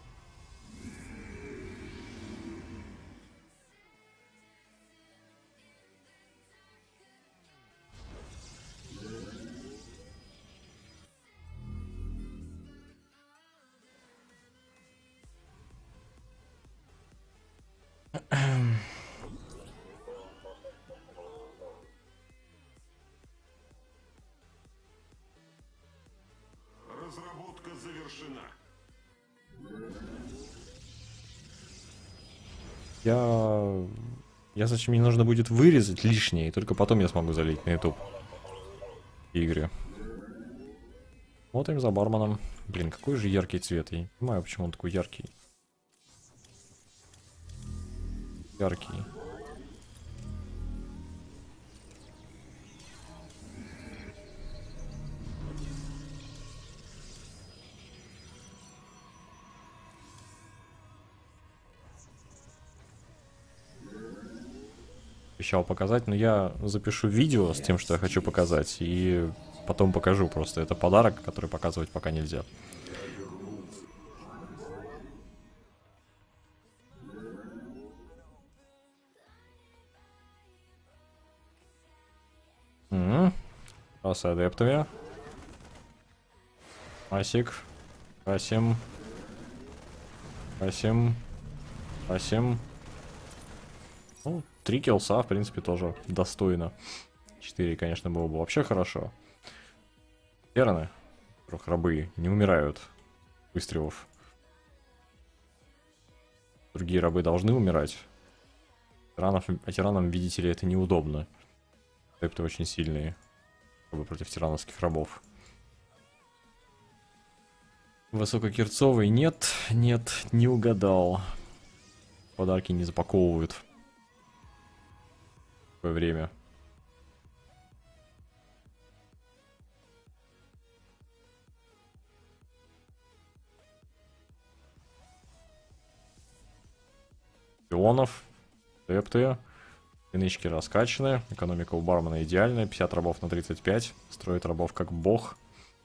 Разработка завершена. Зачем мне нужно будет вырезать лишнее, и только потом я смогу залить на YouTube игры. Смотрим за барменом. Блин, какой же яркий цвет. Я не понимаю, почему он такой яркий. Яркий. Обещал показать, но я запишу видео с тем, что я хочу показать, и потом покажу. Просто это подарок, который показывать пока нельзя. С адептами. Асик. Асим. Асим. Асим. Ну, 3 киллса, в принципе, тоже достойно. 4, конечно, было бы вообще хорошо. Тераны, рабы, не умирают выстрелов. Другие рабы должны умирать. Тиранам, видите ли, это неудобно. Адепты очень сильные. Против тирановских рабов. Высококирцовый нет, не угадал. Подарки не запаковывают. Такое время. Пионов, адепты, инычки раскачаны, экономика у бармена идеальная, 50 рабов на 35, строит рабов как бог.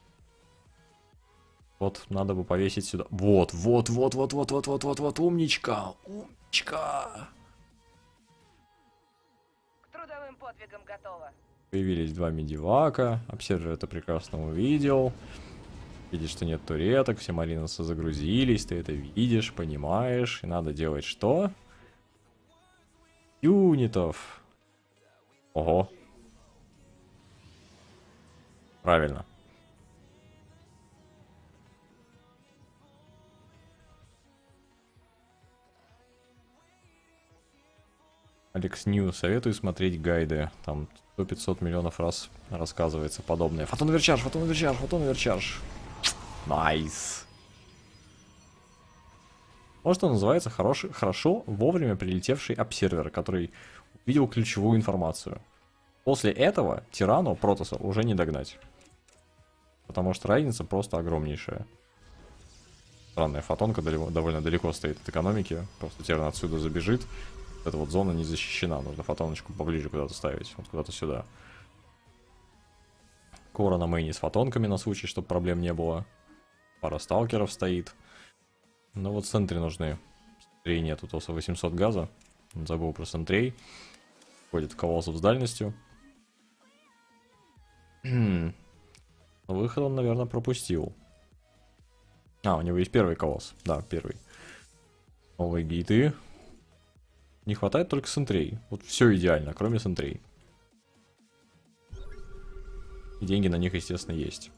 Вот, надо бы повесить сюда. Вот, умничка, умничка. К трудовым подвигам готово. Появились два медивака, обсервер это прекрасно увидел. Видишь, что нет туреток, все мариносы загрузились, ты это видишь, понимаешь. И надо делать что? Юнитов. Ого. Правильно. Алекс Нью, советую смотреть гайды. Там 100-500 миллионов раз рассказывается подобное. Фотон оверчарж, фотон оверчарж, фотон оверчарж. Найс. Может, он называется хорошо вовремя прилетевший обсервер, который увидел ключевую информацию. После этого тирану Протоса уже не догнать. Потому что разница просто огромнейшая. Странная фотонка довольно далеко стоит от экономики. Просто тиран отсюда забежит. Эта вот зона не защищена. Нужно фотоночку поближе куда-то ставить. Вот куда-то сюда. Кора на мейне с фотонками на случай, чтобы проблем не было. Пара сталкеров стоит. Ну вот центры нужны. Сентрей нету, тоса 800 газа. Забыл про сентрей. Ходит колоссов с дальностью. Выход он, наверное, пропустил. А, у него есть первый колосс. Да, первый. Новые гейты. Не хватает только сентрей. Вот все идеально, кроме сентрей. И деньги на них, естественно, есть.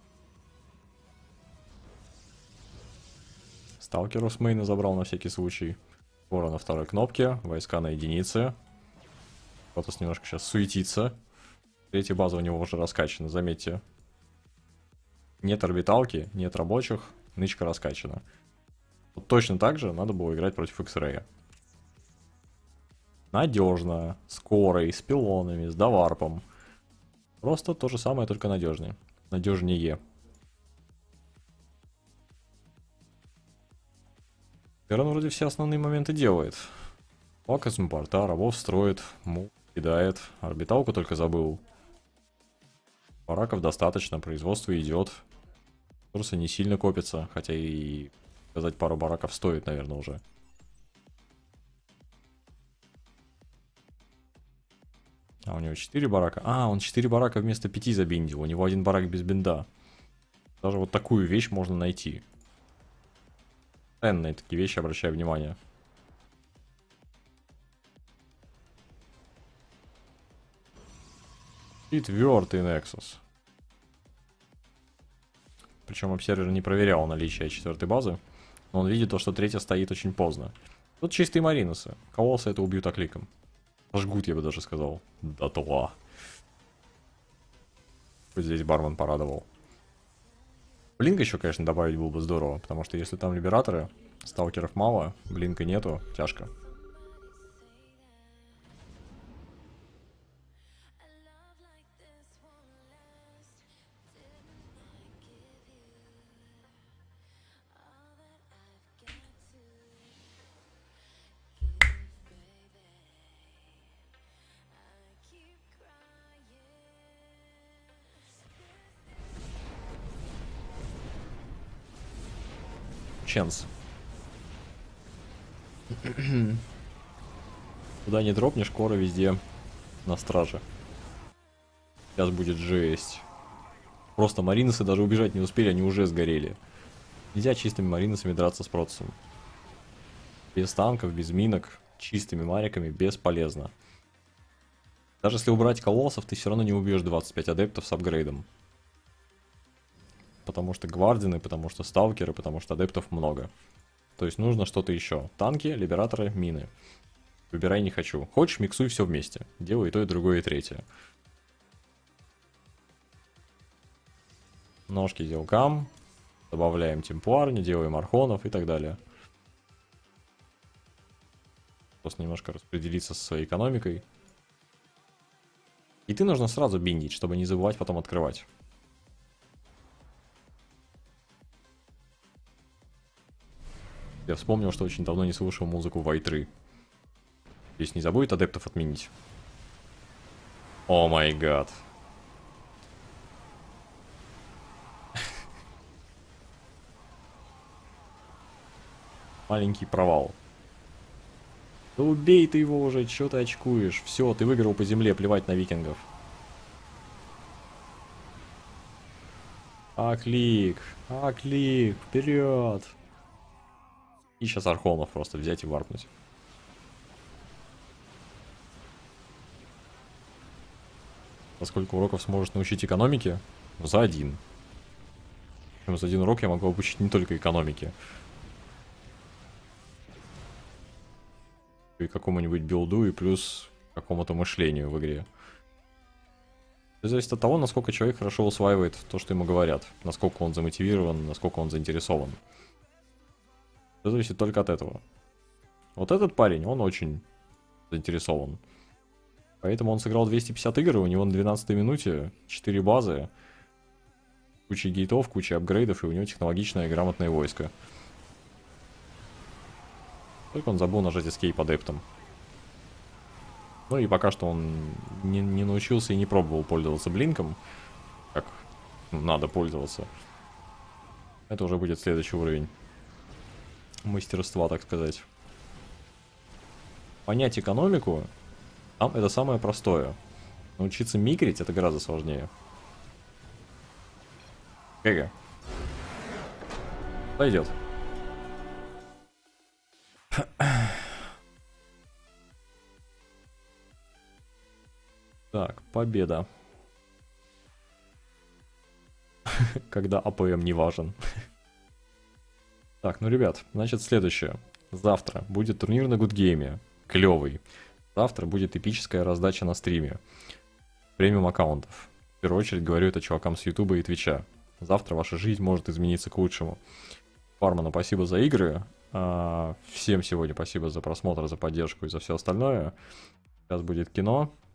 Сталкеров с мейна забрал на всякий случай. Кора на второй кнопке. Войска на единице. Протос немножко сейчас суетится. Третья база у него уже раскачана, заметьте. Нет орбиталки, нет рабочих. Нычка раскачана. Вот точно так же надо было играть против X-Ray. Надежно, с корой, с пилонами, с доварпом. Просто то же самое, только надежнее. Надежнее. Терран вроде все основные моменты делает. Пака с порта, рабов строит, мув кидает. Орбиталку только забыл. Бараков достаточно, производство идет. Ресурсы не сильно копятся, хотя и сказать пару бараков стоит, наверное, уже. А у него 4 барака. А, он 4 барака вместо 5 забиндил. У него один барак без бинда. Даже вот такую вещь можно найти. Ценные такие вещи, обращаю внимание. Четвертый Nexus. Причем обсервер не проверял наличие четвертой базы. Но он видит то, что третья стоит очень поздно. Тут чистые мариносы. Колоссы это убьют окликом. Жгут, я бы даже сказал. Дотла. Вот здесь бармен порадовал. Блинка еще, конечно, добавить было бы здорово. Потому что если там либераторы, сталкеров мало, блинка нету, тяжко. Ченс. Куда не дропнешь, кора везде на страже. Сейчас будет жесть. Просто мариносы даже убежать не успели, они уже сгорели. Нельзя чистыми мариносами драться с Протосом. Без танков, без минок, чистыми мариками бесполезно. Даже если убрать колоссов, ты все равно не убьешь 25 адептов с апгрейдом. Потому что гвардины, потому что сталкеры, потому что адептов много. То есть нужно что-то еще. Танки, либераторы, мины. Выбирай не хочу. Хочешь, миксуй все вместе. Делай и то, и другое, и третье. Ножки зелкам. Добавляем темплар, не делаем архонов и так далее. Просто немножко распределиться со своей экономикой. И ты нужно сразу биндить, чтобы не забывать потом открывать. Я вспомнил, что очень давно не слушал музыку Вайтры. Здесь не забудет адептов отменить. О май гад. Маленький провал. Да убей ты его уже, чё ты очкуешь? Все, ты выиграл по земле, плевать на викингов. Аклик, вперед! И сейчас архонов просто взять и варпнуть. За сколько уроков сможешь научить экономике? За один. Причем за один урок я могу обучить не только экономике. И какому-нибудь билду, и плюс какому-то мышлению в игре. Это зависит от того, насколько человек хорошо усваивает то, что ему говорят. Насколько он замотивирован, насколько он заинтересован. Это зависит только от этого. Вот этот парень, он очень заинтересован. Поэтому он сыграл 250 игр, и у него на 12-й минуте 4 базы, куча гейтов, куча апгрейдов, и у него технологичное и грамотное войско. Только он забыл нажать Escape адептом. Ну и пока что он не научился и не пробовал пользоваться блинком, как надо пользоваться. Это уже будет следующий уровень мастерства, так сказать. Понять экономику, там это самое простое. Научиться микрить — это гораздо сложнее. ГГ. Пойдет. Так, победа. Когда АПМ не важен. Так, ну, ребят, значит, следующее. Завтра будет турнир на Гудгейме. Клевый. Завтра будет эпическая раздача на стриме. Премиум аккаунтов. В первую очередь говорю это чувакам с Ютуба и Твича. Завтра ваша жизнь может измениться к лучшему. Фарману спасибо за игры. Всем сегодня спасибо за просмотр, за поддержку и за все остальное. Сейчас будет кино.